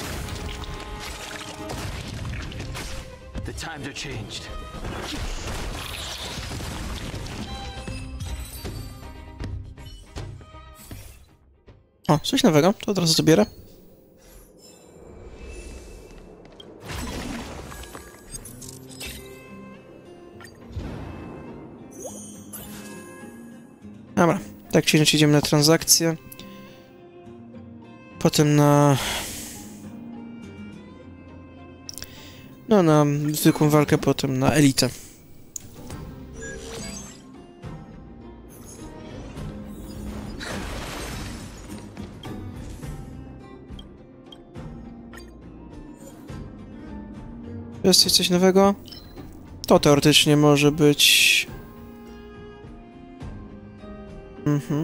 The times are changed. O, coś nowego, to od razu zabierę. Dobra, tak czy inaczej idziemy na transakcję. Potem na... No, na zwykłą walkę, potem na elitę. Jest coś nowego? To teoretycznie może być... Mhm.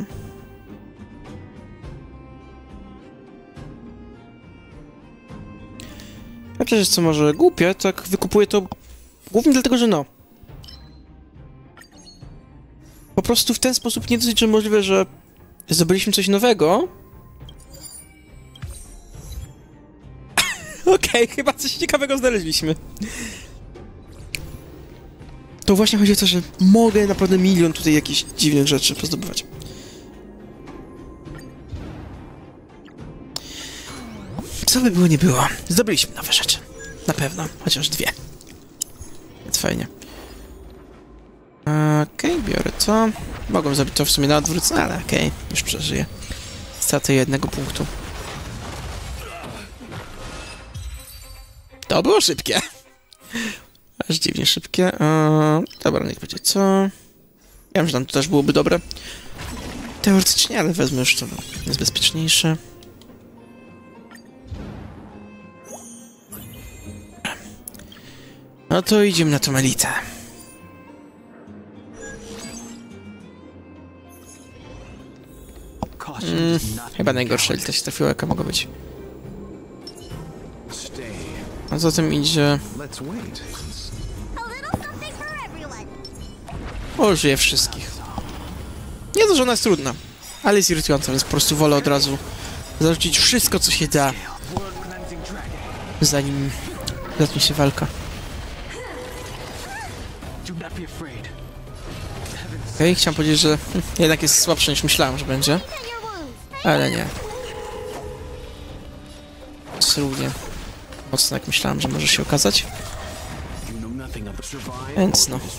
Ja przecież co może głupie, tak wykupuję to głównie dlatego, że no. Po prostu w ten sposób nie dosyć, że możliwe, że zdobyliśmy coś nowego. Okej, okay, chyba coś ciekawego znaleźliśmy. To właśnie chodzi o to, że mogę naprawdę milion tutaj jakichś dziwnych rzeczy pozdobywać. Co by było, nie było. Zdobyliśmy nowe rzeczy. Na pewno. Chociaż dwie. Więc fajnie. Okej, okay, biorę to. Mogłem zrobić to w sumie na odwrót, ale okej. Okay, już przeżyję. Stratę jednego punktu. To było szybkie. Aż dziwnie szybkie. Eee, dobra, niech będzie co. Ja wiem, że tam to też byłoby dobre. Teoretycznie, ale wezmę już to. Jest bezpieczniejsze. No to idziemy na tą elitę. Mm, chyba najgorsza elita się trafiła, jaka mogła być. A za tym idzie... O, żyje wszystkich. Nie to, że ona jest trudna, ale jest irytująca, więc po prostu wolę od razu zarzucić wszystko, co się da, zanim zacznie się walka. Okej, okay, chciałem powiedzieć, że hm, jednak jest słabszy niż myślałem, że będzie. Ale nie. Jest równie mocno, jak myślałem, że może się okazać. Więc no.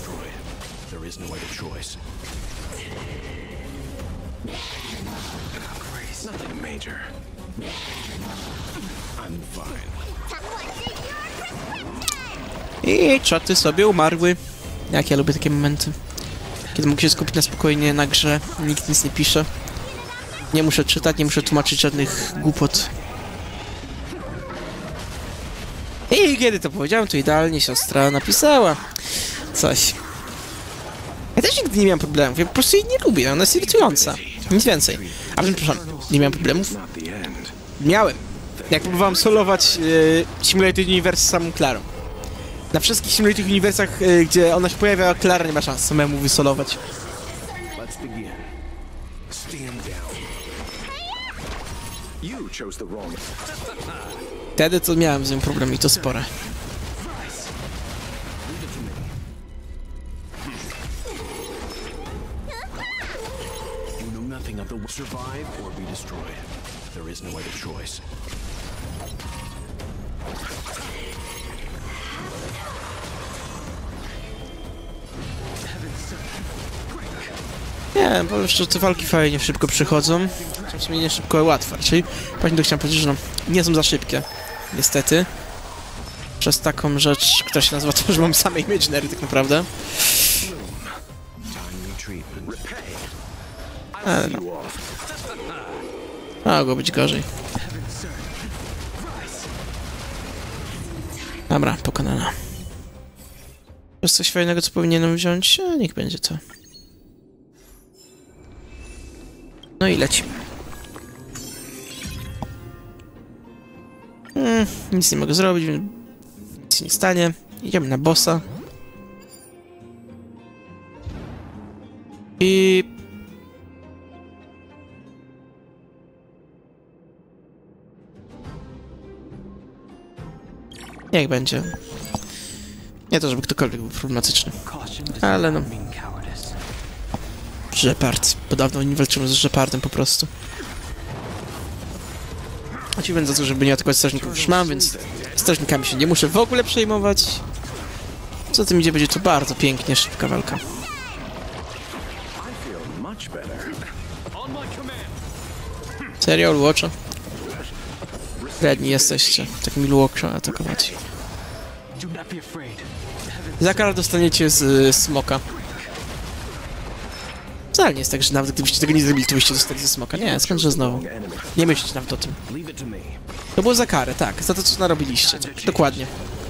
I czaty sobie umarły. Jak ja lubię takie momenty. Kiedy mógł się skupić na spokojnie na grze, nikt nic nie pisze. Nie muszę czytać, nie muszę tłumaczyć żadnych głupot. I kiedy to powiedziałem, to idealnie siostra napisała coś. Ja też nigdy nie miałem problemów, ja po prostu jej nie lubię, ona jest irytująca. Nic więcej. A przepraszam, nie miałem problemów? Miałem. Jak próbowałem solować yy, Simulated Universe z samą Klarą. Na wszystkich Simulated Universach, yy, gdzie ona się pojawia, Klara nie ma szans samemu wysolować. Wtedy to miałem z nią problem i to spore. Nie, bo jeszcze te walki fajnie szybko przychodzą. Są w sumie nie szybko, ale łatwe. Czyli właśnie to chciałem powiedzieć, że no, nie są za szybkie. Niestety. Przez taką rzecz, która się nazywa to, że mam same Imaginary tak naprawdę. Ale no. Mogło być gorzej. Dobra, pokonana. Jest coś fajnego, co powinienem wziąć? A, niech będzie to. No i lecimy. Hmm, nic nie mogę zrobić, nic się nie stanie. Idziemy na bossa. I... Niech będzie. Nie to, żeby ktokolwiek był problematyczny. Ale no... Shepard. Bo dawno nie walczyłem z Shepardem po prostu. A ci będę za to, żeby nie atakować strażników już mam, więc strażnikami się nie muszę w ogóle przejmować. Co tym idzie, będzie to bardzo pięknie szybka walka. Serio, Luocza? Redni jesteście. Tak mi Luocza atakować. Za karę dostaniecie z y, smoka. Wcale nie jest tak, że nawet gdybyście tego nie zrobili, to byście dostali ze smoka. Nie, skądże znowu. Nie myślcie nawet o tym. To było za karę, tak. Za to, co narobiliście. Tak, dokładnie.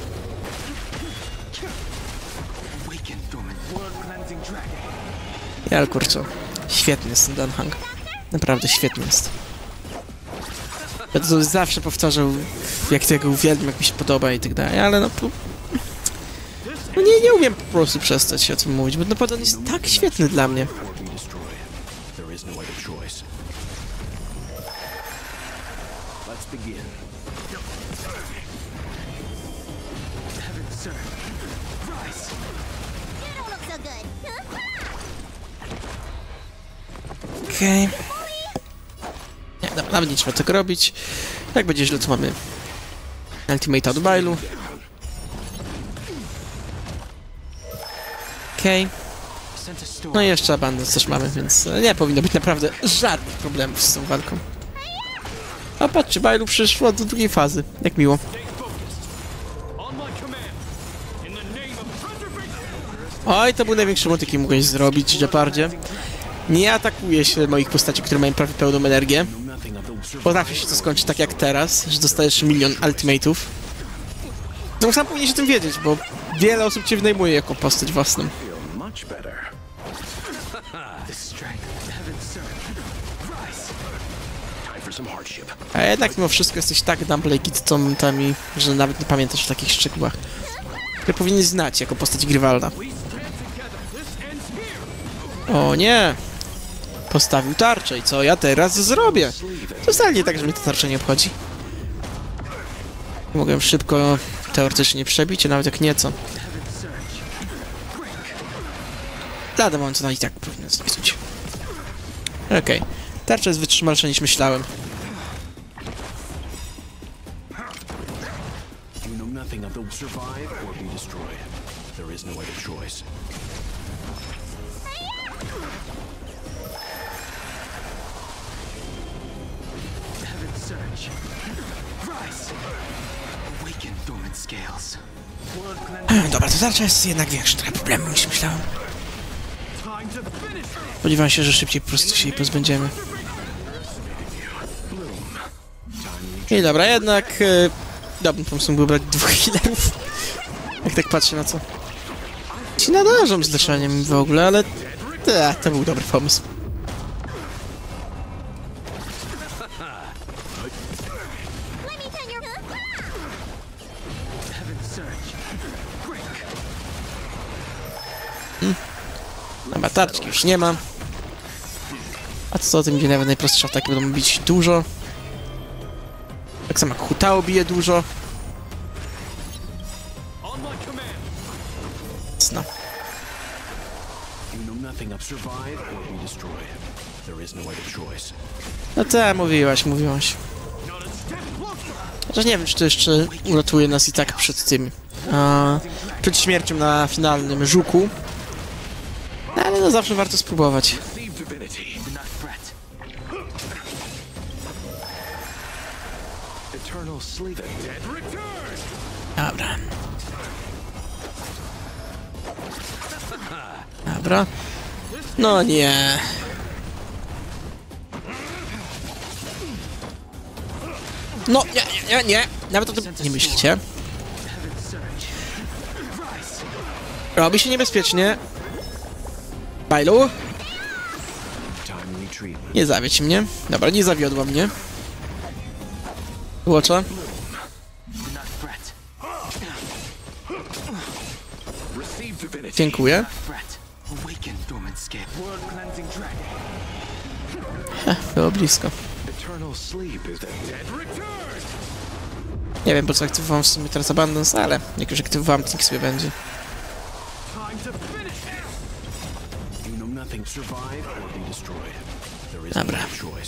Ja, kurczę. Świetny jest ten Dunhang. Naprawdę świetny jest. Ja to zawsze powtarzał, jak tego uwielbiam, jak mi się podoba i tak dalej, ale no... No nie, nie umiem po prostu przestać się o tym mówić, bo naprawdę on jest tak świetny dla mnie. Okej. Okay. Nie, dobra, nawet nie trzeba tego robić. Jak będzie źle, to mamy Ultimate od Bailu. Okej. Okay. No i jeszcze Abundance też mamy, więc nie powinno być naprawdę żadnych problemów z tą walką. A patrzcie, Bailu przyszło do drugiej fazy. Jak miło. Oj, to był największy motyk, jaki mogłeś zrobić, Shepardzie. Nie atakuje się moich postaci, które mają prawie pełną energię. Potrafi się to skończyć tak jak teraz, że dostajesz milion ultimate'ów. No sam powinieneś o tym wiedzieć, bo wiele osób cię wynajmuje jako postać własną. A jednak mimo wszystko jesteś tak dumbleggitami, że nawet nie pamiętasz o takich szczegółach. Które powinieneś znać jako postać Grywalda. O nie! Postawił tarczę i co ja teraz zrobię? To wcale nie tak, że mnie ta tarcza nie obchodzi. Mogłem szybko teoretycznie przebić, a nawet jak nieco. Lada mam to i tak powinien zniszczyć. Okej. Okay. Tarcza jest wytrzymalsza niż myślałem. Dobra, to tarcza jest jednak większa trochę problemu niż myślałem. Spodziewałem się, że szybciej po prostu się jej pozbędziemy. I dobra, jednak... Yy, dobrym pomysłem było brać dwóch healerów. Jak tak patrzę na co. Ci nadarzą z leczeniem w ogóle, ale... Ta, to był dobry pomysł. Hmm. Dobra, tarczki już nie ma. A co o tym, gdzie nawet najprostsze ataki będą bić dużo. Tak samo jak Hutao bije dużo. No. No tak, mówiłaś, mówiłaś. Chociaż nie wiem, czy to jeszcze uratuje nas i tak przed tym... A, przed śmiercią na finalnym żuku. No, ale no zawsze warto spróbować. Eternal sleep. The dead return. Dobra. Dobra. No nie. No, nie, nie, nie. Nawet o tym nie myślicie. Robi się niebezpiecznie. Bailu. Nie zawiedź mnie. Dobra, nie zawiodła mnie. Łocza. Dziękuję. Heh, było blisko. Nie wiem po co aktywowałem w sumie teraz Abundance, ale jak już aktywowałem, to niech sobie będzie. Dobra.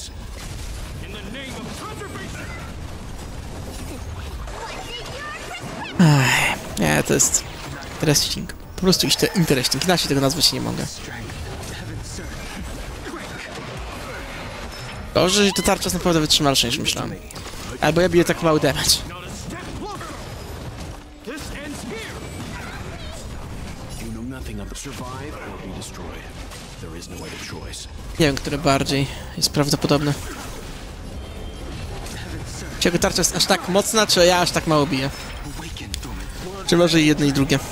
Aj, nie, to jest interesting. Po prostu iść to interesting. Inaczej tego nazwać nie mogę. Dobrze, że ta tarcza jest naprawdę wytrzymalsza niż myślałem. Albo ja biję tak mały damage. Nie wiem, które bardziej jest prawdopodobne. Czy jego tarcza jest aż tak mocna, czy ja aż tak mało biję? Czy może i jedno i drugie?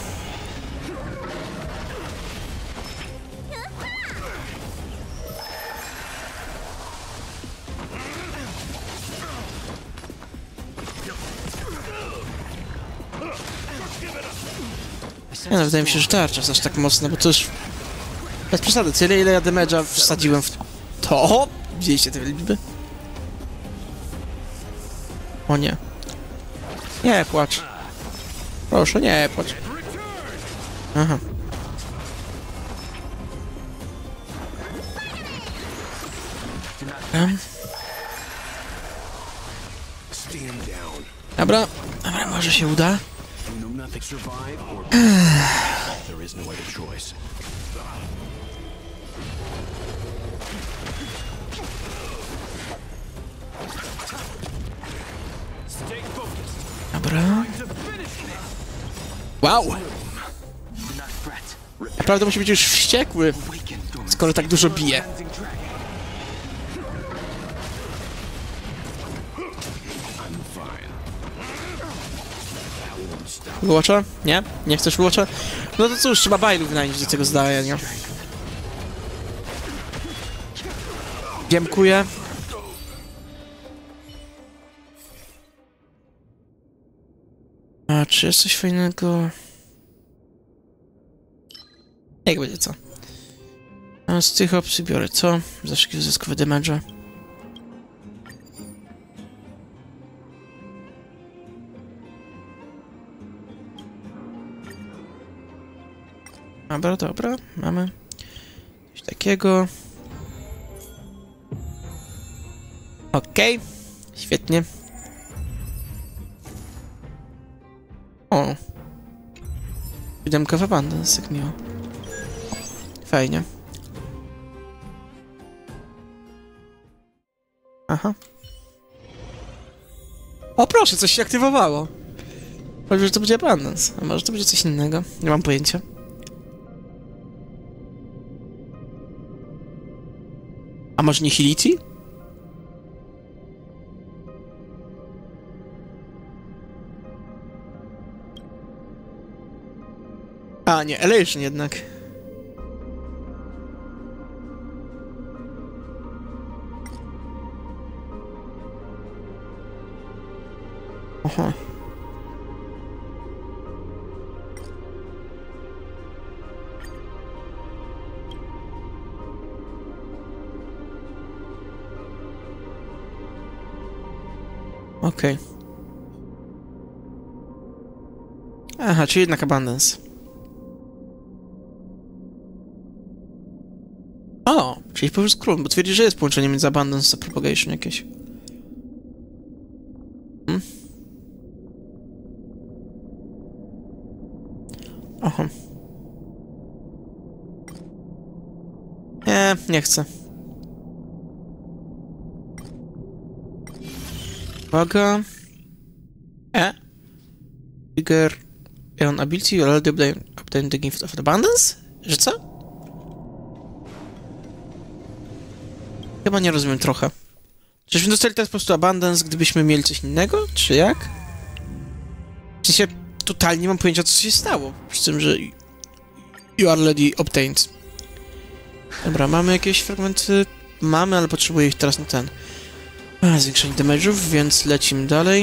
Nie no, wydaje mi się, że tarcza jest aż tak mocna, bo to już... Bez przesady, tyle ile ja damage'a wsadziłem w to... Widzieliście te liczby? O nie. Nie płacz. Proszę, nie płacz. Aha. Um. Dobra, dobra, może się uda. Dobra. Wow! Naprawdę musi być już wściekły, skoro tak dużo bije. Wyłocza? Nie? Nie chcesz wyłocza? No to cóż, trzeba bajlu wynająć do tego zdania, nie? Dziękuję. A czy jest coś fajnego? Jak będzie co? A z tych opcji biorę co? Zawsze jakieś dodatkowe damage'a. Dobra, dobra, mamy coś takiego. Okej, okay. Świetnie. O! Siódemka w abundance, jak miło. Fajnie. Aha. O proszę, coś się aktywowało. Powiem, że to będzie abundance, a może to będzie coś innego. Nie mam pojęcia. A może nie Hiliti? A, nie, Elation jednak. Aha. Okej. Okay. Aha, czyli jednak abundance. O, czyli po prostu król, bo twierdzi, że jest połączenie między abundance a propagation jakieś. Hmm? Aha. Nie, nie chcę. Uwaga. E? Trigger on ability, you already obtain, obtain the gift of abundance? Że co? Chyba nie rozumiem trochę. Czyżbyśmy dostali teraz po prostu abundance, gdybyśmy mieli coś innego? Czy jak? W sensie, totalnie nie mam pojęcia, co się stało. Przy tym, że you already obtained. Dobra, mamy jakieś fragmenty? Mamy, ale potrzebuję ich teraz na ten. A, zwiększenie damage'ów, więc lecimy dalej.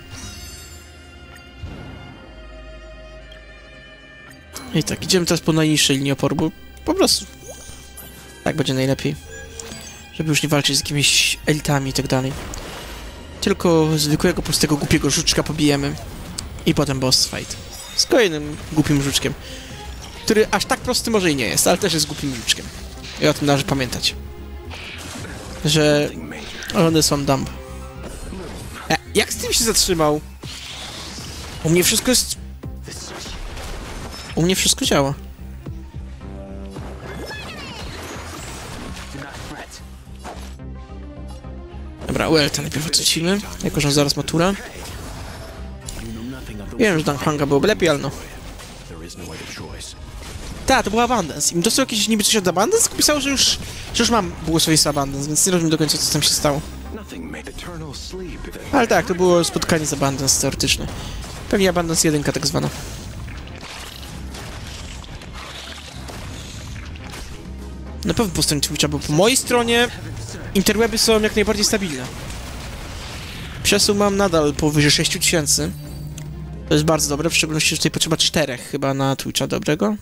I tak, idziemy teraz po najniższej linii oporu, bo po prostu tak będzie najlepiej. Żeby już nie walczyć z jakimiś elitami i tak dalej. Tylko zwykłego, prostego, głupiego żuczka pobijemy. I potem boss fight. Z kolejnym głupim żuczkiem. Który aż tak prosty może i nie jest, ale też jest głupim żuczkiem. I o tym należy pamiętać. Że one są dumb. E, jak z tym się zatrzymał? U mnie wszystko jest... U mnie wszystko działa. Dobra, Welta najpierw odcecimy, jako że on zaraz matura. Wiem, że Danghanga byłoby lepiej, ale no. Tak, to była Abundance. Im dostał jakieś niby coś od Abundance, pisało, że już, że już mam błogosławieństwo Abundance, więc nie rozumiem do końca, co tam się stało. Ale tak, to było spotkanie z Abundance teoretyczne. Pewnie Abundance jeden tak zwana. Na pewno po stronie Twitcha, bo po mojej stronie interweby są jak najbardziej stabilne. Przesuł mam nadal powyżej sześć tysięcy. To jest bardzo dobre, w szczególności, że tutaj potrzeba czterech chyba na Twitcha dobrego.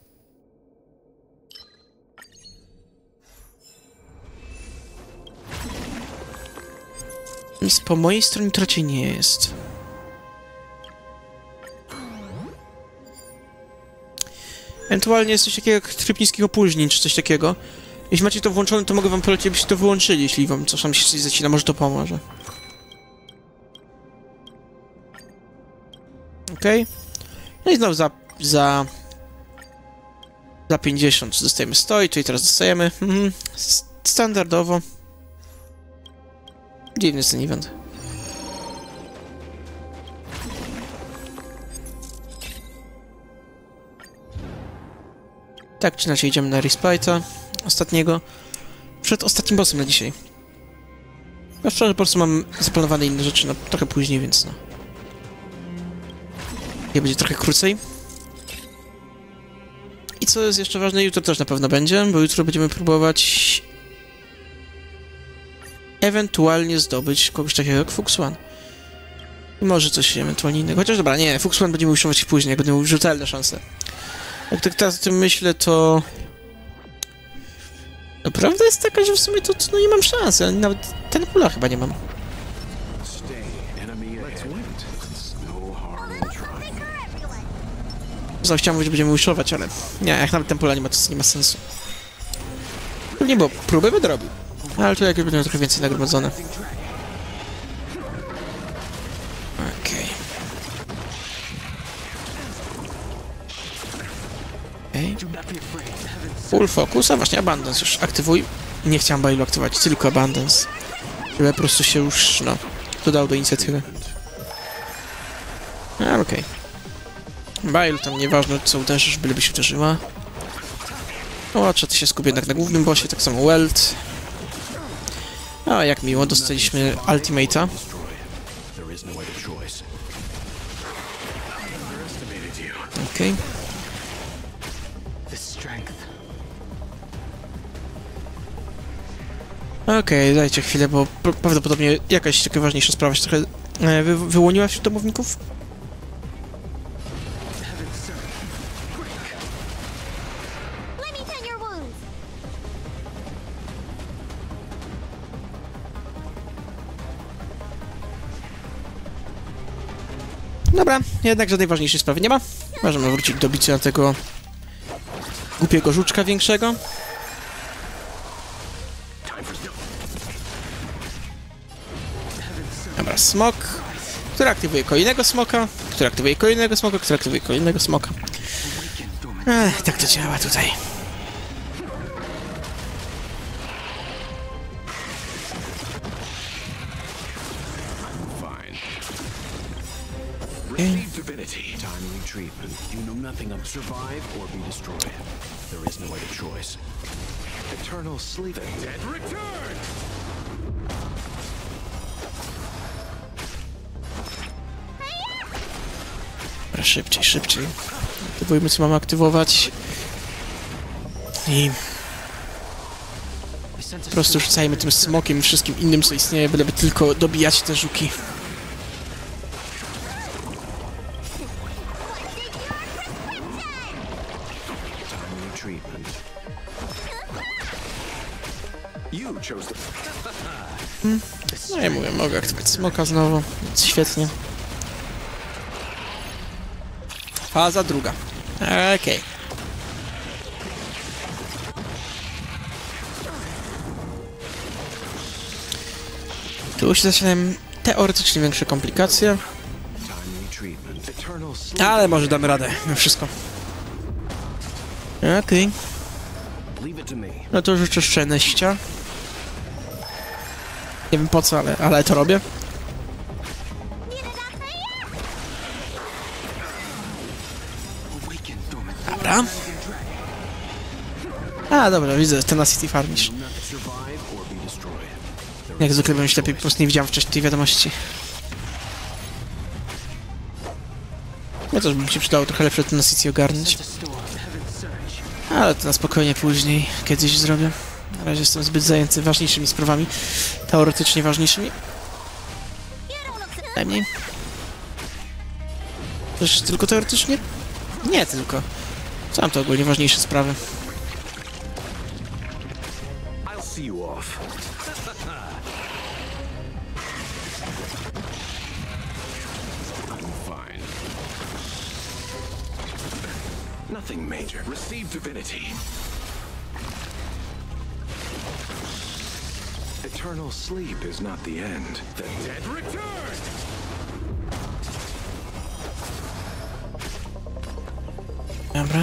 Nic po mojej stronie to raczej nie jest. Ewentualnie jest coś takiego jak tryb niskich opóźnień, czy coś takiego. Jeśli macie to włączone, to mogę wam polecić, abyście to wyłączyli, jeśli wam coś tam się coś zacina, może to pomoże. Okej. Okay. No i znowu za... za... za pięćdziesiąt dostajemy sto i tutaj teraz dostajemy... Mhm, standardowo. Dziwny jest ten event. Tak czy inaczej idziemy na Respite'a ostatniego. Przed ostatnim bossem na dzisiaj. Ja szczerze po prostu mam zaplanowane inne rzeczy na trochę później, więc no. Nie będzie trochę krócej. I co jest jeszcze ważne, jutro też na pewno będzie, bo jutro będziemy próbować ewentualnie zdobyć kogoś takiego jak Fux One. I może coś ewentualnie innego. Chociaż dobra, nie, Fux One będziemy usiłować później, jak będą miał rzetelne szanse. Jak tak teraz o tym myślę, to... No prawda jest taka, że w sumie to, to no nie mam szans, ja nawet ten pula chyba nie mam. Co, chciałem mówić, że będziemy wishować, ale... Nie, jak nawet ten pula nie ma, to nie ma sensu. Nie, bo próbę będę robił. Ale to jakieś będą trochę więcej nagromadzone. Okej. Okay. Full focus, a właśnie Abundance już aktywuj. Nie chciałem Bailu aktywować, tylko Abundance. Żeby po prostu się już, no, dodał do inicjatywy. A, okej. Okay. Bailu tam nieważne co uderzysz, byleby się uderzyła. O, trzeba się skupić jednak na głównym bossie, tak samo Welt. A, jak miło, dostaliśmy Ultimate'a. Okej. Okay. Okej, okay, dajcie chwilę, bo prawdopodobnie jakaś taka ważniejsza sprawa się trochę e, wy wyłoniła wśród domowników. Dobra, jednak żadnej ważniejszej sprawy nie ma. Możemy wrócić do bicia tego głupiego żuczka większego. Dobra, smok, który aktywuje kolejnego smoka, który aktywuje kolejnego smoka, który aktywuje kolejnego smoka. Ech, tak to działa tutaj. Receive divinity. Timely treatment. You know nothing of survive or be destroyed. There is no other choice. Eternal sleep. The dead return! Dobra, szybciej, szybciej. Aktywujmy, co mamy aktywować. I po prostu rzucajmy tym smokiem i wszystkim innym, co istnieje, byleby tylko dobijać te żuki. Hmm. No ja mówię, mogę aktywować smoka znowu, więc świetnie. Faza druga. Okej. Okay. Tu się zaczynają teoretycznie większe komplikacje. Ale może damy radę, mimo wszystko. Okej. Okay. No to życzę szczęścia. Nie wiem po co, ale, ale to robię. Dobra. A, dobra, widzę, Tenacity farmisz. Jak zwykle bym się lepiej, po prostu nie widziałem wcześniej tej wiadomości. Ja też bym się przydało trochę lepsze Tenacity ogarnąć. Ale to na spokojnie później, kiedyś zrobię. Na razie jestem zbyt zajęty ważniejszymi sprawami. Teoretycznie ważniejszymi. Najmniej. Też tylko teoretycznie? Nie tylko. Są to ogólnie ważniejsze sprawy. Nothing major. Receive divinity. Eternal sleep is not the end. The dead return! Dobra.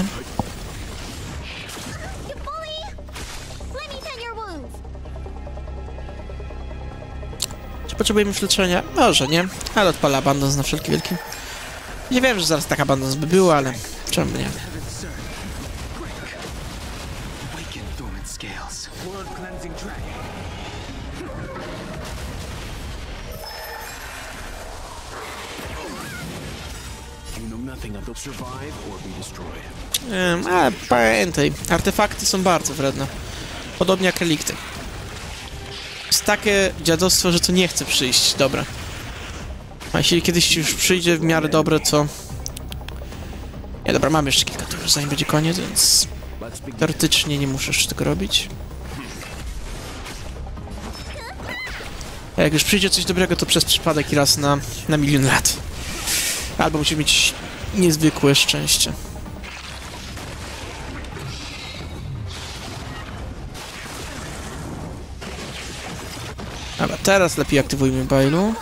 You bully! Let me tend your wounds. Czy potrzebujemy leczenia? Może nie, ale odpala abandons na wszelki wielki. Nie wiem, że zaraz taka abandons by było, ale czemu nie? Um, ale pamiętaj, artefakty są bardzo wredne. Podobnie jak relikty. Jest takie dziadostwo, że to nie chce przyjść. Dobra. A jeśli kiedyś już przyjdzie w miarę dobre, to... Nie, dobra, mam jeszcze kilka tur, zanim będzie koniec, więc... Teoretycznie nie muszę już tego robić. A jak już przyjdzie coś dobrego, to przez przypadek i raz na, na milion lat. Albo musi mieć niezwykłe szczęście. Dobra, teraz lepiej aktywujmy Bailu.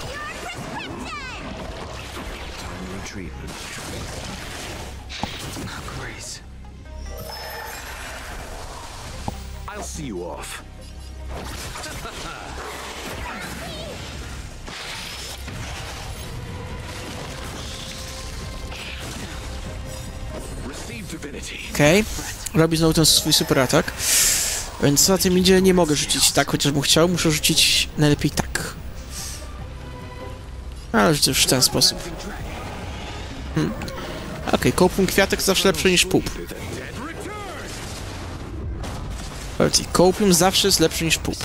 Okej, okay. Robi znowu ten swój super atak. Więc na tym idzie, nie mogę rzucić tak, chociaż bym chciał, muszę rzucić najlepiej tak. Ale rzucę już w ten sposób. Hmm. Okej, okay, kołpun kwiatek zawsze lepszy niż pup. Kołpium zawsze jest lepszy niż pup.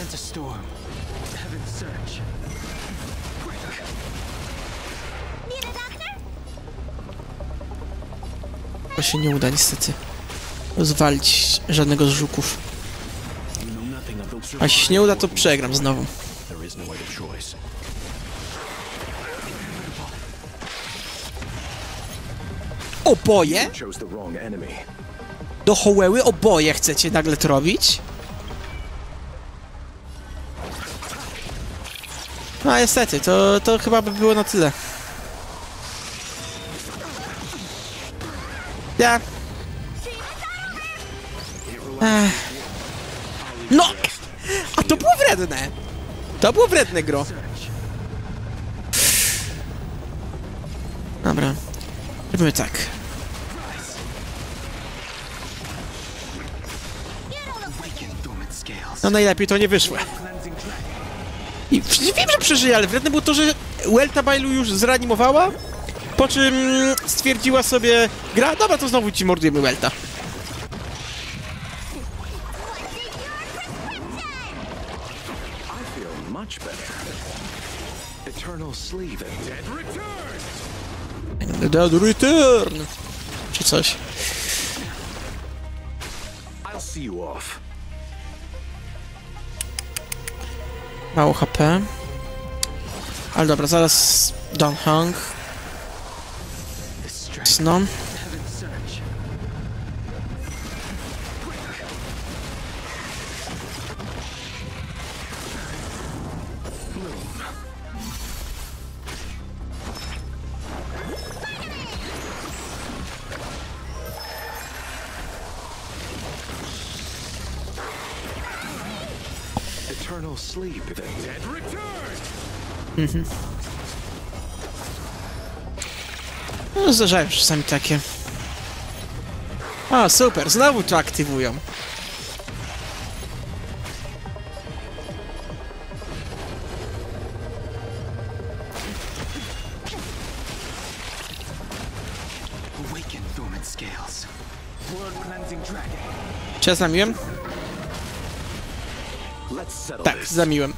To się nie uda niestety rozwalić żadnego z żuków. A jeśli się nie uda, to przegram znowu. Oboje? Do chołeły oboje chcecie nagle to robić? No niestety, to, to chyba by było na tyle. Ja. Ech. No! A to było wredne! To było wredne, gro. Dobra. Robimy tak. Awaken dormant scales. No najlepiej to nie wyszło. I przecież wiem, że przeżyje, ale wredne było to, że Welta Bailu już zreanimowała, po czym stwierdziła sobie gra, dobra, to znowu ci mordujemy Welta. I feel much better. Eternal sleep and dead return. Dead Return! Czy coś. I'll see you off. Mało H P. Ale dobra, zaraz Don Hung. The strength Sno. of heaven's surge. Eternal sleep and dead return. No, zdarzają się czasami takie. A, super, znowu to aktywują. Awaken dormant scales. World cleansing dragon. Czy ja zamiłem? Let's settle Tak, this. zamiłem.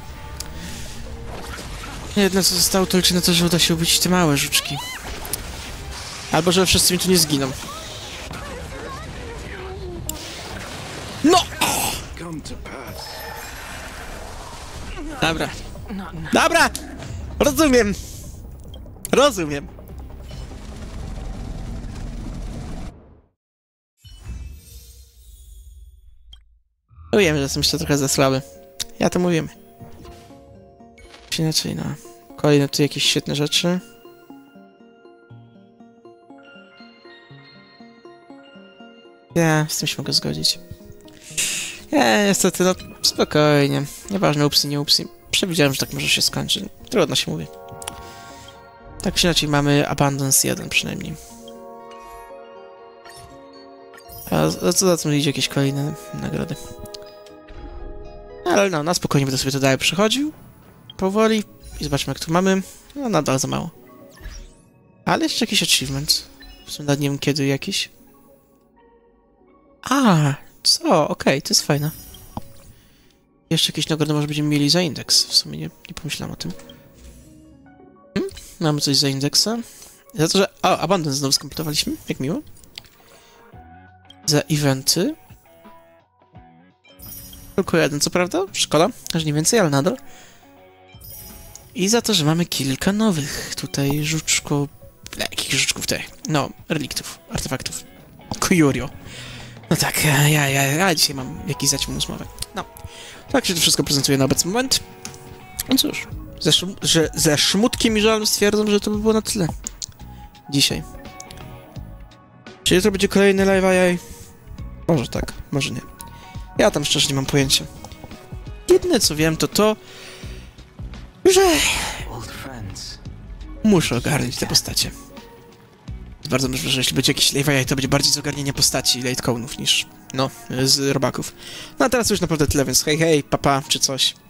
Jedno co zostało to liczy na to, że uda się ubić te małe żuczki. Albo że wszyscy mi tu nie zginą. No! Come to pass. Dobra. Dobra! Rozumiem! Rozumiem. Mówiłem, że jestem jeszcze trochę za słaby. Ja to mówiłem. Inaczej, no. Kolejne tu jakieś świetne rzeczy. Ja z tym się mogę zgodzić. Nie, niestety, no spokojnie. Nieważne, upsy, nie upsy. Przewidziałem, że tak może się skończyć. Trudno się mówi. Tak czy inaczej mamy Abundance jeden przynajmniej. A za co za tym idzie jakieś kolejne nagrody. Ale no, na spokojnie będę sobie to dalej przechodził. Powoli. I zobaczmy, jak tu mamy. No, nadal za mało. Ale jeszcze jakiś achievement. W sumie nawet nie wiem kiedy jakiś. A, co? Okej, okay, to jest fajne. Jeszcze jakieś nagrody może będziemy mieli za indeks. W sumie nie, nie pomyślałem o tym. Hmm? Mamy coś za indeksa. Za to, że... O, Abundance znowu skompletowaliśmy. Jak miło. Za eventy. Tylko jeden, co prawda? Szkoda, że nie więcej, ale nadal. I za to, że mamy kilka nowych tutaj żuczków... Jakich żuczków te? No, reliktów, artefaktów. Curio. No tak, ja, ja, ja dzisiaj mam jakiś zaciąg umysłowy. No, tak się to wszystko prezentuje na obecny moment. No cóż, ze, szm że, ze szmutkiem i żalem stwierdzam, że to by było na tyle. Dzisiaj. Czy jutro będzie kolejny live A I? Może tak, może nie. Ja tam szczerze nie mam pojęcia. Jedyne co wiem to to, że Old friends. muszę ogarnąć te postacie. Bardzo możliwe, że jeśli będzie jakiś live A I, to będzie bardziej z ogarnienia postaci Latecone'ów niż, no, z robaków. No a teraz już naprawdę tyle, więc hej, hej, papa, czy coś.